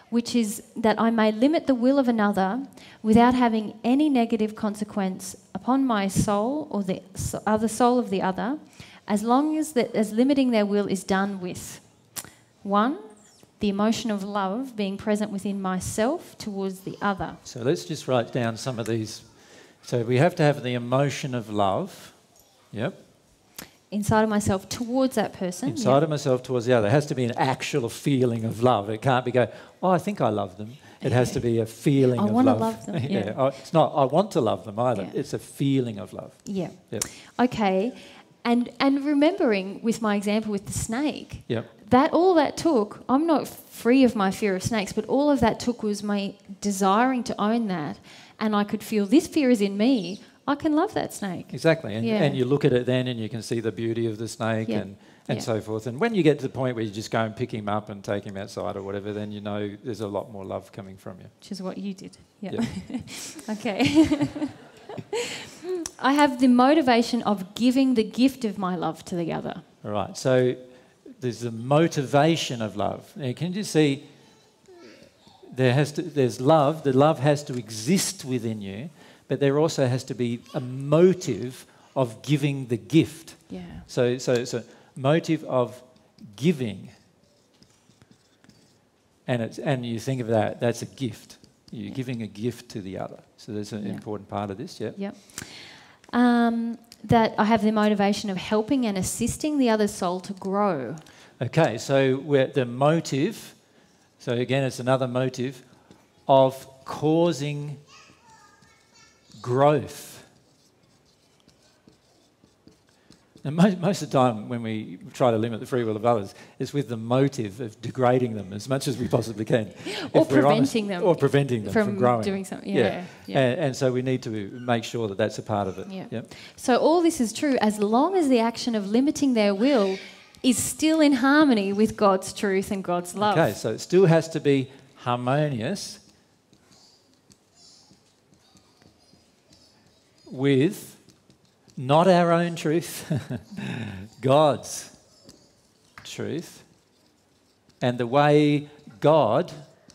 which is that I may limit the will of another without having any negative consequence upon my soul or the other soul of the other, as long as that as limiting their will is done with one, the emotion of love being present within myself towards the other. So let's just write down some of these. So we have to have the emotion of love. Yep. Inside of myself towards that person. Inside yep. of myself towards the other. It has to be an actual feeling of love. It can't be go, oh, I think I love them. It has to be a feeling I of want love. to love them. yeah. yeah. Oh, it's not, I want to love them either. Yeah. It's a feeling of love. Yeah. Yep. Okay. And and remembering with my example with the snake, Yep. that all that took, I'm not free of my fear of snakes, but all of that took was my desiring to own that. And I could feel this fear is in me. I can love that snake. Exactly. And, Yeah. and you look at it then and you can see the beauty of the snake Yeah. and, and Yeah. so forth. And when you get to the point where you just go and pick him up and take him outside or whatever, then you know there's a lot more love coming from you. Which is what you did. Yeah. Yeah. Okay. I have the motivation of giving the gift of my love to the other. All right. So there's the motivation of love. Now, can you see there has to, there's love. The love has to exist within you, but there also has to be a motive of giving the gift. Yeah. So, so it's a motive of giving. And, it's, and you think of that, that's a gift. You're Yeah. giving a gift to the other. So there's an Yeah. important part of this, yeah? Yep. Um, that I have the motivation of helping and assisting the other soul to grow. Okay, so we're, the motive, so again, it's another motive of causing growth. And most, most of the time when we try to limit the free will of others, it's with the motive of degrading them as much as we possibly can. Or If we're preventing honest, them Or preventing them from, from growing. doing something. Yeah, yeah. And, and so we need to make sure that that's a part of it. Yeah. Yep. So all this is true as long as the action of limiting their will is still in harmony with God's truth and God's love. Okay, so it still has to be harmonious with not our own truth, God's truth, and the way God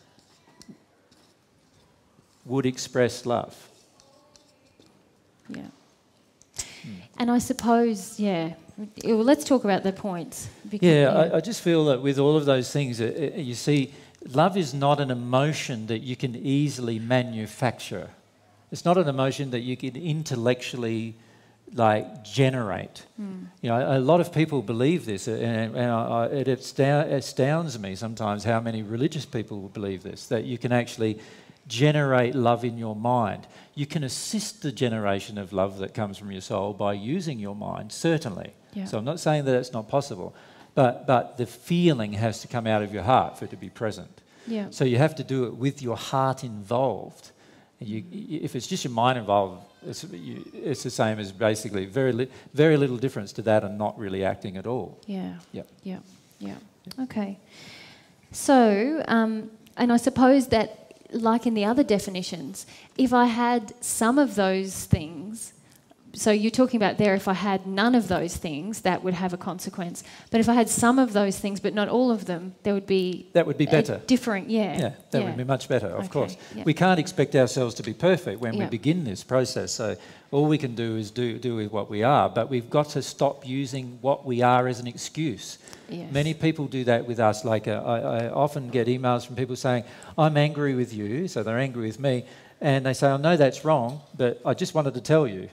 would express love. Yeah. And I suppose, yeah, well, let's talk about the points. Because, Yeah, I, I just feel that with all of those things, uh, uh, you see, love is not an emotion that you can easily manufacture. It's not an emotion that you can intellectually like generate. Mm. You know, a lot of people believe this, and, and I, I, it astound, astounds me sometimes how many religious people believe this, that you can actually generate love in your mind. You can assist the generation of love that comes from your soul by using your mind, certainly. Yeah. So I'm not saying that it's not possible, but, but the feeling has to come out of your heart for it to be present. Yeah. So you have to do it with your heart involved. You, if it's just your mind involved, it's, you, it's the same as basically very, li- very little difference to that and not really acting at all. Yeah. Yep. Yeah. Yeah. Okay. So, um, and I suppose that, like in the other definitions, if I had some of those things, so you're talking about there, if I had none of those things, that would have a consequence. But if I had some of those things, but not all of them, there would be That would be better. different, yeah. Yeah, that yeah. would be much better, of Okay, course. yeah. We can't expect ourselves to be perfect when we Yeah. begin this process. So all we can do is do, do with what we are, but we've got to stop using what we are as an excuse. Yes. Many people do that with us. Like uh, I, I often get emails from people saying, I'm angry with you, so they're angry with me, and they say, I know that's wrong, but I just wanted to tell you.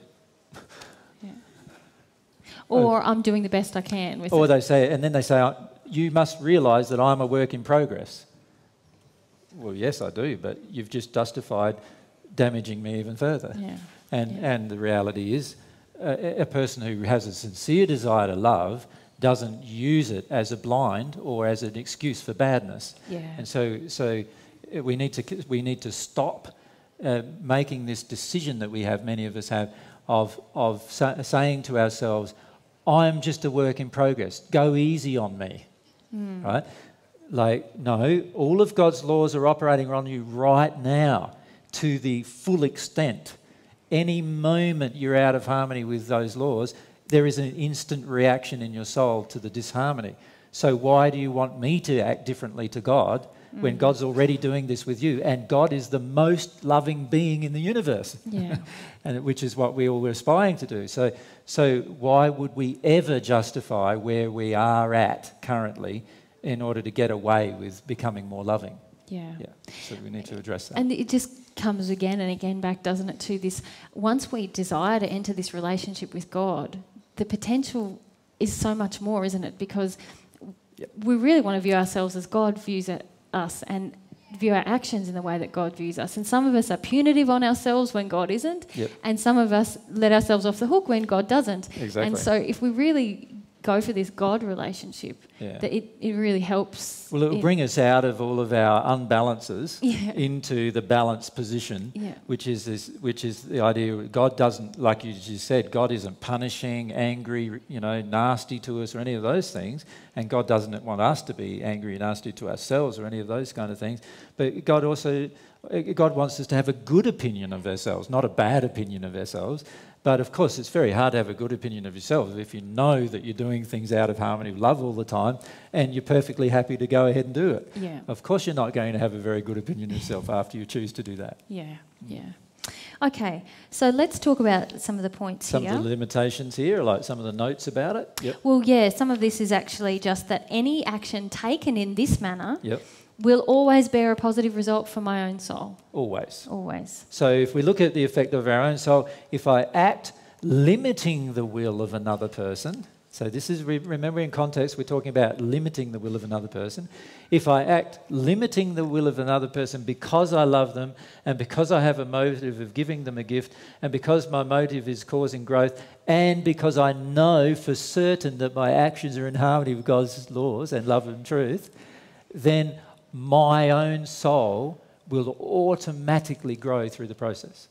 Or I'm doing the best I can with Or it. they say, and then they say, you must realise that I'm a work in progress. Well, yes, I do, but you've just justified damaging me even further. Yeah. And, Yeah. and the reality is, a, a person who has a sincere desire to love doesn't use it as a blind or as an excuse for badness. Yeah. And so, so uh, we need to we need to stop uh, making this decision that we have, many of us have, of of sa- saying to ourselves, "I'm just a work in progress. Go easy on me," Mm. right? Like, no, all of God's laws are operating on you right now to the full extent. Any moment you're out of harmony with those laws, there is an instant reaction in your soul to the disharmony. So why do you want me to act differently to God when God's already doing this with you, and God is the most loving being in the universe, Yeah. and which is what we all were aspiring to do. So, so why would we ever justify where we are at currently in order to get away with becoming more loving? Yeah. Yeah. So we need to address that. And it just comes again and again back, doesn't it, to this, once we desire to enter this relationship with God, the potential is so much more, isn't it? Because yep. we really want to view ourselves as God views it, us, and view our actions in the way that God views us. And some of us are punitive on ourselves when God isn't, yep. and some of us let ourselves off the hook when God doesn't. Exactly. And so if we really go for this God relationship, yeah. that it, it really helps. Well, it will in, bring us out of all of our unbalances yeah. into the balanced position, yeah. which is this, which is the idea. God doesn't, like you just said, God isn't punishing, angry, you know, nasty to us or any of those things, and God doesn't want us to be angry and nasty to ourselves or any of those kind of things. But God also, God wants us to have a good opinion of ourselves, not a bad opinion of ourselves. But of course, it's very hard to have a good opinion of yourself if you know that you're doing things out of harmony with love all the time and you're perfectly happy to go ahead and do it. Yeah. Of course, you're not going to have a very good opinion of yourself after you choose to do that. Yeah, yeah. Okay, so let's talk about some of the points some here. Some of the limitations here, like some of the notes about it. Yep. Well, yeah, some of this is actually just that any action taken in this manner yep. will always bear a positive result for my own soul. Always. Always. So if we look at the effect of our own soul, if I act limiting the will of another person, so this is, re- remember in context, we're talking about limiting the will of another person. If I act limiting the will of another person because I love them and because I have a motive of giving them a gift and because my motive is causing growth and because I know for certain that my actions are in harmony with God's laws and love and truth, then my own soul will automatically grow through the process.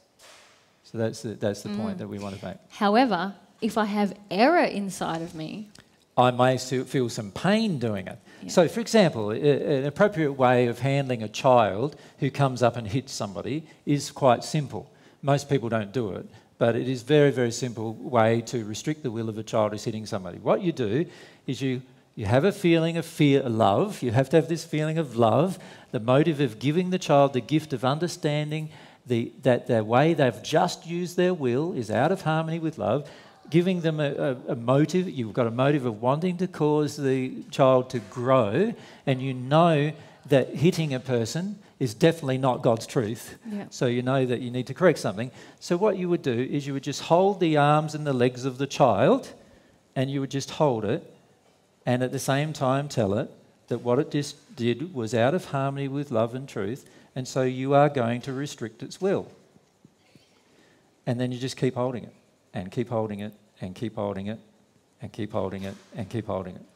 So that's the, that's the mm. point that we want to make. However, if I have error inside of me, I may feel some pain doing it. Yeah. So, for example, an appropriate way of handling a child who comes up and hits somebody is quite simple. Most people don't do it, but it is a very, very simple way to restrict the will of a child who's hitting somebody. What you do is you You have a feeling of fear, love. You have to have this feeling of love, the motive of giving the child the gift of understanding the, that the way they've just used their will is out of harmony with love, giving them a, a, a motive. You've got a motive of wanting to cause the child to grow, and you know that hitting a person is definitely not God's truth. Yeah. So you know that you need to correct something. So what you would do is you would just hold the arms and the legs of the child, and you would just hold it, and at the same time tell it that what it just did was out of harmony with love and truth, and so you are going to restrict its will. And then you just keep holding it, and keep holding it, and keep holding it, and keep holding it, and keep holding it.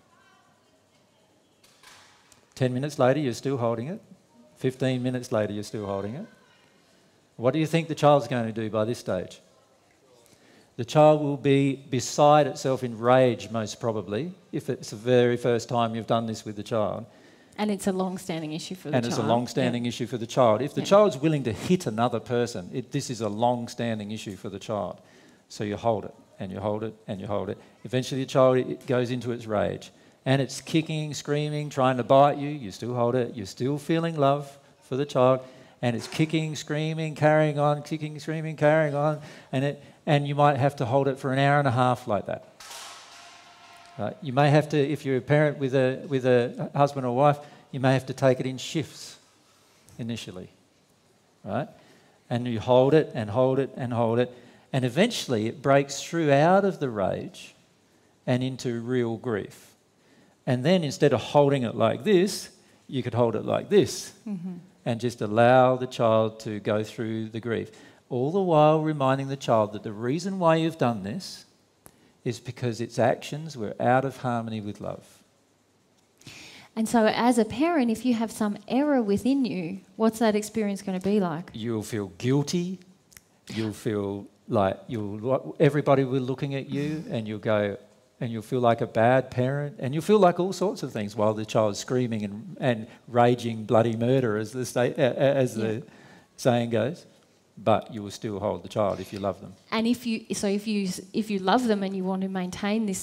Ten minutes later, you're still holding it. Fifteen minutes later, you're still holding it. What do you think the child's going to do by this stage? The child will be beside itself in rage, most probably, if it's the very first time you've done this with the child. And it's a long-standing issue for the and child. And it's a long-standing yeah. issue for the child. If the yeah. child's willing to hit another person, it, this is a long-standing issue for the child. So you hold it, and you hold it, and you hold it. Eventually the child it goes into its rage. And it's kicking, screaming, trying to bite you. You still hold it. You're still feeling love for the child. And it's kicking, screaming, carrying on, kicking, screaming, carrying on. And it... And you might have to hold it for an hour and a half like that. Right? You may have to, if you're a parent with a with a husband or wife, you may have to take it in shifts initially, right? And you hold it and hold it and hold it, and eventually it breaks through out of the rage and into real grief. And then instead of holding it like this, you could hold it like this, mm-hmm. and just allow the child to go through the grief. All the while reminding the child that the reason why you've done this is because its actions were out of harmony with love. And so as a parent, if you have some error within you, what's that experience going to be like? You'll feel guilty. You'll feel like you'll everybody will be looking at you, and you'll go, and you'll feel like a bad parent, and you'll feel like all sorts of things while the child's screaming and, and raging bloody murder, as the, sta- as the yeah. saying goes. But you will still hold the child if you love them. And if you so if you if you love them and you want to maintain this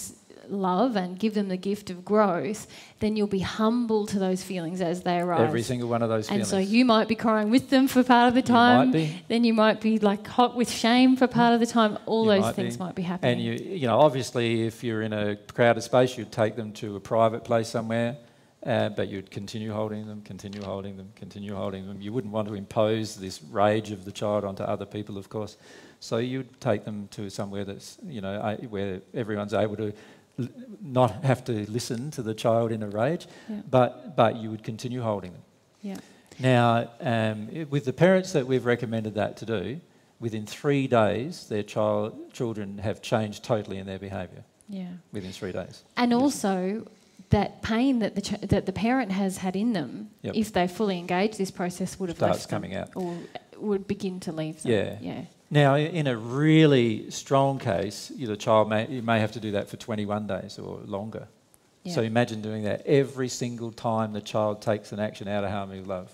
love and give them the gift of growth, then you'll be humble to those feelings as they arise. Every single one of those and feelings. so you might be crying with them for part of the time. You might be. Then you might be like hot with shame for part of the time. All You those might things be. might be happening. And you, you know, obviously, if you're in a crowded space, you'd take them to a private place somewhere, uh, but you'd continue holding them, continue holding them, continue holding them. You wouldn't want to impose this rage of the child onto other people, of course. So you'd take them to somewhere that's, you know, a- where everyone's able to l- not have to listen to the child in a rage, Yeah. but but you would continue holding them. Yeah. Now, um, i- with the parents that we've recommended that to do, within three days, their child children have changed totally in their behaviour. Yeah. Within three days. And Yes. also, that pain that the ch- that the parent has had in them, Yep. if they fully engage this process, would have Starts left them, coming out. or would begin to leave them. Yeah. Yeah. Now, i- in a really strong case, you, the child may you may have to do that for twenty-one days or longer. Yeah. So imagine doing that every single time the child takes an action out of harmony with love.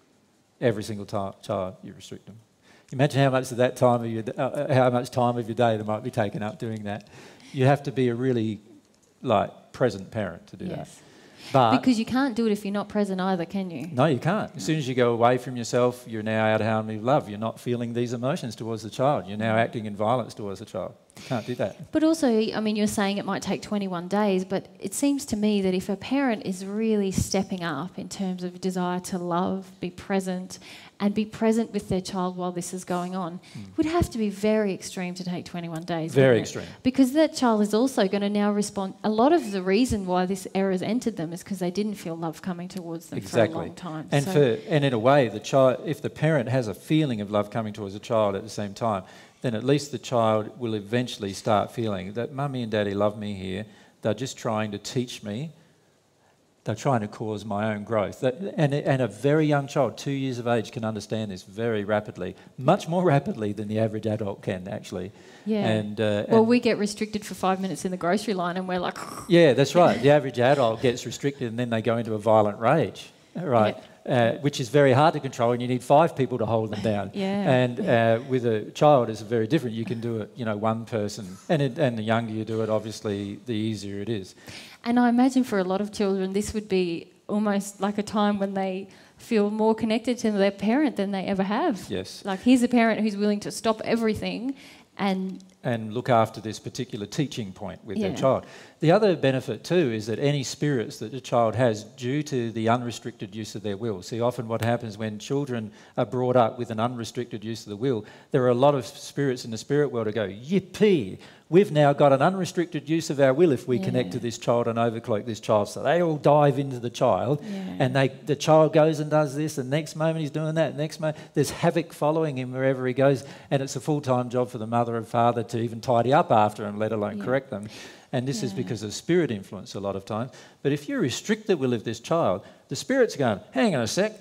Every single time, child, you restrict them. Imagine how much of that time of your d- uh, how much time of your day that might be taken up doing that. You have to be a really like present parent to do that. Yes. But Because you can't do it if you're not present either, can you? no, you can't. As soon as you go away from yourself, you're now out of harmony with love. You're not feeling these emotions towards the child. You're now acting in violence towards the child. You can't do that. But also, I mean, you're saying it might take twenty-one days, but it seems to me that if a parent is really stepping up in terms of desire to love, be present, and be present with their child while this is going on, it would have to be very extreme to take twenty-one days. Very wouldn't it? extreme. Because that child is also going to now respond. A lot of the reason why this error has entered them is because they didn't feel love coming towards them Exactly. for a long time. And So- for and in a way, the child, if the parent has a feeling of love coming towards the child at the same time, then at least the child will eventually start feeling that mummy and daddy love me here. They're just trying to teach me. They're trying to cause my own growth. That, and, and a very young child, two years of age, can understand this very rapidly, much more rapidly than the average adult can, actually. Yeah. And, uh, well, and- we get restricted for five minutes in the grocery line, and we're like, Yeah, that's right. The average adult gets restricted and then they go into a violent rage, right? Uh, which is very hard to control, and you need five people to hold them down. Yeah, And uh, with a child, it's very different. You can do it, you know, one person, and it, and the younger you do it, obviously, the easier it is. and I imagine for a lot of children, this would be almost like a time when they feel more connected to their parent than they ever have. Yes. Like, here's a parent who's willing to stop everything and And look after this particular teaching point with Yeah. their child. The other benefit too is that any spirits that the child has due to the unrestricted use of their will. See, often what happens when children are brought up with an unrestricted use of the will, there are a lot of spirits in the spirit world who go, yippee, we've now got an unrestricted use of our will if we Yeah. connect to this child and overcloak this child. So they all dive into the child, Yeah. and they the child goes and does this, and next moment he's doing that, next moment there's havoc following him wherever he goes, and it's a full-time job for the mother and father to even tidy up after him, let alone Yeah. correct them. And this is Yeah. because of spirit influence a lot of times. But if you restrict the will of this child, the spirit's going, hang on a sec,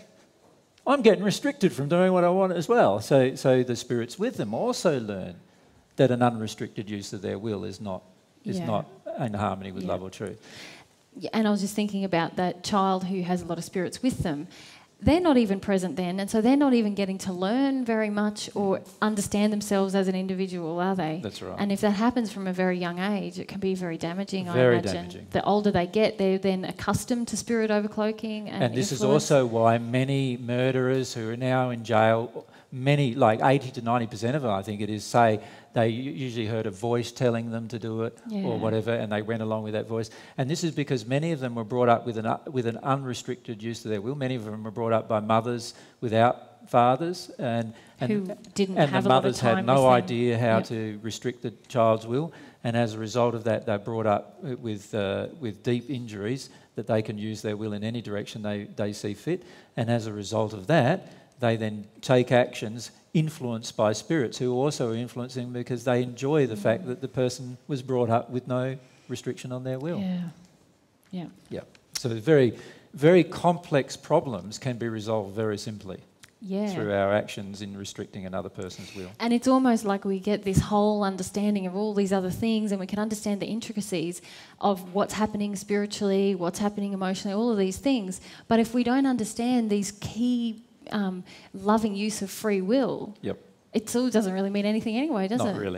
I'm getting restricted from doing what I want as well. So, so the spirits with them also learn that an unrestricted use of their will is not is Yeah. not in harmony with Yeah. love or truth. Yeah, and I was just thinking about that child who has a lot of spirits with them. They're not even present then, and so they're not even getting to learn very much or understand themselves as an individual, are they? That's right. And if that happens from a very young age, it can be very damaging, I Very imagine. damaging. The older they get, they're then accustomed to spirit overcloaking and And this is influence. also why many murderers who are now in jail, many, like eighty to ninety percent of them, I think it is, say they u- usually heard a voice telling them to do it Yeah. or whatever, and they went along with that voice. And this is because many of them were brought up with an, u- with an unrestricted use of their will. Many of them were brought up by mothers without fathers, and, and, Who didn't and have the a lot of mothers time had no with them. idea how Yep. to restrict the child's will. And as a result of that, they're brought up with, uh, with deep injuries that they can use their will in any direction they, they see fit. And as a result of that, they then take actions influenced by spirits who also are influencing them because they enjoy the fact that the person was brought up with no restriction on their will. Yeah. Yeah. Yeah. So very, very complex problems can be resolved very simply Yeah. through our actions in restricting another person's will. And it's almost like we get this whole understanding of all these other things, and we can understand the intricacies of what's happening spiritually, what's happening emotionally, all of these things. But if we don't understand these key um, loving use of free will, Yep. it still doesn't really mean anything anyway, does Not it? really, no.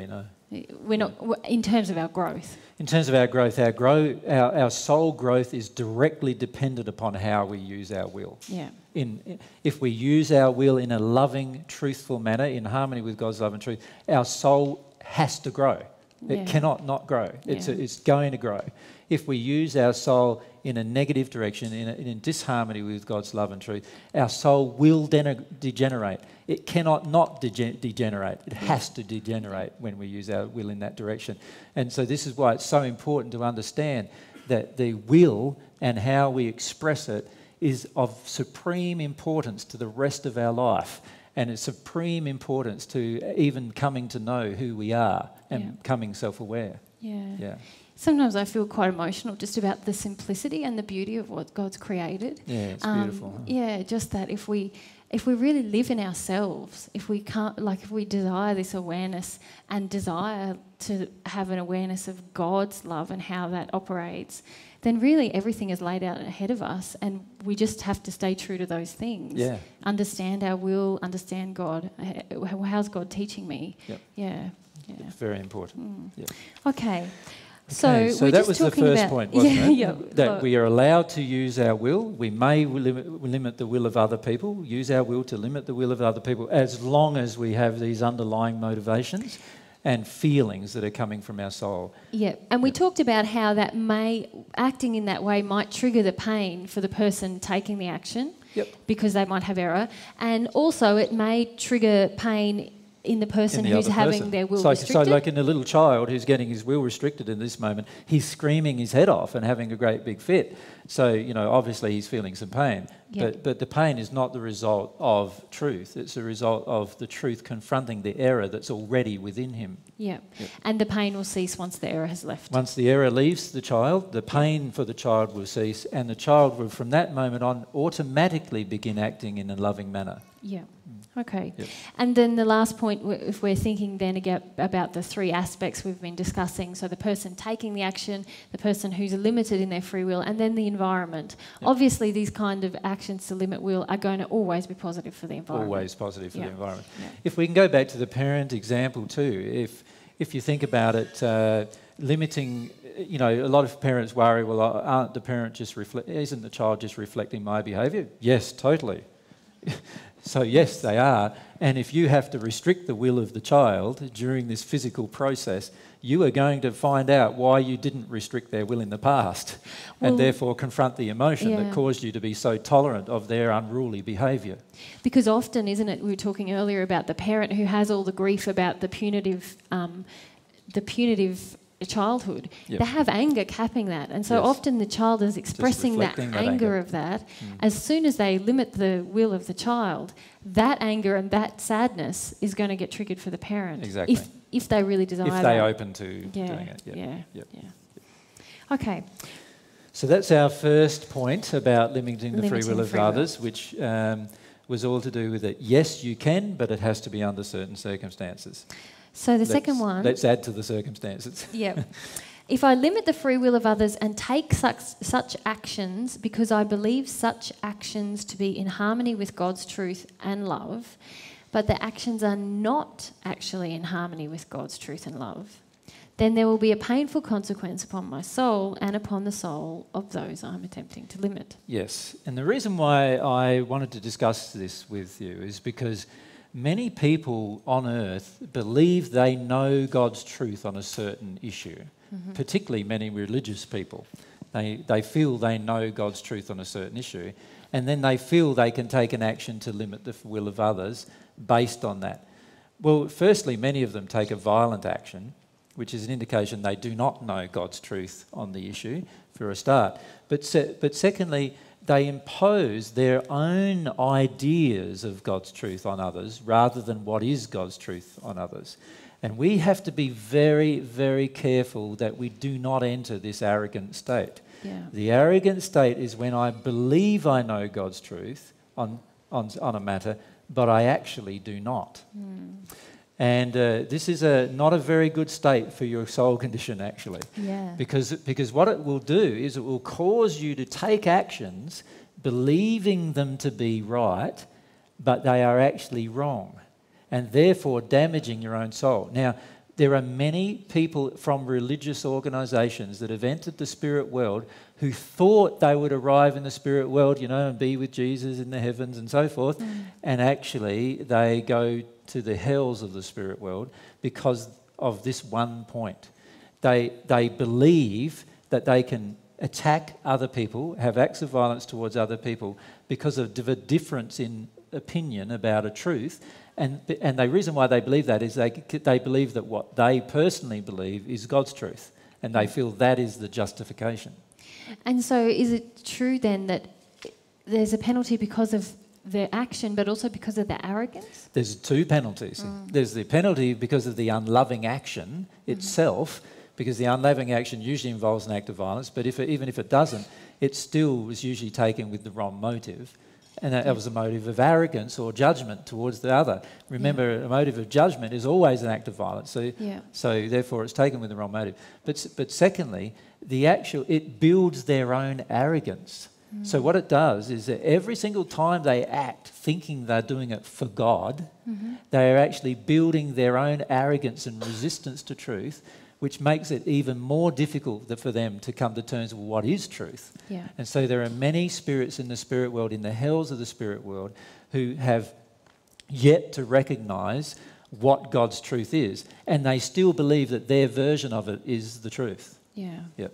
We're not in terms of our growth. In terms of our growth, our, grow, our, our soul growth is directly dependent upon how we use our will. Yeah. In, if we use our will in a loving, truthful manner, in harmony with God's love and truth, our soul has to grow. It Yeah. cannot not grow. It's, Yeah. a, it's going to grow. If we use our soul in a negative direction, in, a, in disharmony with God's love and truth, our soul will de- degenerate. It cannot not dege- degenerate. It has to degenerate when we use our will in that direction. And so this is why it's so important to understand that the will and how we express it is of supreme importance to the rest of our life. And it's supreme importance to even coming to know who we are and Yeah. becoming self-aware. Yeah. Yeah. Sometimes I feel quite emotional just about the simplicity and the beauty of what God's created. Yeah, it's Um, beautiful. huh? Yeah, just that if we if we really live in ourselves, if we can't, like if we desire this awareness and desire to have an awareness of God's love and how that operates, then really everything is laid out ahead of us, and we just have to stay true to those things. Yeah. Understand our will, understand God. H- How's God teaching me? Yep. Yeah. Yeah. It's very important. Yeah. Okay. So, Okay, so we're that just was the talking first about, point, wasn't yeah, it? Yeah, That Look, we are allowed to use our will. We may limit, limit the will of other people, use our will to limit the will of other people, as long as we have these underlying motivations and feelings that are coming from our soul. yeah, and we Yep. talked about how that may, acting in that way might trigger the pain for the person taking the action. Yep. Because they might have error, and also it may trigger pain in the person In the who's other having person. their will so, restricted. So like in a little child who's getting his will restricted in this moment, he's screaming his head off and having a great big fit. So, you know, obviously he's feeling some pain. Yeah. But, but the pain is not the result of truth. It's a result of the truth confronting the error that's already within him. Yeah, Yep. and the pain will cease once the error has left. Once the error leaves the child, the pain for the child will cease, and the child will, from that moment on, automatically begin acting in a loving manner. Yeah. Okay. Yep. And then the last point, w- if we're thinking then aga- about the three aspects we've been discussing, so the person taking the action, the person who's limited in their free will, and then the environment. Yep. Obviously, these kind of actions to limit will are going to always be positive for the environment. Always positive for Yeah. the environment. Yeah. If we can go back to the parent example too, if if you think about it, uh, limiting, you know, a lot of parents worry, well, aren't the parent just reflect? Isn't the child just reflecting my behaviour? Yes, totally. So yes, they are. And if you have to restrict the will of the child during this physical process, you are going to find out why you didn't restrict their will in the past, Well, and therefore confront the emotion yeah. that caused you to be so tolerant of their unruly behaviour. Because often, isn't it, we were talking earlier about the parent who has all the grief about the punitive, um, the punitive childhood. Yep. They have anger capping that. And so Yes. often the child is expressing that, reflecting that anger, anger. of that. Mm. As soon as they limit the will of the child, that anger and that sadness is going to get triggered for the parent. Exactly. If, if they really desire If that. they open to yeah, doing it. Yep. yeah, Yep. yeah. Okay. So that's our first point about limiting the free Limiting will of free will. others, which um, was all to do with it. Yes, you can, but it has to be under certain circumstances. So the Let's- second one. Let's add to the circumstances. Yeah. If I limit the free will of others and take such, such actions because I believe such actions to be in harmony with God's truth and love, but the actions are not actually in harmony with God's truth and love, then there will be a painful consequence upon my soul and upon the soul of those I'm attempting to limit. Yes, and the reason why I wanted to discuss this with you is because many people on earth believe they know God's truth on a certain issue, mm-hmm. particularly many religious people. They, they feel they know God's truth on a certain issue, and then they feel they can take an action to limit the will of others based on that. Well, firstly, many of them take a violent action, which is an indication they do not know God's truth on the issue, for a start. But, se- but secondly, they impose their own ideas of God's truth on others rather than what is God's truth on others. And we have to be very, very careful that we do not enter this arrogant state. Yeah. The arrogant state is when I believe I know God's truth on, on, on a matter, but I actually do not. Mm. And uh, this is a, not a very good state for your soul condition, actually. Yeah. Because, because what it will do is it will cause you to take actions believing them to be right, but they are actually wrong, and therefore damaging your own soul. Now, there are many people from religious organisations that have entered the spirit world who thought they would arrive in the spirit world, you know, and be with Jesus in the heavens and so forth, mm. and actually they go to the hells of the spirit world because of this one point. They, they believe that they can attack other people, have acts of violence towards other people because of a difference in opinion about a truth. And, and the reason why they believe that is they, they believe that what they personally believe is God's truth, and they feel that is the justification. And so is it true then that there's a penalty because of their action, but also because of their arrogance? There's two penalties. Mm. There's the penalty because of the unloving action itself, mm-hmm. because the unloving action usually involves an act of violence, but if it, even if it doesn't, it still was usually taken with the wrong motive. And that, that was a motive of arrogance or judgment towards the other. Remember, yeah. a motive of judgment is always an act of violence. So, yeah. so therefore, it's taken with the wrong motive. But, but secondly, the actual it builds their own arrogance. Mm. So what it does is that every single time they act thinking they're doing it for God, mm-hmm. they are actually building their own arrogance and resistance to truth, which makes it even more difficult for them to come to terms with what is truth. Yeah. And so there are many spirits in the spirit world, in the hells of the spirit world, who have yet to recognise what God's truth is, and they still believe that their version of it is the truth. Yeah. Yep.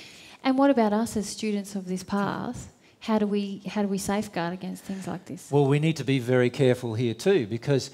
And what about us as students of this path? How do we how do we safeguard against things like this? Well, we need to be very careful here too, because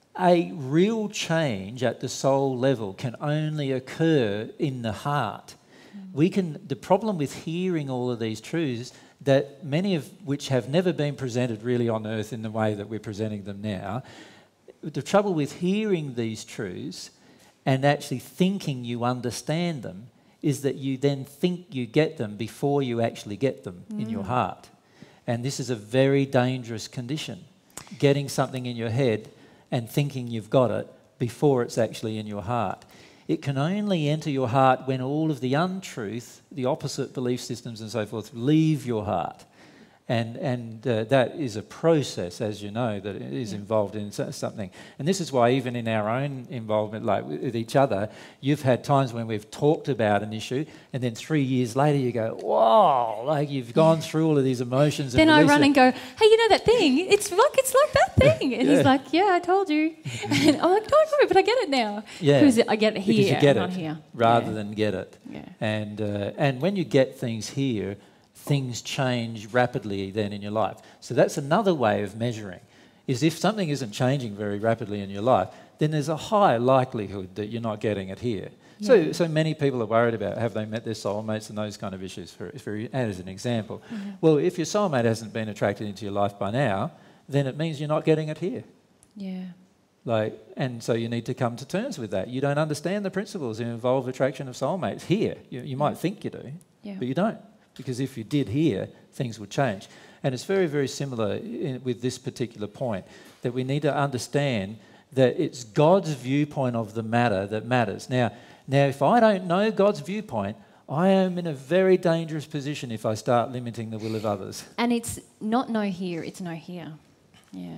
a real change at the soul level can only occur in the heart. Mm. We can. The problem with hearing all of these truths, that many of which have never been presented really on earth in the way that we're presenting them now, the trouble with hearing these truths and actually thinking you understand them is that you then think you get them before you actually get them mm. in your heart. And this is a very dangerous condition, getting something in your head and thinking you've got it before it's actually in your heart. It can only enter your heart when all of the untruth, the opposite belief systems and so forth, leave your heart. And, and uh, that is a process, as you know, that is yeah. involved in something. And this is why even in our own involvement, like with each other, you've had times when we've talked about an issue, and then three years later you go, wow, like you've gone through all of these emotions. Then and I run it. and go, hey, you know that thing? It's like it's like that thing. And yeah. he's like, yeah, I told you. And I'm like, don't worry, but I get it now. Yeah. Because I get it here, because you get not it, here. rather yeah. than get it. Yeah. And uh, and when you get things here, things change rapidly then in your life. So that's another way of measuring, is if something isn't changing very rapidly in your life, then there's a high likelihood that you're not getting it here. Yeah. So so many people are worried about have they met their soulmates and those kind of issues, for, for as an example. Mm-hmm. Well, if your soulmate hasn't been attracted into your life by now, then it means you're not getting it here. Yeah. Like, and so you need to come to terms with that. You don't understand the principles that involve attraction of soulmates here. You, you might think you do, yeah. but you don't. Because if you did here, things would change. And it's very, very similar in, with this particular point, that we need to understand that it's God's viewpoint of the matter that matters. Now, now, if I don't know God's viewpoint, I am in a very dangerous position if I start limiting the will of others. And it's not no here, it's no here. Yeah.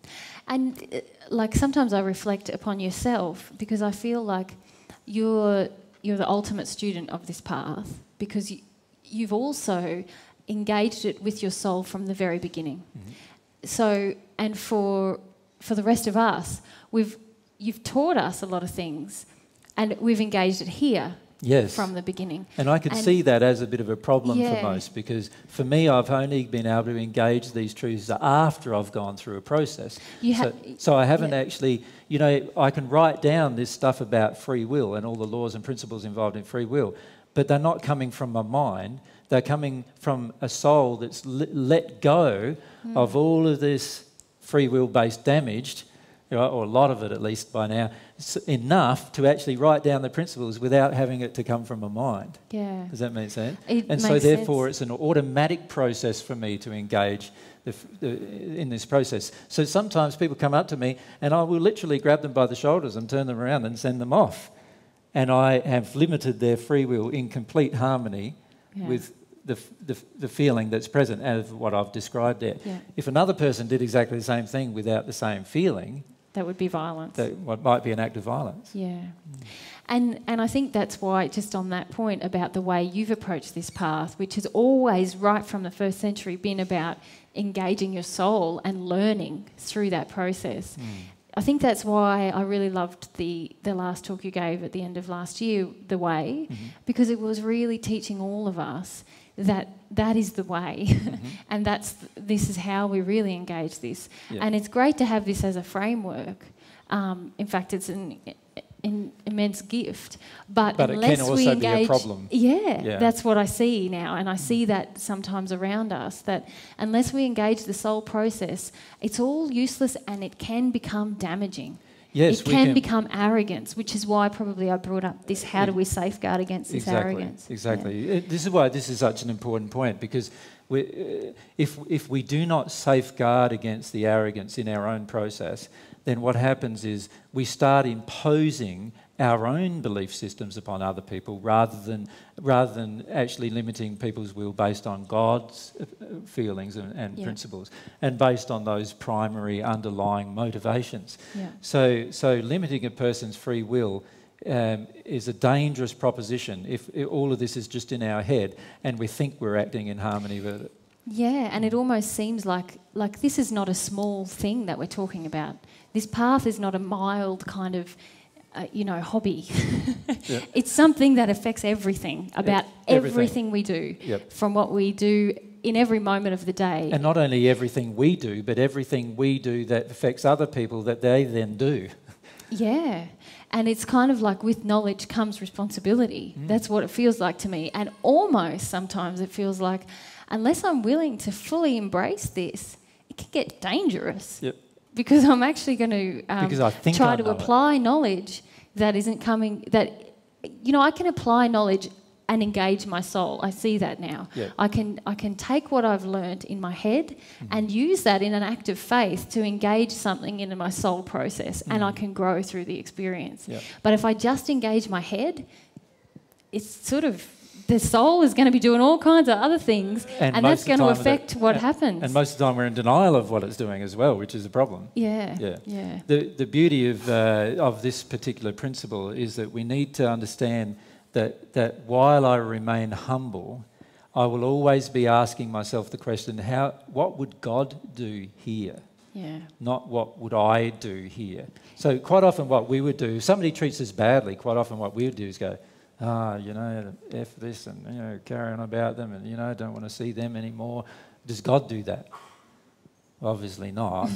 And uh, like sometimes I reflect upon yourself because I feel like you're you're the ultimate student of this path because you, you've also engaged it with your soul from the very beginning. Mm-hmm. So, and for for the rest of us, we've you've taught us a lot of things, and we've engaged it here. Yes. From the beginning. And I can and see that as a bit of a problem yeah. for most, because for me, I've only been able to engage these truths after I've gone through a process. You ha- so, so I haven't yeah. actually, you know, I can write down this stuff about free will and all the laws and principles involved in free will, but they're not coming from my mind. They're coming from a soul that's le- let go mm. of all of this free will-based damage, or a lot of it at least by now, enough to actually write down the principles without having it to come from a mind. Yeah. Does that make sense? It and makes so therefore sense. It's an automatic process for me to engage the, the, in this process. So sometimes people come up to me and I will literally grab them by the shoulders and turn them around and send them off. And I have limited their free will in complete harmony yeah. with The, the the feeling that's present as what I've described there. Yeah. If another person did exactly the same thing without the same feeling, that would be violence. That what might be an act of violence. Yeah. And and I think that's why, just on that point about the way you've approached this path, which has always, right from the first century, been about engaging your soul and learning through that process. Mm. I think that's why I really loved the, the last talk you gave at the end of last year, The Way, mm-hmm. because it was really teaching all of us that that is the way, mm-hmm. and that's this is how we really engage this. Yeah. And it's great to have this as a framework. Um, in fact, it's an, an immense gift. But, but unless it can also we engage, be a problem. Yeah, yeah, that's what I see now, and I see that sometimes around us, that unless we engage the soul process, it's all useless and it can become damaging. Yes, it can, can become arrogance, which is why probably I brought up this, how do we safeguard against this exactly, arrogance? Exactly. Yeah. This is why this is such an important point, because we, uh, if, if we do not safeguard against the arrogance in our own process, then what happens is we start imposing our own belief systems upon other people rather than rather than actually limiting people's will based on God's feelings and, and yeah. principles, and based on those primary underlying motivations. Yeah. So, so limiting a person's free will um, is a dangerous proposition if, if all of this is just in our head and we think we're acting in harmony with it. Yeah, and it almost seems like like this is not a small thing that we're talking about. This path is not a mild kind of Uh, you know, hobby. Yep. It's something that affects everything, about yep. everything. everything we do, yep. from what we do in every moment of the day. And not only everything we do, but everything we do that affects other people that they then do. Yeah, and it's kind of like with knowledge comes responsibility. Mm. That's what it feels like to me. And almost sometimes it feels like, unless I'm willing to fully embrace this, it can get dangerous. Yep. Because I'm actually going to um, because I think try I to know apply it. knowledge that isn't coming, that, you know, I can apply knowledge and engage my soul. I see that now. Yeah. I can I can take what I've learnt in my head mm-hmm. and use that in an act of faith to engage something in my soul process, mm-hmm. and I can grow through the experience. Yeah. But if I just engage my head, it's sort of, the soul is going to be doing all kinds of other things, and, and that's going to affect that, what and, happens. And most of the time we're in denial of what it's doing as well, which is a problem. Yeah, yeah. yeah. The the beauty of uh, of this particular principle is that we need to understand that that while I remain humble, I will always be asking myself the question: how? What would God do here? Yeah. Not what would I do here. So quite often, what we would do, if somebody treats us badly, quite often what we would do is go, ah, you know, F this, and, you know, carry on about them, and, you know, don't want to see them anymore. Does God do that? Obviously not.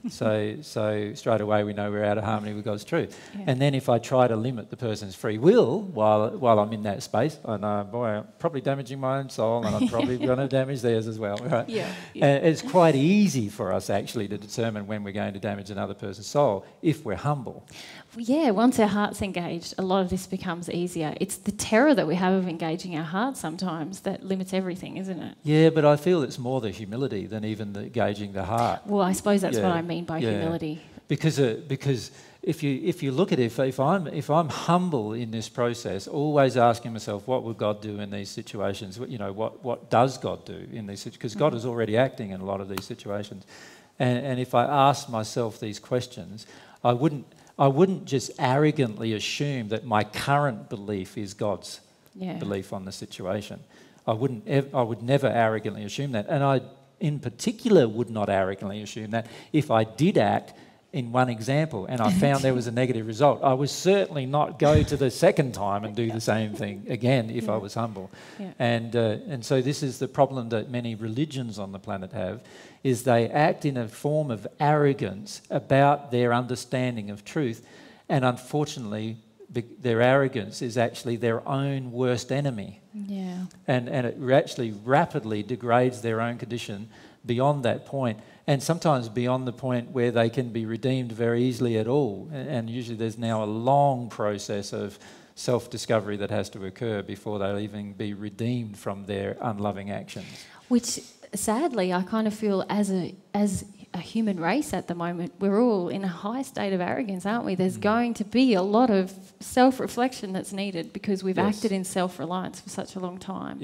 so so straight away we know we're out of harmony with God's truth. Yeah. And then if I try to limit the person's free will while while I'm in that space, I know, boy, I'm probably damaging my own soul, and I'm probably going to damage theirs as well. Right? Yeah, yeah. And it's quite easy for us actually to determine when we're going to damage another person's soul if we're humble. Yeah, once our heart's engaged, a lot of this becomes easier. It's the terror that we have of engaging our heart sometimes that limits everything, isn't it? Yeah, but I feel it's more the humility than even the engaging the heart. Well, I suppose that's yeah. what I mean by yeah. humility. Because uh, because if you if you look at it, if, if I'm if I'm humble in this process, always asking myself, what would God do in these situations? What, you know, what what does God do in these situations? Because God is already acting in a lot of these situations, and and if I ask myself these questions, I wouldn't. I wouldn't just arrogantly assume that my current belief is God's yeah. belief on the situation. I wouldn't. Ev- I would never arrogantly assume that, and I, in particular, would not arrogantly assume that if I did act in one example and I found there was a negative result, I would certainly not go to the second time and do the same thing again if yeah. I was humble. Yeah. And uh, and so this is the problem that many religions on the planet have, is they act in a form of arrogance about their understanding of truth, and unfortunately be- their arrogance is actually their own worst enemy. Yeah. And and it actually rapidly degrades their own condition beyond that point, and sometimes beyond the point where they can be redeemed very easily at all. And, and usually there's now a long process of self-discovery that has to occur before they'll even be redeemed from their unloving actions. Which, sadly, I kind of feel as a as a human race at the moment, we're all in a high state of arrogance, aren't we? There's mm. going to be a lot of self-reflection that's needed because we've yes. acted in self-reliance for such a long time. Yeah.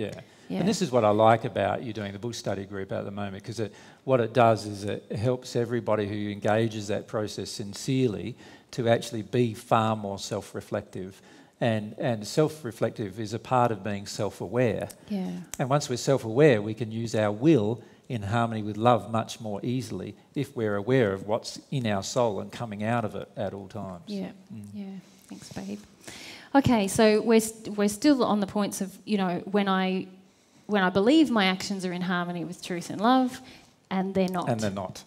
Yeah. And this is what I like about you doing the book study group at the moment, because it, what it does is it helps everybody who engages that process sincerely to actually be far more self-reflective. And, and self-reflective is a part of being self-aware. Yeah. And once we're self-aware, we can use our will in harmony with love much more easily if we're aware of what's in our soul and coming out of it at all times. Yeah, Mm. yeah. Thanks, babe. Okay, so we're st- we're still on the points of, you know, when I when I believe my actions are in harmony with truth and love, and they're not. And they're not.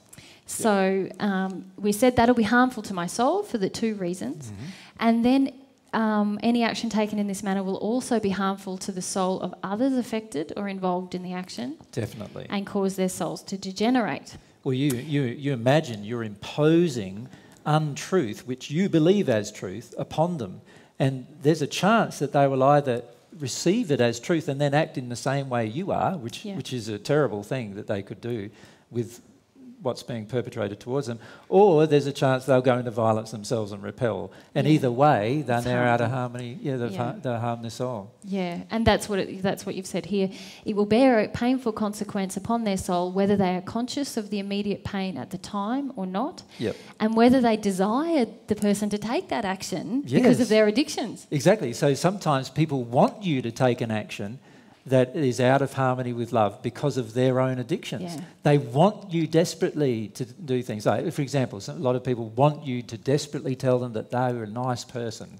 So um, we said that'll be harmful to my soul for the two reasons, Mm-hmm. and then um, any action taken in this manner will also be harmful to the soul of others affected or involved in the action, Definitely. and cause their souls to degenerate. Well, you, you, you imagine you're imposing untruth, which you believe as truth, upon them. And there's a chance that they will either receive it as truth and then act in the same way you are, which, Yeah. which is a terrible thing that they could do with what's being perpetrated towards them, or there's a chance they'll go into violence themselves and repel. And Yeah. either way, they're It's now out of harmful. harmony. Yeah, they've, Yeah. har- they'll harm their soul. Yeah, and that's what it, that's what you've said here. It will bear a painful consequence upon their soul, whether they are conscious of the immediate pain at the time or not, Yep. and whether they desired the person to take that action because Yes. of their addictions. Exactly. So sometimes people want you to take an action that is out of harmony with love because of their own addictions. Yeah. They want you desperately to do things. Like, for example, some, a lot of people want you to desperately tell them that they're a nice person,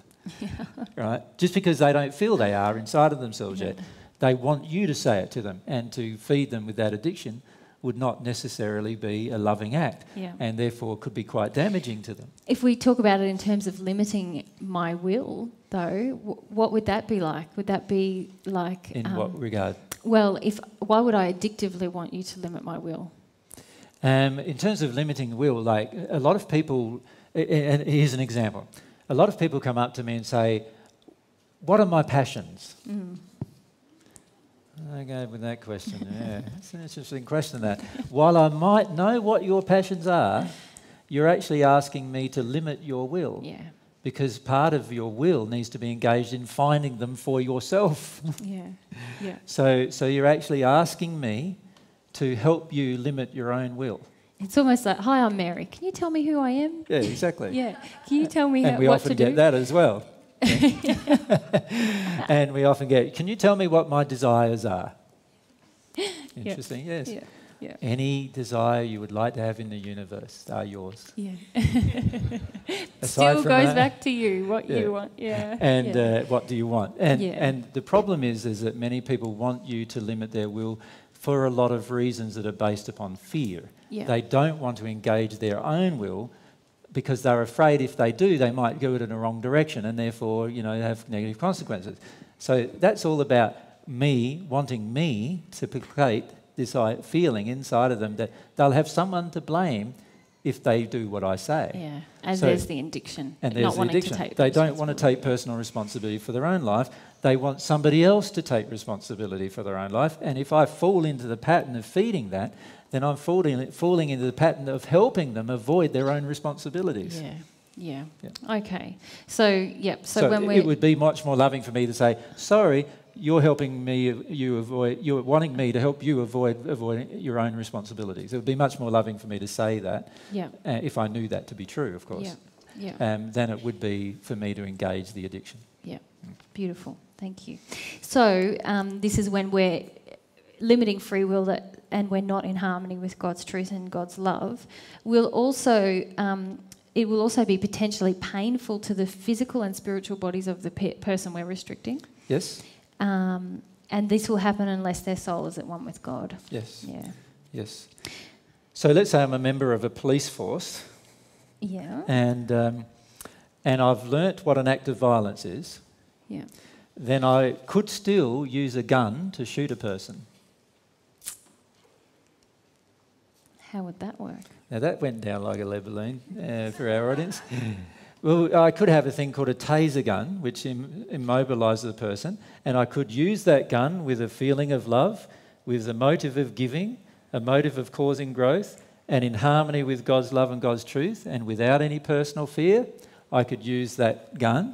right? Just because they don't feel they are inside of themselves Yeah. yet. They want you to say it to them, and to feed them with that addiction would not necessarily be a loving act, Yeah. and therefore could be quite damaging to them. If we talk about it in terms of limiting my will, though, w- what would that be like? Would that be like... In um, what regard? Well, if why would I addictively want you to limit my will? Um, in terms of limiting will, like a lot of people, a- a- and here's an example. A lot of people come up to me and say, what are my passions? Mm. Okay, with that question, yeah. It's an interesting question, that. While I might know what your passions are, you're actually asking me to limit your will. Yeah, Because part of your will needs to be engaged in finding them for yourself. yeah, yeah. so, so you're actually asking me to help you limit your own will. It's almost like, hi, I'm Mary. Can you tell me who I am? Yeah, exactly. Yeah. Can you tell me And how, we what often to get do? that as well. And we often get, can you tell me what my desires are? Interesting, yes. Yeah, yeah, Any desire you would like to have in the universe are yours. yeah. Aside Still from goes that- back to you, what Yeah. you want. Yeah. And yeah. uh, what do you want? And, Yeah. and the problem is, is that many people want you to limit their will for a lot of reasons that are based upon fear. Yeah. They don't want to engage their own will because they're afraid if they do, they might go it in the wrong direction and therefore, you know, have negative consequences. So that's all about me wanting me to placate this i- feeling inside of them that they'll have someone to blame if they do what I say. Yeah, and So- there's the addiction. And not there's the wanting addiction. To take They don't want to responsibility. take personal responsibility for their own life. They want somebody else to take responsibility for their own life. And if I fall into the pattern of feeding that, then I'm falling, falling into the pattern of helping them avoid their own responsibilities. Yeah, yeah. Yeah. Okay. So, yep. So, So when it we're... would be much more loving for me to say, sorry, you're helping me, you avoid, you're wanting me to help you avoid avoid your own responsibilities. It would be much more loving for me to say that, Yeah, uh, if I knew that to be true, of course, yeah, yeah. um, than it would be for me to engage the addiction. Yeah, beautiful. Thank you. So um, this is when we're limiting free will that, and we're not in harmony with God's truth and God's love. Will also um, it will also be potentially painful to the physical and spiritual bodies of the pe- person we're restricting. Yes? Um, and this will happen unless their soul is at one with God. Yes. Yeah. Yes. So let's say I'm a member of a police force, Yeah. and um, and I've learnt what an act of violence is. Yeah. Then I could still use a gun to shoot a person. How would that work? Now that went down like a lead balloon uh, for our audience. Well, I could have a thing called a taser gun, which Im- immobilises the person, and I could use that gun with a feeling of love, with a motive of giving, a motive of causing growth, and in harmony with God's love and God's truth, and without any personal fear, I could use that gun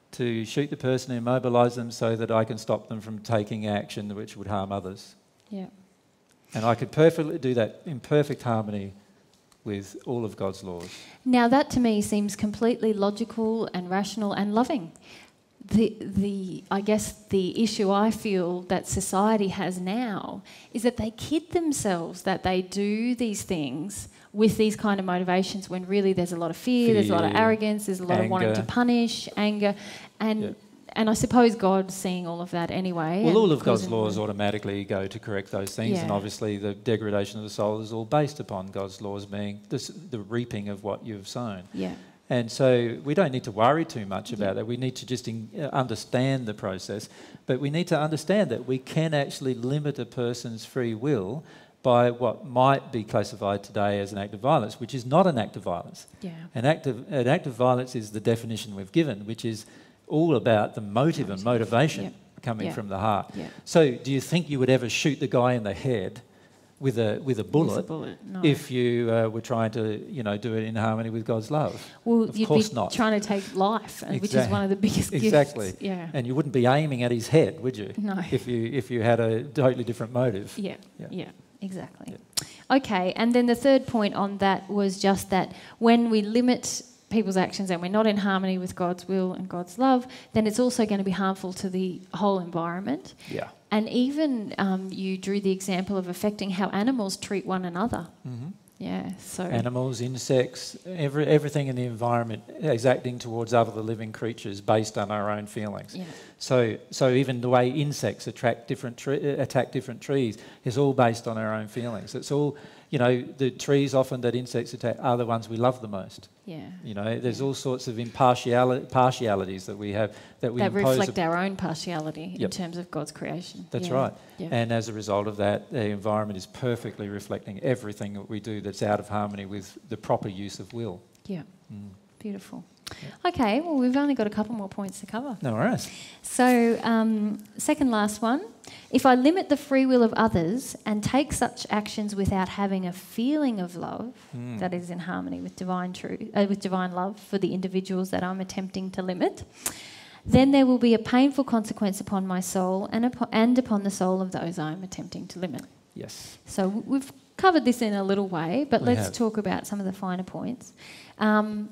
to shoot the person, immobilise them so that I can stop them from taking action which would harm others. Yeah. And I could perfectly do that in perfect harmony with all of God's laws. Now that to me seems completely logical and rational and loving. The, the, I guess the issue I feel that society has now is that they kid themselves that they do these things with these kind of motivations when really there's a lot of fear, Fear, there's a lot of arrogance, there's a lot of wanting anger. to punish, anger, and Yeah. and I suppose God's seeing all of that anyway. Well, and all of God's causing- laws automatically go to correct those things, and Yeah. obviously the degradation of the soul is all based upon God's laws being this, the reaping of what you've sown. Yeah, And so we don't need to worry too much about that. We need to just in, uh, understand the process, but we need to understand that we can actually limit a person's free will by what might be classified today as an act of violence, which is not an act of violence. yeah, An act of, an act of violence is the definition we've given, which is all about the motive and motivation Yeah. coming Yeah. from the heart. yeah. So do you think you would ever shoot the guy in the head with a with a bullet, It's a bullet. No. if you uh, were trying to, you know, do it in harmony with God's love? well, of you'd course be not. trying to take life, and which is Exact- one of the biggest Exactly. gifts. Yeah. And you wouldn't be aiming at his head, would you? No. If you if you had a totally different motive. Yeah, Yeah. yeah, exactly. Okay, and then the third point on that was just that when we limit people's actions and we're not in harmony with God's will and God's love, then it's also going to be harmful to the whole environment. Yeah. And even um, you drew the example of affecting how animals treat one another. hmm Yeah, so... Animals, insects, every, everything in the environment is acting towards other living creatures based on our own feelings. Yeah, So, so even the way insects attract different tre- attack different trees is all based on our own feelings. It's all, you know, the trees often that insects attack are the ones we love the most. yeah. You know, there's all sorts of impartiality, partialities that we have that we That impose. reflect our own partiality in Yep. terms of God's creation. That's Yeah, right. yeah. And as a result of that, the environment is perfectly reflecting everything that we do that's out of harmony with the proper use of will. Yeah, Mm. beautiful. Okay, well, we've only got a couple more points to cover. No worries. So, um, second last one. If I limit the free will of others and take such actions without having a feeling of love Mm. that is in harmony with divine truth, uh, with divine love for the individuals that I'm attempting to limit, then there will be a painful consequence upon my soul and upon, and upon the soul of those I'm attempting to limit. Yes. So w- we've covered this in a little way, but We let's have. talk about some of the finer points. Um,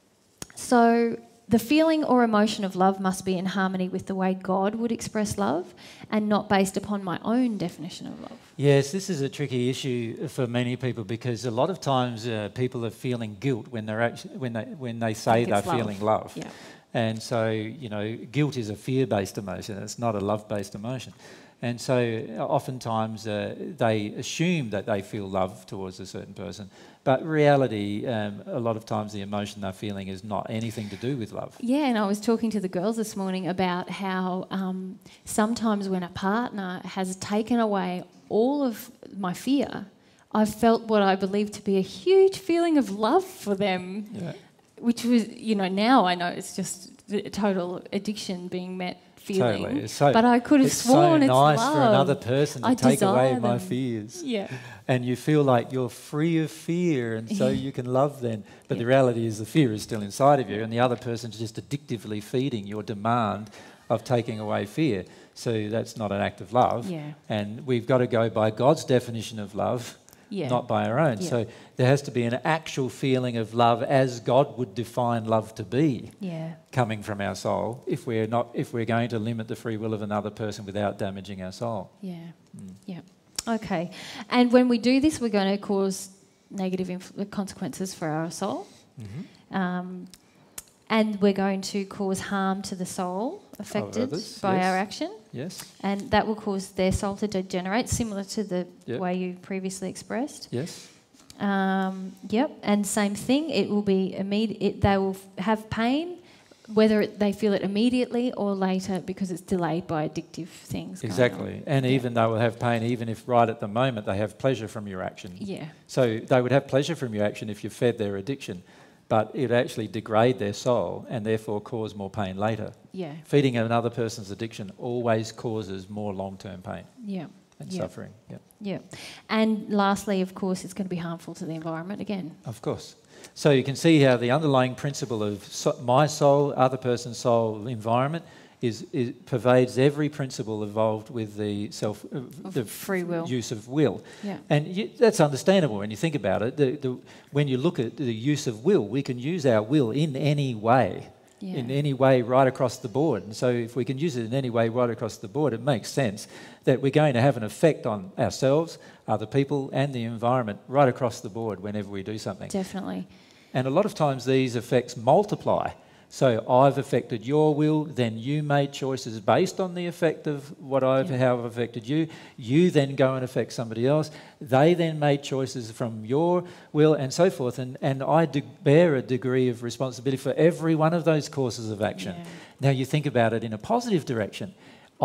so the feeling or emotion of love must be in harmony with the way God would express love and not based upon my own definition of love. Yes, this is a tricky issue for many people because a lot of times uh, people are feeling guilt when they're actually, when they when they say Think they're it's love. feeling love. Yeah. And so, you know, guilt is a fear-based emotion. It's not a love-based emotion. And so uh, oftentimes uh, they assume that they feel love towards a certain person. But in reality, um, a lot of times the emotion they're feeling is not anything to do with love. Yeah, and I was talking to the girls this morning about how um, sometimes when a partner has taken away all of my fear, I've felt what I believe to be a huge feeling of love for them. Yeah. Which was, you know, now I know it's just the total addiction being met feeling. Totally. It's so, but I could have it's sworn so it's nice love. for another person to I take away desire my them. fears. Yeah. And you feel like you're free of fear and so you can love them. But the Yeah. reality is the fear is still inside of you and the other person's just addictively feeding your demand of taking away fear. So that's not an act of love. Yeah. And we've got to go by God's definition of love, Yeah. not by our own. Yeah. So there has to be an actual feeling of love as God would define love to be Yeah. coming from our soul if we're not if we're going to limit the free will of another person without damaging our soul. Yeah. Mm. Yeah. Okay. And when we do this, we're going to cause negative inf- consequences for our soul. Mm-hmm. Um, and we're going to cause harm to the soul affected others, by yes. our action. Yes. And that will cause their soul to degenerate, similar to the Yep. way you previously expressed. Yes. Um, yep, and same thing. It will be immediate. They will f- have pain, whether it, they feel it immediately or later, because it's delayed by addictive things. going on. Exactly. And Yeah. even they will have pain, even if right at the moment they have pleasure from your action. Yeah, So they would have pleasure from your action if you fed their addiction, but it would actually degrade their soul and therefore cause more pain later. yeah, Feeding another person's addiction always causes more long-term pain yeah, and Yeah. suffering. Yeah. yeah. And lastly, of course, it's going to be harmful to the environment again. Of course. So you can see how the underlying principle of so, my soul, other person's soul, environment is, is pervades every principle involved with the self, uh, the free will use of will. Yeah. And you, that's understandable when you think about it. The, the, when you look at the use of will, we can use our will in any way. Yeah. In any way right across the board. And so if we can use it in any way right across the board, it makes sense that we're going to have an effect on ourselves, other people and the environment right across the board whenever we do something. Definitely. And a lot of times these effects multiply. So I've affected your will, then you made choices based on the effect of what I've, yeah. how I've affected you. You then go and affect somebody else. They then made choices from your will and so forth. And, and I do bear a degree of responsibility for every one of those courses of action. Yeah. Now you think about it in a positive direction.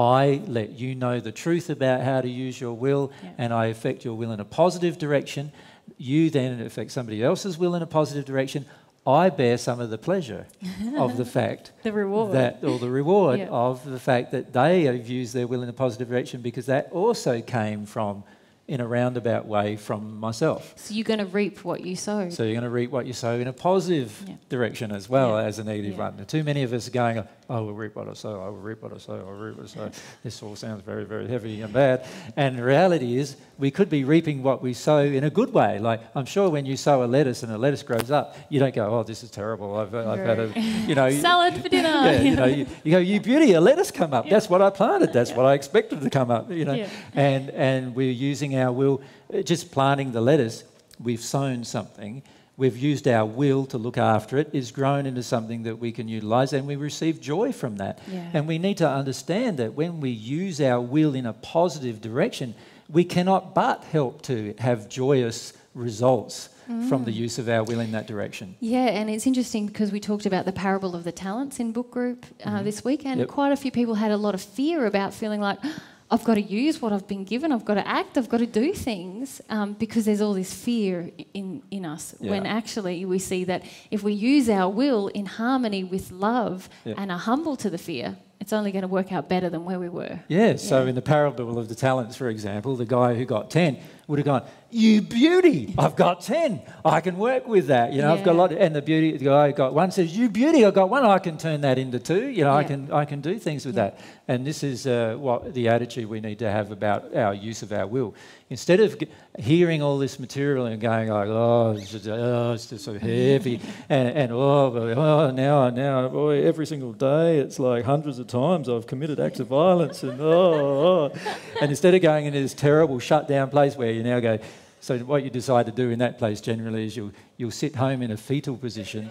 I let you know the truth about how to use your will, yeah. and I affect your will in a positive direction. You then affect somebody else's will in a positive direction. I bear some of the pleasure of the fact the reward that, or the reward yeah. of the fact that they have used their will in a positive direction, because that also came from, in a roundabout way, from myself. So you're going to reap what you sow. So you're going to reap what you sow in a positive yeah. direction as well yeah. as a negative yeah. one. Too many of us are going, I will reap what I sow, I will reap what I sow, I will reap what I sow. This all sounds very, very heavy and bad. And the reality is we could be reaping what we sow in a good way. Like, I'm sure when you sow a lettuce and a lettuce grows up, you don't go, oh, this is terrible. I've, I've had a, you know... salad for dinner. Yeah, you know, you, you go, you beauty, a lettuce come up. Yeah. That's what I planted. That's yeah. what I expected to come up, you know. Yeah. And, and we're using our will, just planting the lettuce, we've sown something. We've used our will to look after it. It's grown into something that we can utilise, and we receive joy from that. Yeah. And we need to understand that when we use our will in a positive direction, we cannot but help to have joyous results mm. from the use of our will in that direction. Yeah, and it's interesting because we talked about the parable of the talents in book group uh, mm-hmm. this week, and yep. quite a few people had a lot of fear about feeling like, I've got to use what I've been given, I've got to act, I've got to do things, um, because there's all this fear in, in us, yeah. when actually we see that if we use our will in harmony with love yeah. and are humble to the fear, it's only going to work out better than where we were. Yeah, so yeah. in the parable of the talents, for example, the guy who got ten would have gone, you beauty, I've got ten, I can work with that, you know, yeah. I've got a lot, and the beauty, the guy who got one says, you beauty, I've got one, I can turn that into two, you know, yeah. I can I can do things with yeah. that. And this is uh, what the attitude we need to have about our use of our will. Instead of g- hearing all this material and going like, oh, it's just, oh, it's just so heavy, and, and oh, but, oh, now, now, boy, every single day, it's like hundreds of times I've committed acts of violence, and oh, oh. And instead of going into this terrible shut down place where you now go, so what you decide to do in that place generally is you'll, you'll sit home in a fetal position,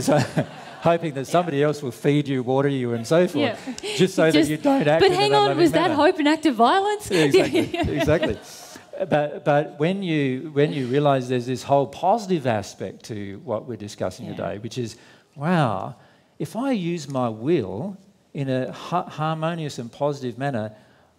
hoping that somebody else will feed you, water you and so forth, yeah. just so just, that you don't act but in hang an on, was manner. that hope an act of violence? Yeah, exactly, exactly. But, but when you, when you realise there's this whole positive aspect to what we're discussing yeah. today, which is, wow, if I use my will in a ha- harmonious and positive manner,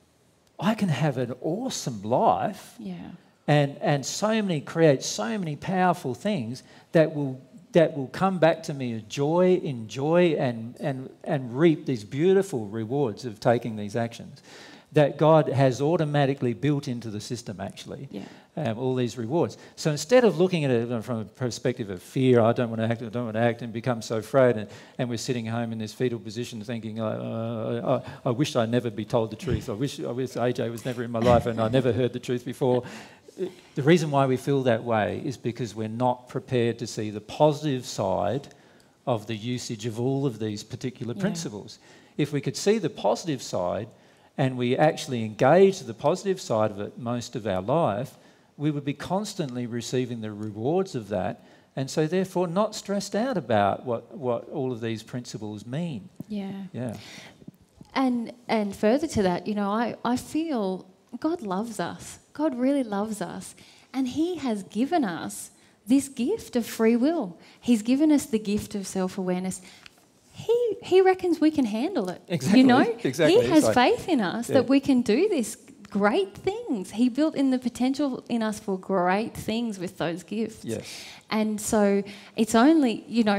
I can have an awesome life. Yeah. And and so many create so many powerful things that will that will come back to me as joy, enjoy, and and and reap these beautiful rewards of taking these actions that God has automatically built into the system. Actually, yeah. um, all these rewards. So instead of looking at it from a perspective of fear, I don't want to act, I don't want to act, and become so afraid, and, and we're sitting home in this fetal position, thinking, uh, I, I wish I'd never be told the truth. I wish I wish A J was never in my life, and I never heard the truth before. The reason why we feel that way is because we're not prepared to see the positive side of the usage of all of these particular yeah. principles. If we could see the positive side and we actually engage the positive side of it most of our life, we would be constantly receiving the rewards of that, and so therefore not stressed out about what, what all of these principles mean. Yeah. Yeah. And and further to that, you know, I, I feel God loves us. God really loves us, and He has given us this gift of free will. He's given us the gift of self-awareness. He he reckons we can handle it. Exactly. You know, exactly. He has like, faith in us yeah. that we can do this great things. He built in the potential in us for great things with those gifts. Yes. And so it's only, you know,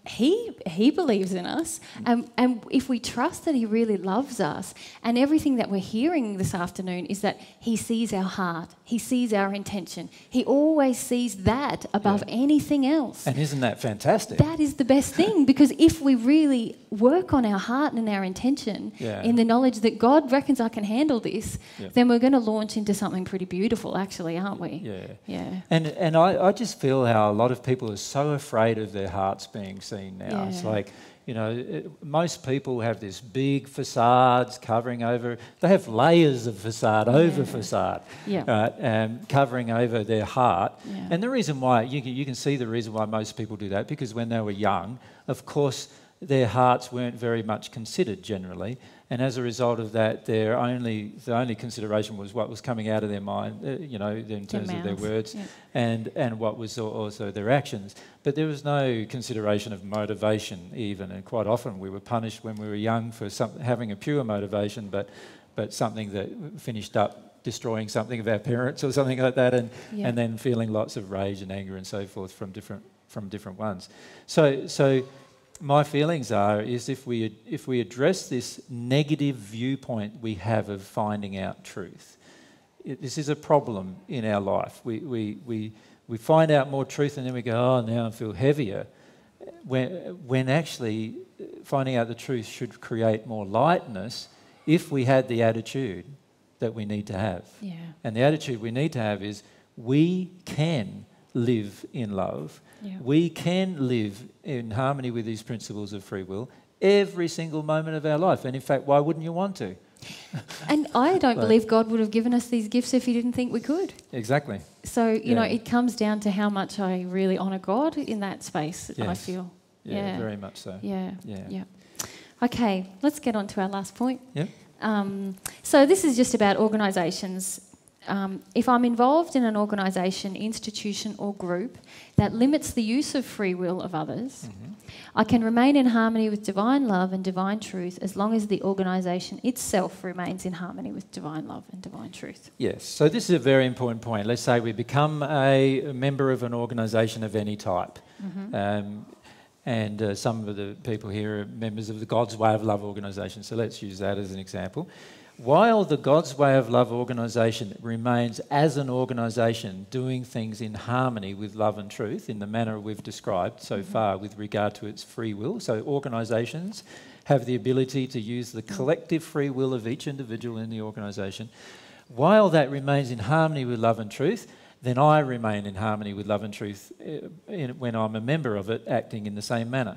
he he believes in us, and, and if we trust that he really loves us, and everything that we're hearing this afternoon is that he sees our heart, he sees our intention, he always sees that above Yeah. anything else. And isn't that fantastic? That is the best thing, because if we really work on our heart and our intention Yeah. in the knowledge that God reckons I can handle this, Yeah. then we're going to launch into something pretty beautiful, actually, aren't we? Yeah. Yeah. And and I, I just feel how a lot of people are so afraid of their hearts being seen now. It's Yeah. like, you know, it, most people have this big facades covering over, they have layers of facade over Yeah. facade, Yeah. right, um, covering over their heart. Yeah. And the reason why, you can, you can see the reason why most people do that, because when they were young, of course, their hearts weren't very much considered generally, and as a result of that, their only the only consideration was what was coming out of their mind, uh, you know, in terms of their mouth, words, yeah. and and what was al- also their actions. But there was no consideration of motivation even, and quite often we were punished when we were young for some, having a pure motivation, but but something that finished up destroying something of our parents or something like that, and Yeah. and then feeling lots of rage and anger and so forth from different from different ones. So so. My feelings are is if we if we address this negative viewpoint we have of finding out truth, it, this is a problem in our life. We, we we we find out more truth and then we go, oh, now I feel heavier. When when actually finding out the truth should create more lightness if we had the attitude that we need to have. Yeah. And the attitude we need to have is we can live in love. Yeah. We can live in harmony with these principles of free will every single moment of our life. And in fact, why wouldn't you want to? And I don't Like- believe God would have given us these gifts if he didn't think we could. Exactly. So, you know, Yeah. it comes down to how much I really honour God in that space, I Yes. feel. Yeah, Yeah. very much so. Yeah. Yeah. Yeah. Okay, let's get on to our last point. Yeah. Um, so this is just about organisations. Um, if I'm involved in an organisation, institution or group that limits the use of free will of others, Mm-hmm. I can remain in harmony with divine love and divine truth as long as the organisation itself remains in harmony with divine love and divine truth. Yes. So this is a very important point. Let's say we become a member of an organisation of any type. Mm-hmm. Um, and uh, some of the people here are members of the God's Way of Love organisation. So let's use that as an example. While the God's Way of Love organisation remains as an organisation doing things in harmony with love and truth in the manner we've described so Mm-hmm. far with regard to its free will, so organisations have the ability to use the collective free will of each individual in the organisation. While that remains in harmony with love and truth, then I remain in harmony with love and truth uh, in, when I'm a member of it, acting in the same manner.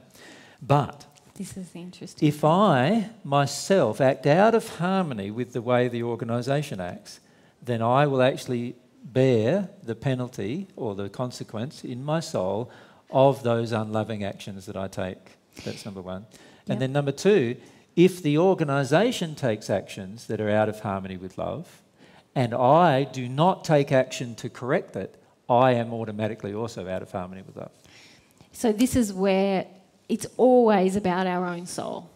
But This is interesting. if I myself act out of harmony with the way the organisation acts, then I will actually bear the penalty or the consequence in my soul of those unloving actions that I take. That's number one. Yep. And then number two, if the organisation takes actions that are out of harmony with love, and I do not take action to correct it, I am automatically also out of harmony with love. So this is where it's always about our own soul.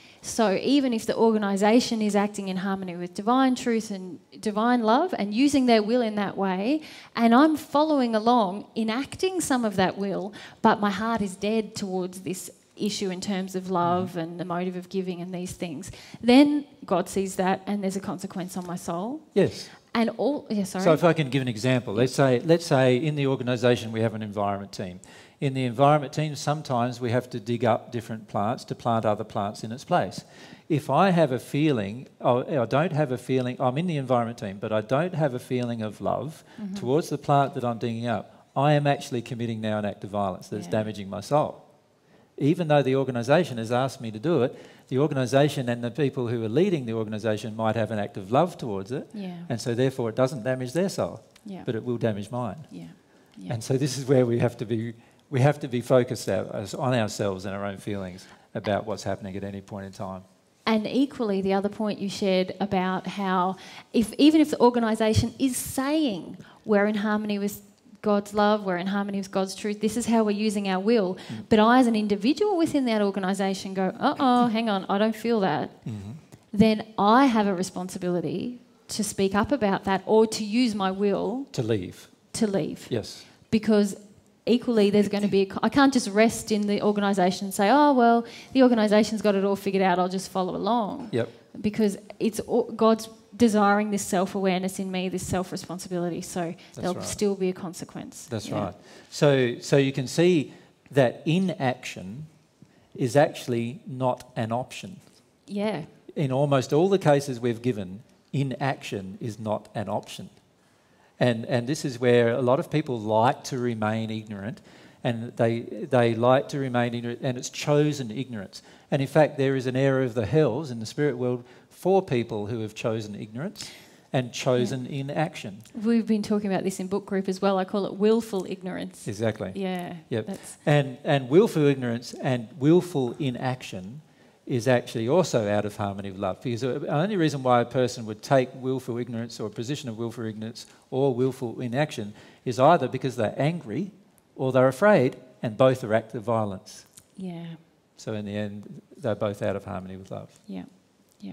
So even if the organisation is acting in harmony with divine truth and divine love and using their will in that way, and I'm following along, enacting some of that will, but my heart is dead towards this issue in terms of love and the motive of giving and these things, then God sees that and there's a consequence on my soul. Yes. And all, yeah, sorry. So if I can give an example, let's say, let's say in the organisation we have an environment team. In the environment team, sometimes we have to dig up different plants to plant other plants in its place. If I have a feeling, oh, I don't have a feeling, I'm in the environment team, but I don't have a feeling of love Mm-hmm. towards the plant that I'm digging up, I am actually committing now an act of violence that's Yeah. damaging my soul. Even though the organisation has asked me to do it, the organisation and the people who are leading the organisation might have an act of love towards it, Yeah. and so therefore it doesn't damage their soul, Yeah. but it will damage mine. Yeah. Yeah. And so this is where we have to be we have to be focused out, as- on ourselves and our own feelings about what's happening at any point in time. And equally, the other point you shared about how, if even if the organisation is saying we're in harmony with God's love, we're in harmony with God's truth, this is how we're using our will, Mm. but I, as an individual within that organisation, go, uh-oh, hang on, I don't feel that, Mm-hmm. then I have a responsibility to speak up about that or to use my will To leave. to leave. Yes. Because equally there's going to be, a, I can't just rest in the organisation and say, oh, well, the organisation's got it all figured out, I'll just follow along. Yep. Because it's God's desiring this self-awareness in me, this self-responsibility, so That's there'll right. still be a consequence. That's yeah. right. So, so you can see that inaction is actually not an option. Yeah. In almost all the cases we've given, inaction is not an option. And, and this is where a lot of people like to remain ignorant, and they, they like to remain ignorant, and it's chosen ignorance. And in fact, there is an area of the hells in the spirit world for people who have chosen ignorance and chosen yeah. inaction. We've been talking about this in book group as well. I call it willful ignorance. Exactly. Yeah. Yep. That's and, and willful ignorance and willful inaction is actually also out of harmony with love. Because the only reason why a person would take willful ignorance or a position of willful ignorance or willful inaction is either because they're angry or they're afraid, and both are acts of violence. Yeah. So in the end, they're both out of harmony with love. Yeah. Yeah.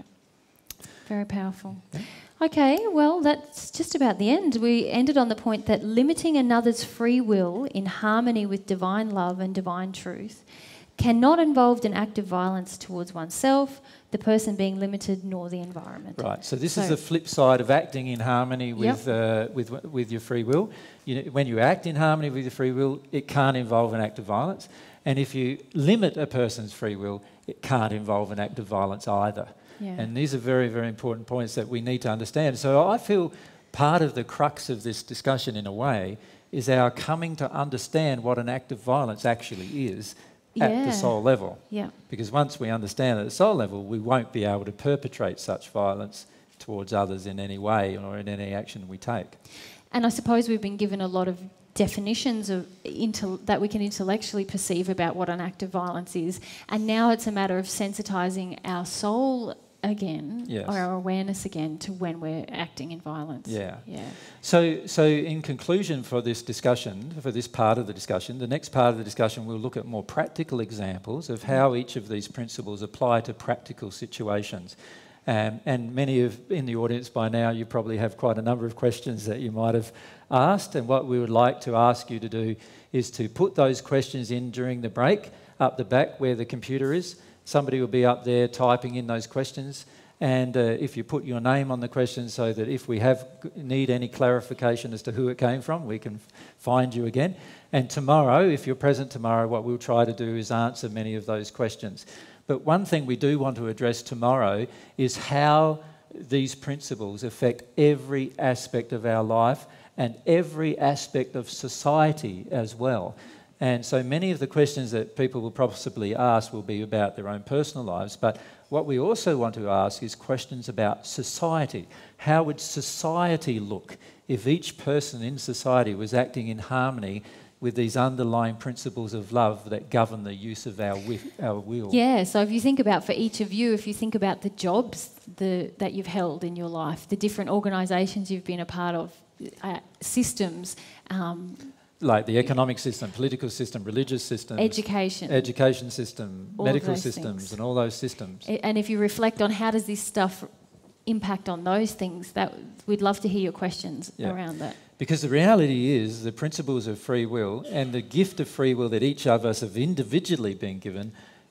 Very powerful. Yeah. Okay, well, that's just about the end. We ended on the point that limiting another's free will in harmony with divine love and divine truth cannot involve an act of violence towards oneself, the person being limited, nor the environment. Right. So this so, is the flip side of acting in harmony with, yep. uh, with, with your free will. You know, when you act in harmony with your free will, it can't involve an act of violence. And if you limit a person's free will, it can't involve an act of violence either. Yeah. And these are very, very important points that we need to understand. So I feel part of the crux of this discussion, in a way, is our coming to understand what an act of violence actually is at yeah. the soul level. Yeah. Because once we understand at the soul level, we won't be able to perpetrate such violence towards others in any way or in any action we take. And I suppose we've been given a lot of definitions of intel- that we can intellectually perceive about what an act of violence is. And now it's a matter of sensitising our soul again, yes. or our awareness again, to when we're acting in violence. Yeah. Yeah. So, so in conclusion for this discussion, for this part of the discussion, the next part of the discussion we'll look at more practical examples of how each of these principles apply to practical situations. Um, and many of in the audience by now, you probably have quite a number of questions that you might have asked. And what we would like to ask you to do is to put those questions in during the break up the back where the computer is. Somebody will be up there typing in those questions. And uh, if you put your name on the question so that if we have need any clarification as to who it came from, we can find you again. And tomorrow, if you're present tomorrow, what we'll try to do is answer many of those questions. But one thing we do want to address tomorrow is how these principles affect every aspect of our life and every aspect of society as well. And so many of the questions that people will possibly ask will be about their own personal lives, but what we also want to ask is questions about society. How would society look if each person in society was acting in harmony with these underlying principles of love that govern the use of our, wi- our will? Yeah, so if you think about, for each of you, if you think about the jobs the, that you've held in your life, the different organisations you've been a part of, uh, systems, um, like the economic system, political system, religious system, education, education system, all medical those systems, things. and all those systems. And if you reflect on how does this stuff impact on those things, that we'd love to hear your questions Yeah. around that. Because the reality is the principles of free will and the gift of free will that each of us have individually been given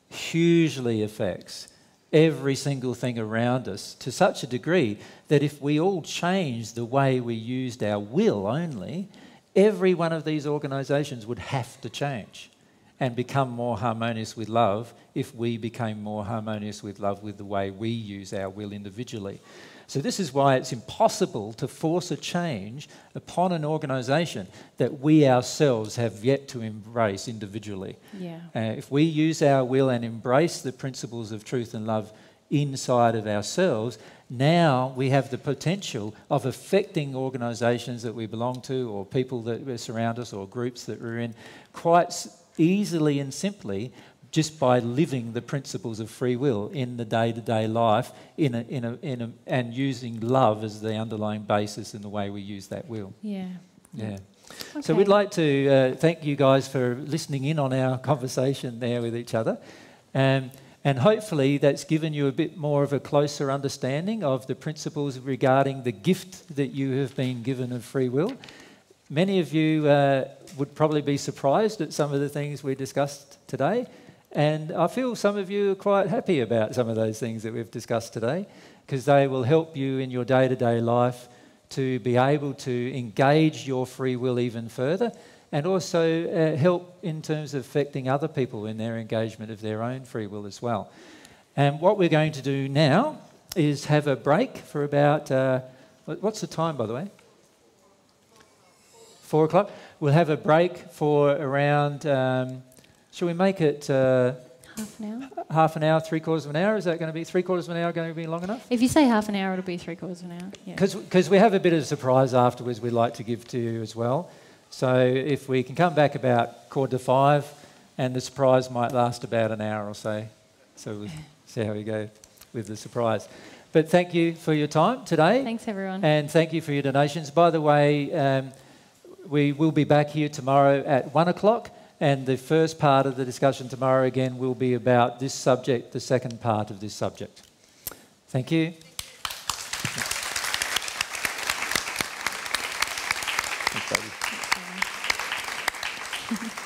hugely affects every single thing around us to such a degree that if we all change the way we used our will only, every one of these organisations would have to change and become more harmonious with love if we became more harmonious with love with the way we use our will individually. So this is why it's impossible to force a change upon an organisation that we ourselves have yet to embrace individually. Yeah. Uh, if we use our will and embrace the principles of truth and love inside of ourselves, now we have the potential of affecting organisations that we belong to or people that surround us or groups that we're in quite easily and simply just by living the principles of free will in the day-to-day life in a, in a, in a, and using love as the underlying basis in the way we use that will. Yeah. Yeah. Okay. So we'd like to uh, thank you guys for listening in on our conversation there with each other. Um, and hopefully that's given you a bit more of a closer understanding of the principles regarding the gift that you have been given of free will. many of you uh, would probably be surprised at some of the things we discussed today, and I feel some of you are quite happy about some of those things that we've discussed today, because they will help you in your day-to-day life to be able to engage your free will even further, and also uh, help in terms of affecting other people in their engagement of their own free will as well. And what we're going to do now is have a break for about, uh, what's the time, by the way? Four o'clock. We'll have a break for around, um, shall we make it uh, half an hour? Half an hour, three quarters of an hour? Is that going to be three quarters of an hour going to be long enough? If you say half an hour, it'll be three quarters of an hour. Because yeah. we have a bit of a surprise afterwards we'd like to give to you as well. So if we can come back about quarter to five, and the surprise might last about an hour or so. So we'll see how we go with the surprise. But thank you for your time today. Thanks, everyone. And thank you for your donations. By the way, um, we will be back here tomorrow at one o'clock, and the first part of the discussion tomorrow again will be about this subject, the second part of this subject. Thank you. Thanks, baby.